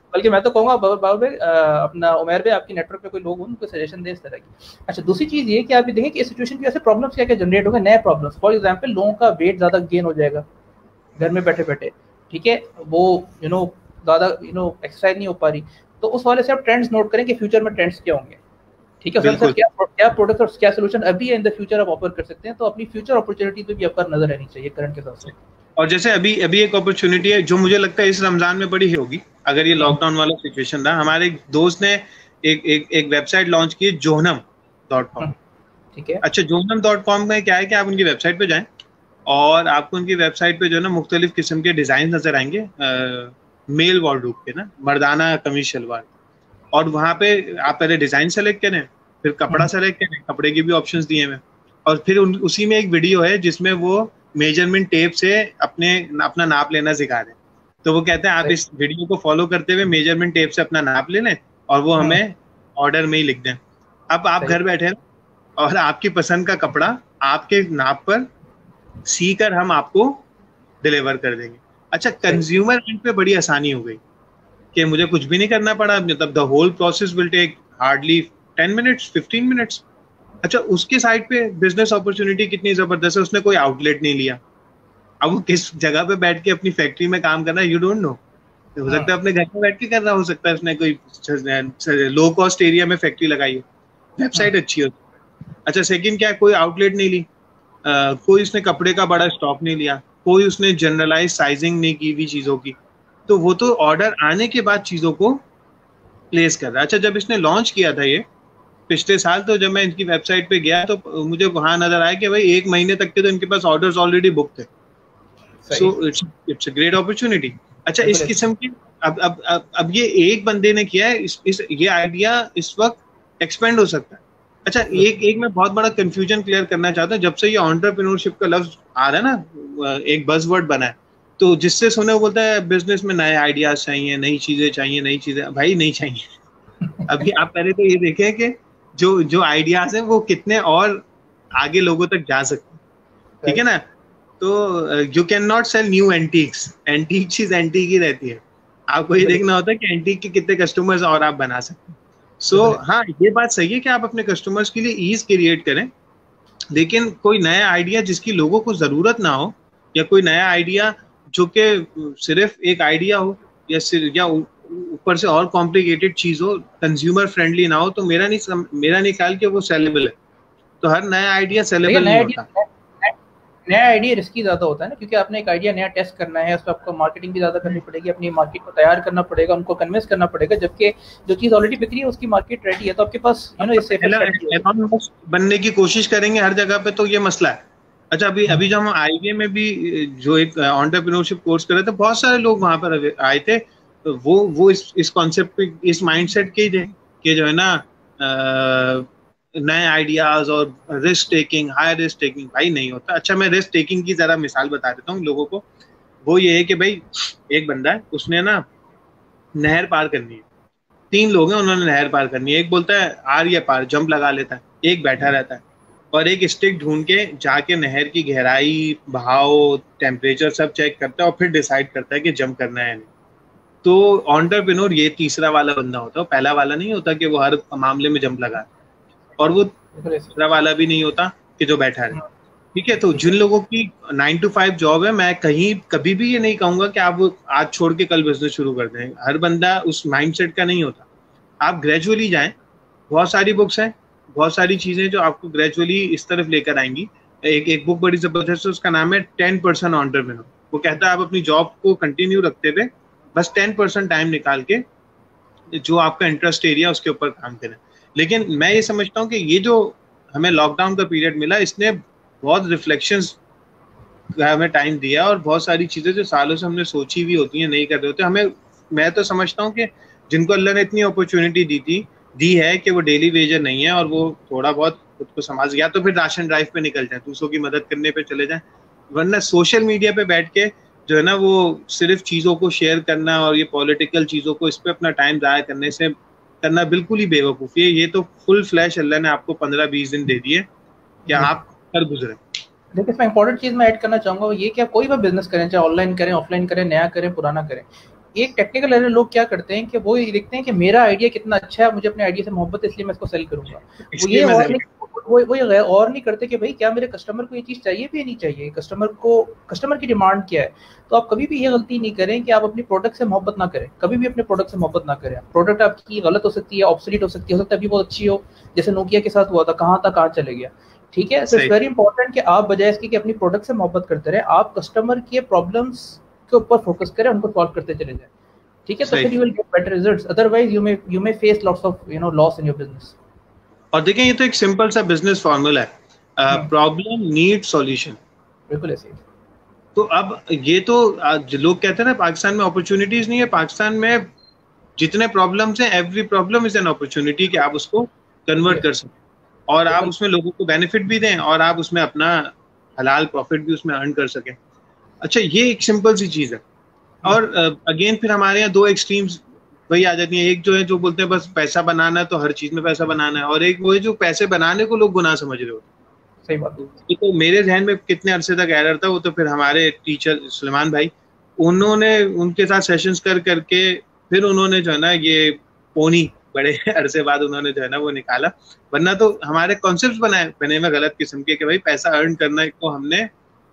बल्कि मैं तो कहूँगा बाबा भाई, अपना उमर भाई, आपकी नेटवर्क पे कोई लोग हों उनको सजेशन दें इस तरह की। अच्छा, दूसरी चीज़ ये कि आप ये देखें कि इस सिचुएशन की वजह से प्रॉब्लम्स क्या क्या जनरेट होंगे, नए प्रॉब्लम्स। फॉर एग्जाम्पल, लोगों का वेट ज़्यादा गेन हो जाएगा घर में बैठे बैठे, ठीक है, वो ज़्यादा एक्सरसाइज नहीं हो पा रही। तो उस वाले से आप ट्रेंड्स नोट करें कि फ्यूचर में ट्रेंड्स क्या होंगे, ठीक है, सर क्या क्या प्रोडक्ट और क्या सोल्यूशन अभी इन द फ्यूचर आप ऑफर कर सकते हैं। तो अपनी फ्यूचर अपॉर्चुनिटी पे भी आपका नजर रहनी चाहिए करंट के साथ। और जैसे अभी अभी एक अपॉर्चुनिटी है जो मुझे लगता है इस रमजान में बड़ी होगी, अगर ये लॉकडाउन वाला सिचुएशन रहा। हमारे एक दोस्त ने एक वेबसाइट लॉन्च की, जोहनम.com, ठीक है। अच्छा, जोहनम.com में क्या है कि आप उनकी वेबसाइट पे जाएं और आपको उनकी वेबसाइट पे जो है ना मुख्तलिफ किस्म के डिजाइन नजर आएंगे, मेल वार्डरोब के ना, मर्दाना कमीज शलवार। और वहां पे आप पहले डिजाइन सेलेक्ट करें, फिर कपड़ा सेलेक्ट करें, कपड़े की भी ऑप्शंस दिए हुए, और फिर उसी में एक वीडियो है जिसमें वो मेजरमेंट टेप से अपना नाप लेना सिखा रहे हैं। तो वो कहते हैं आप इस वीडियो को फॉलो करते हुए मेजरमेंट टेप से अपना नाप ले लें और वो हमें ऑर्डर में ही लिख दें। अब आप घर बैठे हैं और आपकी पसंद का कपड़ा आपके नाप पर सी कर हम आपको डिलीवर कर देंगे। अच्छा, कंज्यूमर एंड पे बड़ी आसानी हो गई कि मुझे कुछ भी नहीं करना पड़ा, मतलब the whole process will take hardly 10 minutes 15 minutes. अच्छा, उसके साइड पे बिजनेस अपॉर्चुनिटी कितनी जबरदस्त है, उसने कोई आउटलेट नहीं लिया। अब वो किस जगह पे बैठ के अपनी फैक्ट्री में काम कर रहा है, यू डोंट नो। हो सकता है अपने घर में बैठ के कर रहा, हो सकता है उसने कोई लो कॉस्ट एरिया में फैक्ट्री लगाई हो, वेबसाइट अच्छी हो। अच्छा, सेकंड क्या, कोई आउटलेट नहीं ली, कोई उसने कपड़े का बड़ा स्टॉक नहीं लिया, कोई उसने जनरलाइज साइजिंग नहीं की हुई चीजों की, तो वो तो ऑर्डर आने के बाद चीजों को प्लेस कर रहा है। अच्छा, जब इसने लॉन्च किया था ये पिछले साल, तो जब मैं इनकी वेबसाइट पे गया तो मुझे वहां नजर आया कि भाई 1 महीने तक के तो इनके पास ऑर्डर्स ऑलरेडी बुक थे। So it's a great opportunity. अच्छा, इस किस्म की अब ये एक बंदे ने किया है, ये आइडिया इस वक्त एक्सपेंड हो सकता है। अच्छा, एक मैं बहुत बड़ा कंफ्यूजन क्लियर करना चाहता हूँ। जब से ये एंटरप्रेन्योरशिप का लफ्ज आ रहा है ना, एक बज़वर्ड बना है, तो जिससे सुने वो बोलता है बिजनेस में नए आइडियाज चाहिए, नई चीजें चाहिए, नई चीजें। भाई नहीं चाहिए। अभी आप पहले तो ये देखें कि जो आइडियाज हैं वो कितने और आगे लोगों तक जा सकते हैं, ठीक है ना। तो you can not sell new antiques, antique चीज एंटीक ही रहती है। आपको ये देखना होता है कि एंटीक के कितने कस्टमर्स और आप बना सकते हैं। सो हाँ, ये बात सही है कि आप अपने कस्टमर्स के लिए ईज क्रिएट करें, लेकिन कोई नया आइडिया जिसकी लोगों को जरूरत ना हो, या कोई नया आइडिया जो कि सिर्फ एक आइडिया हो, या ऊपर से और कॉम्प्लिकेटेड चीज हो, कंज्यूमर फ्रेंडली ना हो, तो मेरा नहीं ख्याल कि वो सेलेबल है। तो हर नया आइडिया सेलेबल नहीं होता। नया आइडिया रिस्की ज्यादा होता है ना, क्योंकि आपने एक आइडिया नया टेस्ट करना है, उस पर आपको मार्केटिंग भी ज्यादा करनी पड़ेगी, अपनी मार्केट को तैयार करना पड़ेगा, उनको कन्विंस करना पड़ेगा, जबकि जो चीज ऑलरेडी बिक रही है उसकी मार्केट रेडी है, तो आपके पास बनने की कोशिश करेंगे हर जगह पे, तो ये मसला है। अच्छा, अभी जब हम आईबीए में भी जो एक एंटरप्रेन्योरशिप कोर्स कर रहे थे, बहुत सारे लोग वहां पर आए थे, तो वो इस कॉन्सेप्ट पे, इस माइंडसेट के थे कि जो है ना नए आइडियाज और risk taking, high risk taking. भाई नहीं होता। अच्छा, मैं रिस्क टेकिंग की जरा मिसाल बता देता हूँ लोगों को। वो ये है कि भाई एक बंदा है, उसने ना नहर पार करनी है, 3 लोग हैं, उन्होंने नहर पार करनी है। एक बोलता है आर या पार, जंप लगा लेता है, एक बैठा रहता है, और एक स्टिक ढूंढ के जाके नहर की गहराई, बहाव, टेम्परेचर सब चेक करता है और फिर डिसाइड करता है कि जंप करना है नहीं। तो एंटरप्रेन्योर ये तीसरा वाला बंदा होता है, पहला वाला नहीं होता कि वो हर मामले में जंप लगा, और वो तीसरा वाला भी नहीं होता कि जो बैठा है। ठीक है, तो जिन लोगों की 9 to 5 जॉब है, मैं कभी भी ये नहीं कहूंगा कि आप आज छोड़ के कल बिजनेस शुरू कर दें। हर बंदा उस माइंडसेट का नहीं होता। आप ग्रेजुअली जाएं, बहुत सारी बुक्स हैं, बहुत सारी चीजें जो आपको ग्रेजुअली इस तरफ लेकर आएंगी। एक बुक बड़ी जबरदस्त है, उसका नाम है 10% एंटरप्रेन्योर। वो कहता है आप अपनी जॉब को कंटिन्यू रखते हुए बस 10% टाइम निकाल के जो आपका इंटरेस्ट एरिया उसके ऊपर काम करें। लेकिन मैं ये समझता हूँ कि ये जो हमें लॉकडाउन का पीरियड मिला, इसने बहुत रिफ्लेक्शंस का हमें टाइम दिया, और बहुत सारी चीजें जो सालों से हमने सोची भी होती हैं, नहीं कर रहे होते हमें। मैं तो समझता हूँ कि जिनको अल्लाह ने इतनी अपॉर्चुनिटी दी है कि वो डेली वेजर नहीं है और वो थोड़ा बहुत खुद को समझ गया, तो फिर राशन ड्राइव पे निकल जाए, दूसरों की मदद करने पे चले जाए। वरना सोशल मीडिया पे बैठ के जो है ना वो सिर्फ चीजों को शेयर करना और ये पॉलिटिकल चीजों को इस पे अपना टाइम जाया करना बिल्कुल ही बेवकूफ़ी है। ये तो फुल फ्लैश अल्लाह ने आपको 15-20 दिन दे दिए कि आप कर गुजरे। देखिए, इसमें इंपॉर्टेंट चीज मैं ऐड करना चाहूंगा, ये कि आप कोई भी बिजनेस करें, चाहे ऑनलाइन करें, ऑफलाइन करें, नया करें, पुराना करें, एक टेक्निकल एरर लोग क्या करते हैं कि वो ये देखते हैं कि मेरा आइडिया कितना अच्छा है, मुझे अपने आइडिया से मोहब्बत है, इसलिए मैं इसको सेल करूंगा। वो इसलिए ये मैं और सेल नहीं, वो ये और नहीं करते कि भाई क्या मेरे कस्टमर को ये चीज़ चाहिए भी या नहीं चाहिए, कस्टमर की डिमांड क्या है। तो आप कभी भी ये गलती नहीं करें कि आप अपनी प्रोडक्ट से मोहब्बत ना करें, कभी भी अपने प्रोडक्ट से मोहब्बत ना करें। प्रोडक्ट आपकी गलत हो सकती है, ऑब्सोलीट हो सकती है, हो सकता है अभी बहुत अच्छी हो, जैसे नोकिया के साथ हुआ था, कहाँ था कहाँ चले गया। ठीक है, तो इट्स सही वेरी इंपॉर्टेंट कि आप बजाय इसके कि अपनी प्रोडक्ट से मोहब्बत करते रहे, आप कस्टमर के प्रॉब्लम्स के ऊपर फोकस करें, उनको सॉल्व करते चले जाएं। ठीक है, तो फिर सही। You will get better results, otherwise you may face lots of loss in your business. और देखें ये तो एक सिंपल सा बिजनेस फॉर्मूला है, प्रॉब्लम नीड सॉल्यूशन। बिल्कुल ऐसे ही। तो अब ये तो लोग कहते हैं ना पाकिस्तान में अपॉर्चुनिटीज नहीं है, पाकिस्तान में जितने प्रॉब्लम्स हैं every problem is an opportunity कि आप उसको कन्वर्ट यस, कर सकें और आप बिल्कुल। उसमें लोगों को बेनिफिट भी दें और आप उसमें अपना हलाल प्रॉफिट भी उसमें अर्न कर सकें। अच्छा ये एक सिंपल सी चीज है। और अगेन फिर हमारे यहाँ दो एक्सट्रीम्स वही आ जाती है, एक जो है जो बोलते हैं बस पैसा बनाना है तो हर चीज में पैसा बनाना है, और एक वो है जो पैसे बनाने को लोग गुनाह समझ रहे होते सही बात। हैं। ये तो मेरे जहन में कितने अरसे तक एरर था, वो तो फिर हमारे टीचर सुलेमान भाई उन्होंने उनके साथ सेशंस कर करके फिर उन्होंने जो है ना ये पोनी बड़े अरसे बाद उन्होंने जो है ना वो निकाला। वरना तो हमारे कॉन्सेप्ट बने में गलत किस्म के कि भाई पैसा अर्न करने को हमने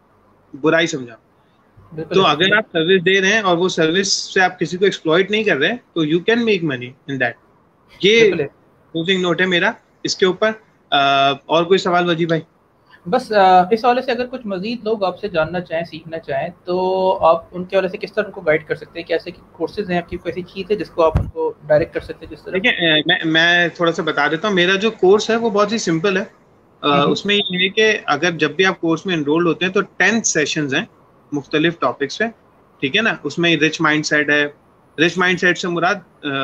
बुराई समझा। बिल्कुल तो ऐसे ही। अगर आप सर्विस दे रहे हैं और वो सर्विस से आप किसी को एक्सप्लॉइट नहीं कर रहे हैं तो you can make money in that. ये बिल्कुल है। क्लोजिंग नोट है मेरा इसके ऊपर। और कोई सवाल वजी भाई? बस इस हवाले से अगर कुछ मजीद लोग आपसे जानना चाहें, सीखना चाहें, तो आप उनके हवाले से किस तरह उनको गाइड कर सकते हैं? कैसे कोर्सेज हैं आपकी, कोई ऐसी चीज़ है जिसको आप उनको डायरेक्ट कर सकते हैं जिस तरफ? देखिए मैं थोड़ा सा बता देता हूँ, मेरा जो कोर्स है वो बहुत ही सिंपल है। उसमें ये है कि अगर जब भी आप कोर्स में एनरोल्ड होते हैं तो 10 सेशंस हैं मुख्तलिफ टॉपिक्स पे। ठीक है ना, उसमें रिच माइंड सेट है। रिच माइंड सेट से मुराद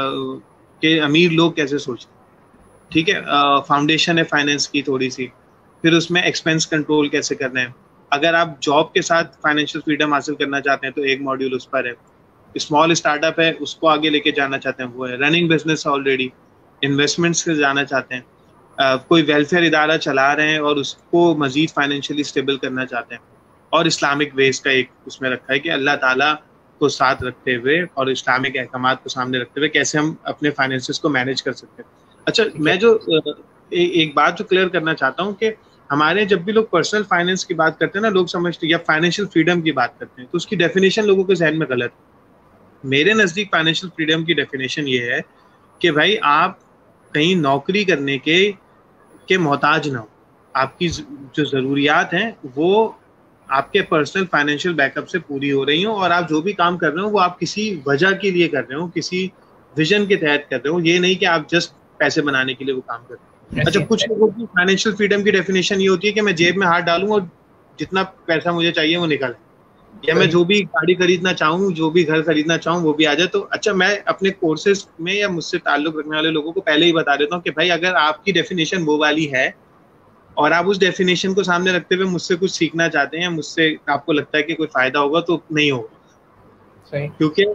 कि अमीर लोग कैसे सोचते हैं। ठीक है, फाउंडेशन है फाइनेंस की थोड़ी सी। फिर उसमें एक्सपेंस कंट्रोल कैसे करना है। अगर आप जॉब के साथ फाइनेंशियल फ्रीडम हासिल करना चाहते हैं तो एक मॉड्यूल उस पर है। स्मॉल स्टार्टअप है उसको आगे लेके जाना चाहते हैं वो है। रनिंग बिजनेस ऑलरेडी, इन्वेस्टमेंट्स से जाना चाहते हैं, कोई वेलफेयर इदारा चला रहे हैं और उसको मजीद फाइनेंशियली स्टेबल करना चाहते हैं। और इस्लामिक वेज का एक उसमें रखा है कि अल्लाह ताला को साथ रखते हुए और इस्लामिक अहकामात को सामने रखते हुए कैसे हम अपने फाइनेंसेस को मैनेज कर सकते हैं। अच्छा ठीक है। मैं जो एक बात जो क्लियर करना चाहता हूँ कि हमारे जब भी लोग पर्सनल फाइनेंस की बात करते हैं ना, लोग समझते हैं या फाइनेंशियल फ्रीडम की बात करते हैं तो उसकी डेफिनेशन लोगों के जहन में गलत है। मेरे नजदीक फाइनेंशियल फ्रीडम की डेफिनेशन ये है कि भाई आप कहीं नौकरी करने के मोहताज ना हो। आपकी जो जरूरियात हैं वो आपके पर्सनल फाइनेंशियल बैकअप से पूरी हो रही हो, और आप जो भी काम कर रहे हो वो आप किसी वजह के लिए कर रहे हो, किसी विजन के तहत कर रहे हो, ये नहीं कि आप जस्ट पैसे बनाने के लिए वो काम कर रहे हो। अच्छा ऐसे कुछ लोगों की फाइनेंशियल फ्रीडम की डेफिनेशन ये होती है कि मैं जेब में हाथ डालूं और जितना पैसा मुझे चाहिए वो निकल, या मैं सही। जो भी गाड़ी खरीदना चाहूँ जो भी घर खरीदना चाहूँ वो भी आ जाए। तो अच्छा मैं अपने कोर्सेज में या मुझसे ताल्लुक रखने वाले लोगों को पहले ही बता देता हूँ कि भाई अगर आपकी डेफिनेशन वो वाली है और आप उस डेफिनेशन को सामने रखते हुए मुझसे कुछ सीखना चाहते हैं, मुझसे आपको लगता है कि कोई फायदा होगा, तो नहीं होगा, सही। क्योंकि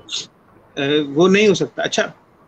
वो नहीं हो सकता। अच्छा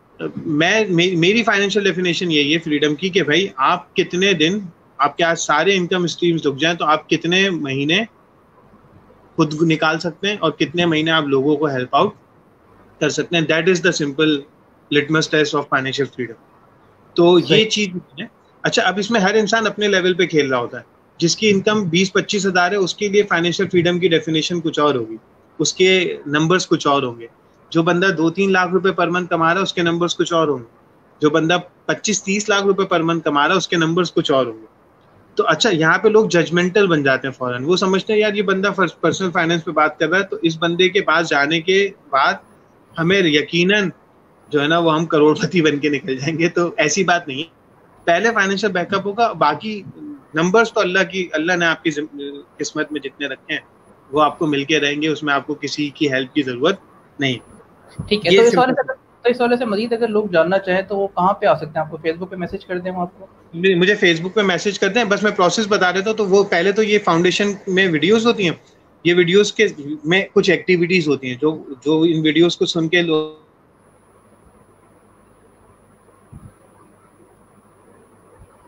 मेरी फाइनेंशियल डेफिनेशन यही है फ्रीडम की कि भाई आप कितने दिन आपके आज सारे इनकम स्ट्रीम्स रुक जाएं तो आप कितने महीने खुद निकाल सकते हैं और कितने महीने आप लोगों को हेल्प आउट कर सकते हैं। That is the simple litmus test of financial freedom. तो सही। ये चीज है। अच्छा अब इसमें हर इंसान अपने लेवल पे खेल रहा होता है। जिसकी इनकम 20-25 हजार है उसके लिए फाइनेंशियल फ्रीडम की डेफिनेशन कुछ और होगी, उसके नंबर्स कुछ और होंगे। जो बंदा 2-3 लाख रुपए पर मंथ कमा रहा है उसके नंबर्स कुछ और होंगे। जो बंदा 25-30 लाख रुपए पर मंथ कमा रहा है उसके नंबर्स कुछ और होंगे। तो अच्छा यहाँ पे लोग जजमेंटल बन जाते हैं फौरन, वो समझते हैं यार ये बंदा पर्सनल फाइनेंस पे बात कर रहा है तो इस बंदे के पास जाने के बाद हमें यकीनन जो है ना वो हम करोड़पति बन के निकल जाएंगे। तो ऐसी बात नहीं है, पहले फाइनेंशियल बैकअप होगा, बाकी नंबर्स तो अल्लाह ने आपकी किस्मत में जितने रखे हैं वो आपको मिलके रहेंगे, उसमें आपको किसी की हेल्प की जरूरत नहीं। ठीक है, ये तो इस वाले सिंपल। से इस वाले से मजीद अगर लोग जानना चाहें तो वो कहाँ पे आ सकते हैं? आपको फेसबुक पे मैसेज कर दें वो आपको? मुझे फेसबुक पे मैसेज करते हैं, बस मैं प्रोसेस बता देता हूँ। तो वो पहले तो ये फाउंडेशन में वीडियोस होती हैं, ये वीडियोस के में कुछ एक्टिविटीज होती हैं जो जो इन वीडियोस को सुन के लोग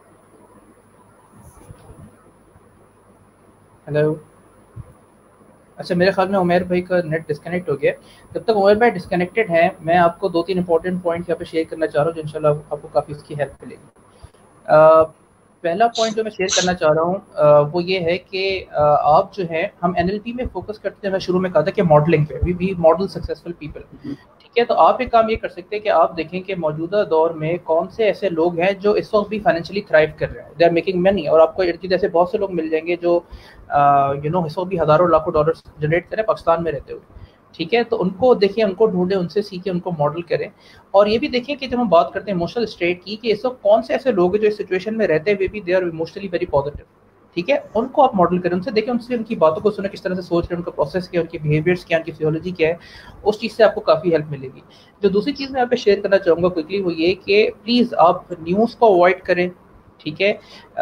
हेलो। अच्छा, मेरे ख्याल में उमर भाई का नेट डिस्कनेक्ट हो गया। जब तक उमर भाई डिस्कनेक्टेड हैं, मैं आपको 2-3 इंपॉर्टेंट पॉइंट्स यहाँ पे शेयर करना चाह रहा हूँ, जो इंशाल्लाह आपको काफ़ी इसकी हेल्प मिलेगी। अ, पहला पॉइंट जो मैं शेयर करना चाह रहा हूँ वो ये है कि आप जो है, हम एनएलपी में फोकस करते हैं। मैं शुरू में कहा था कि मॉडलिंग पे वी मॉडल सक्सेसफुल पीपल। ठीक है, तो आप एक काम ये कर सकते हैं कि आप देखें कि मौजूदा दौर में कौन से ऐसे लोग हैं जो इस वक्त भी फाइनेंशियली थ्राइव कर रहे हैं, दे आर मेकिंग मनी, और आपको इर्द गिर्द ऐसे बहुत से लोग मिल जाएंगे जो इस वक्त भी हज़ारों लाखों डॉलर जनरेट करें पाकिस्तान में रहते हुए। ठीक है, तो उनको देखिए, उनको ढूंढें, उनसे सीखें, उनको मॉडल करें। और ये भी देखें कि जब हम बात करते हैं इमोशनल स्टेट की, कि इस वक्त कौन से ऐसे लोग हैं जो इस सिचुएशन में रहते हुए भी they are emotionally very positive. ठीक है, उनको आप मॉडल करें, उनसे देखें, उनसे उनकी बातों को सुने, किस तरह से सोच रहे हैं, उनका प्रोसेस क्या है, उनके बिहेवियर्स क्या है, उनकी फिजियोलॉजी क्या है। उस चीज़ से आपको काफ़ी हेल्प मिलेगी। जो दूसरी चीज़ मैं यहाँ पे शेयर करना चाहूँगा क्विकली, वो ये कि प्लीज़ आप न्यूज़ को अवॉइड करें। ठीक है,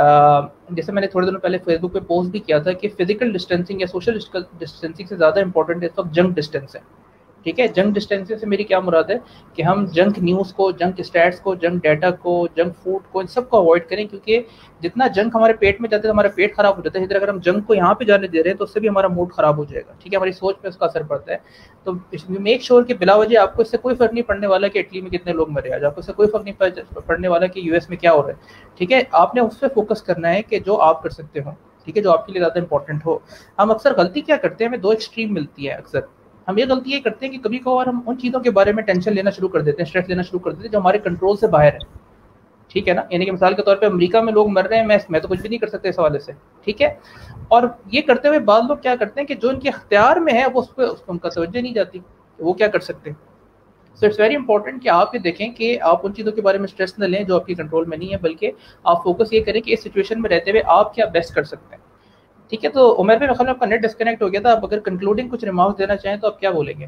जैसे मैंने थोड़े दिनों पहले फेसबुक पे पोस्ट भी किया था कि फिजिकल डिस्टेंसिंग या सोशल डिस्टेंसिंग से ज़्यादा इंपॉर्टेंट इस वक्त जंक डिस्टेंस है। ठीक है, जंक डिस्टेंस से मेरी क्या मुराद है कि हम जंक न्यूज़ को, जंक स्टैट्स को, जंक डाटा को, जंक फूड को, इन सब को अवॉइड करें, क्योंकि जितना जंक हमारे पेट में जाता है हमारा पेट खराब हो जाता है। इधर अगर हम जंक को यहाँ पे जाने दे रहे हैं तो उससे भी हमारा मूड खराब हो जाएगा। ठीक है, हमारी सोच पे उसका असर पड़ता है। तो मेक श्योर कि बिला वजह आपको इससे कोई फर्क नहीं पड़ने वाला कि इटली में कितने लोग मरे आज, आपको इससे कोई फर्क नहीं पड़ने वाला कि यूएस में क्या हो रहा है। ठीक है, आपने उस पर फोकस करना है कि जो आप कर सकते हो। ठीक है, जो आपके लिए ज़्यादा इंपॉर्टेंट हो। हम अक्सर गलती क्या करते हैं, हमें दो एक्सट्रीम मिलती है अक्सर। हम ये गलती ये करते हैं कि कभी कभार हम उन चीज़ों के बारे में टेंशन लेना शुरू कर देते हैं, स्ट्रेस लेना शुरू कर देते हैं जो हमारे कंट्रोल से बाहर है। ठीक है ना, यानी कि मिसाल के तौर पे अमेरिका में लोग मर रहे हैं, मैं तो कुछ भी नहीं कर सकता इस हवाले से। ठीक है, और ये करते हुए बाद लोग क्या करते हैं कि जो इनके अख्तियार में है वो उस पर उनका तवज्जो नहीं जाती, वो क्या कर सकते हैं। सो इट्स वेरी इंपॉर्टेंट कि आप ये देखें कि आप उन चीज़ों के बारे में स्ट्रेस न लें जो आपकी कंट्रोल में नहीं है, बल्कि आप फोकस ये करें कि इस सिचुएशन में रहते हुए आप क्या बेस्ट कर सकते हैं। ठीक है, तो उमर भाई, मेरे आपका नेट डिस्कनेक्ट हो गया था, आप अगर कंक्लूडिंग कुछ रिमार्क्स देना चाहें तो आप क्या बोलेंगे।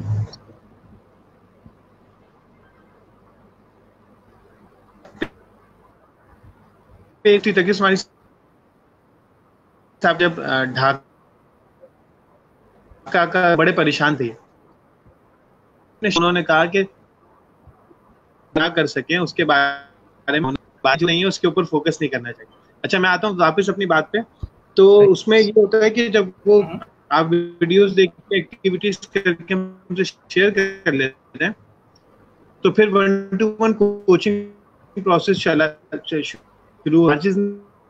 एक थी तक इस्माइल साहब जब ढाका का बड़े परेशान थे, उन्होंने कहा कि ना कर सके उसके बारे में बात जो नहीं है उसके ऊपर फोकस नहीं करना चाहिए। अच्छा, मैं आता हूँ वापस अपनी बात पे। तो उसमें ये होता है कि जब वो आप वीडियोस देख के एक्टिविटीज करके हमसे शेयर कर लेते हैं, तो फिर 1-to-1 कोचिंग प्रोसेस चला शुरू। हर चीज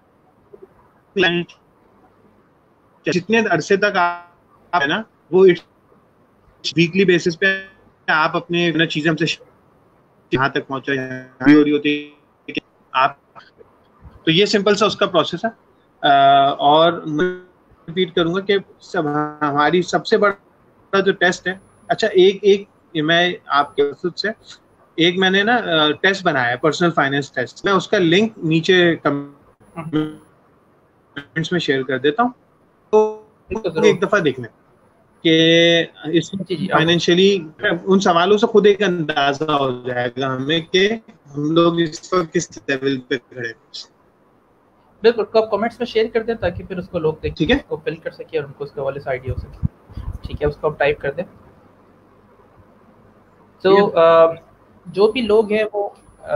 जितने अरसे तक आप है ना, वो वीकली बेसिस पे आप अपने चीजें हमसे यहाँ तक पहुंचा हो रही होती है कि आप, तो ये सिंपल सा उसका प्रोसेस है। और मैं रिपीट करूंगा कि सब हमारी सबसे बड़ा जो टेस्ट है, अच्छा एक मैं आपके से एक मैंने ना टेस्ट बनाया है, पर्सनल फाइनेंस टेस्ट, मैं उसका लिंक नीचे कमेंट्स में शेयर कर देता हूँ, तो एक दफा देखना कि इस फाइनेंशियली उन सवालों से खुद एक अंदाजा हो जाएगा हमें कि हम लोग इस वक्त किस लेवल पे खड़े हैं। बिल्कुल, आप कमेंट्स में शेयर कर दें ताकि फिर उसको लोग देख ठीक है, उसको फिल कर सके और उनको उसके वाले से आइडिया हो सके। ठीक है, उसको आप टाइप कर दें। तो जो भी लोग हैं वो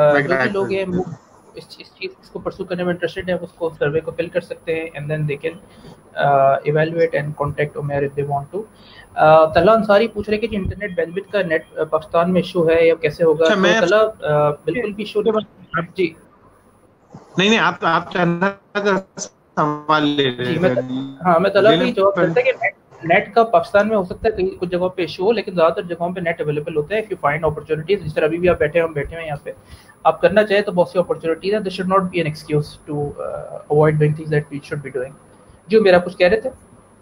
इस चीज़ इसको परसू करने में इंटरेस्टेड है, उसको सर्वे को फिल कर सकते हैं, and then they can evaluate and contact Umar if they want to. Talha Ansari पूछ रहे कि इंटरनेट बैंडविड्थ का नेट पाकिस्तान में इशू है या कैसे होगा। अच्छा, तो तला बिल्कुल भी इशू जी नहीं, आप का सवाल ले रहे हैं। हाँ, मैं तला भी जवाब करता है कि नेट का पाकिस्तान में हो सकता है कहीं कुछ जगहों पे इशू हो, लेकिन ज़्यादातर जगहों पे नेट अवेलेबल होता है। इफ यू फाइंड अपॉर्चुनिटीज, जिस तरह अभी भी आप बैठे हैं, हम बैठे हैं यहाँ पे, आप करना चाहे तो बहुत सी अपॉर्चुनिटीज है। This should not be an excuse to avoid doing things that we should be doing. जो मेरा कुछ कह रहे थे।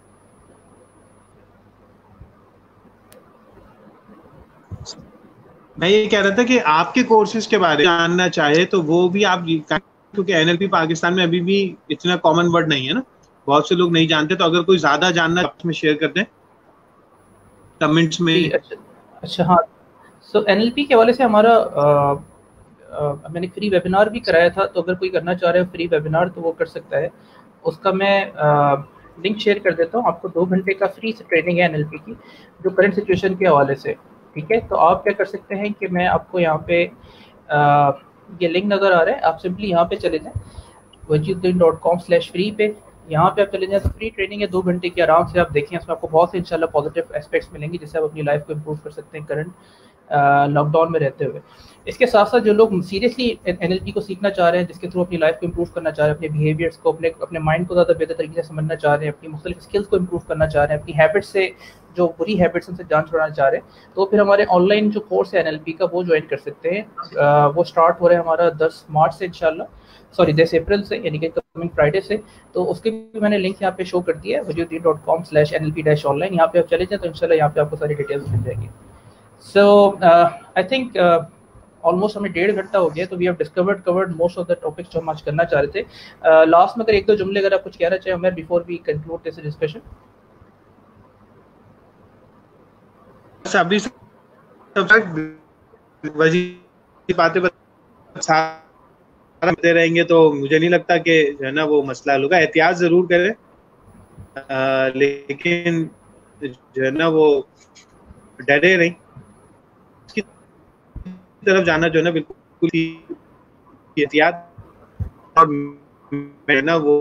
मैं ये कह रहा था कि आपके कोर्सेज के बारे में जानना चाहे तो वो भी आप, क्योंकि एनएलपी पाकिस्तान में अभी भी इतना कॉमन वर्ड नहीं है ना, बहुत से लोग नहीं जानते, तो अगर कोई ज्यादा जानना में शेयर कर दें कमेंट्स में। अच्छा हाँ, सो एनएलपी के हवाले से हमारा मैंने फ्री वेबिनार भी कराया था, तो अगर कोई करना चाह रहा है फ्री वेबिनार तो वो कर सकता है। उसका मैं लिंक शेयर कर देता हूँ आपको। 2 घंटे का फ्री ट्रेनिंग है एनएलपी की, जो करंट सिचुएशन के हवाले से। ठीक है, तो आप क्या कर सकते हैं कि मैं आपको यहाँ पे ये लिंक नज़र आ रहा है, आप सिंपली यहाँ पे चले जाएँ वजीउद्दीन.com/free पे। यहाँ पे आप चले जाएं तो फ्री ट्रेनिंग है 2 घंटे की, आराम से आप देखें, इसमें आपको बहुत से इंशाल्लाह पॉजिटिव एस्पेक्ट्स मिलेंगे जिससे आप अपनी लाइफ को इम्प्रूव कर सकते हैं करंट लॉकडाउन में रहते हुए। इसके साथ साथ जो लोग सीरियसली एनएलपी को सीखना चाह रहे हैं, जिसके थ्रू अपनी लाइफ को इम्प्रूव करना चाह रहे हैं, अपने बिहेवियर्स को, अपने माइंड को ज़्यादा बेहतर तरीके से समझना चाह रहे हैं, अपनी मुख्तलिफ स्किल्स को इम्प्रूव करना चाह रहे हैं, अपनी हैबिट्स से जो बुरी हैबिट्स उनसे जान छुड़ाना चाह रहे हैं, तो फिर हमारे ऑनलाइन जो कोर्स है एनएलपी का वो ज्वाइन कर सकते हैं। वो स्टार्ट हो रहा है हमारा 10 मार्च से इंशाल्लाह, सॉरी 10 अप्रैल से, यानी कि कमिंग फ्राइडे से। तो उसके भी मैंने लिंक यहाँ पे शो कर दिया है, wajudeen.com/nlp-online। यहाँ पे आप चले जाएं तो इंशाल्लाह यहाँ पे आपको सारी डिटेल्स मिल जाएंगी। सो आई थिंक ऑलमोस्ट हमें 1.5 घंटा हो गया, तो we have covered most of the topics जो हम आज करना चाह रहे थे। लास्ट में अगर 1-2 जुमले अगर आप कुछ कहना चाहें Umar before we conclude this discussion. अभी वही बातें सारे रहेंगे तो मुझे नहीं लगता कि जो है ना वो मसला हल होगा। एहतियात जरूर करें, लेकिन जो है ना वो डरे नहीं, इसकी तरफ जाना जो है ना बिल्कुल ही एहतियात। और मैं ना वो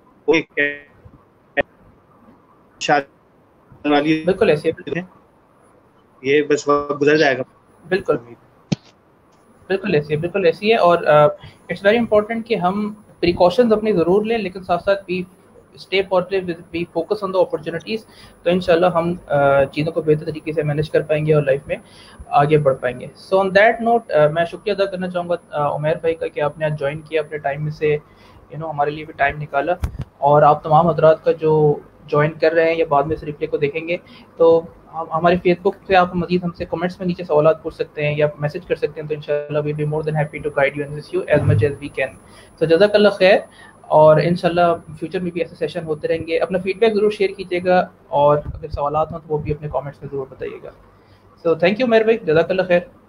वाली बिल्कुल ऐसे ये बस वक्त गुजर जाएगा। बिल्कुल बिल्कुल ऐसी है। और इट्स वेरी इंपॉर्टेंट कि हम प्रिकॉशंस अपनी ज़रूर लें, लेकिन साथ साथ भी stay positive, be focus on the opportunities, तो इंशाल्लाह हम चीज़ों को बेहतर तरीके से मैनेज कर पाएंगे और लाइफ में आगे बढ़ पाएंगे। सो ऑन दैट नोट मैं शुक्रिया अदा करना चाहूँगा उमैर भाई का कि आपने आज ज्वाइन किया, अपने टाइम में से हमारे लिए भी टाइम निकाला। और आप तमाम हजरात का जो ज्वाइन कर रहे हैं या बाद में इस रिप्ले को देखेंगे, तो हमारे फेसबुक पे आप मजीद हमसे कमेंट्स में नीचे सवाल पूछ सकते हैं या मैसेज कर सकते हैं, तो इंशाल्लाह we be more than happy to guide you and assist you as much as we can. So जज़ाकल्लाह खैर, और इंशाल्लाह फ्यूचर में भी ऐसे सेशन होते रहेंगे। अपना फीडबैक ज़रूर शेयर कीजिएगा, और अगर सवाल हों तो वो भी अपने कमेंट्स में ज़रूर बताइएगा। सो थैंक यू मेहर भाई, जज़ाकल्लाह खैर।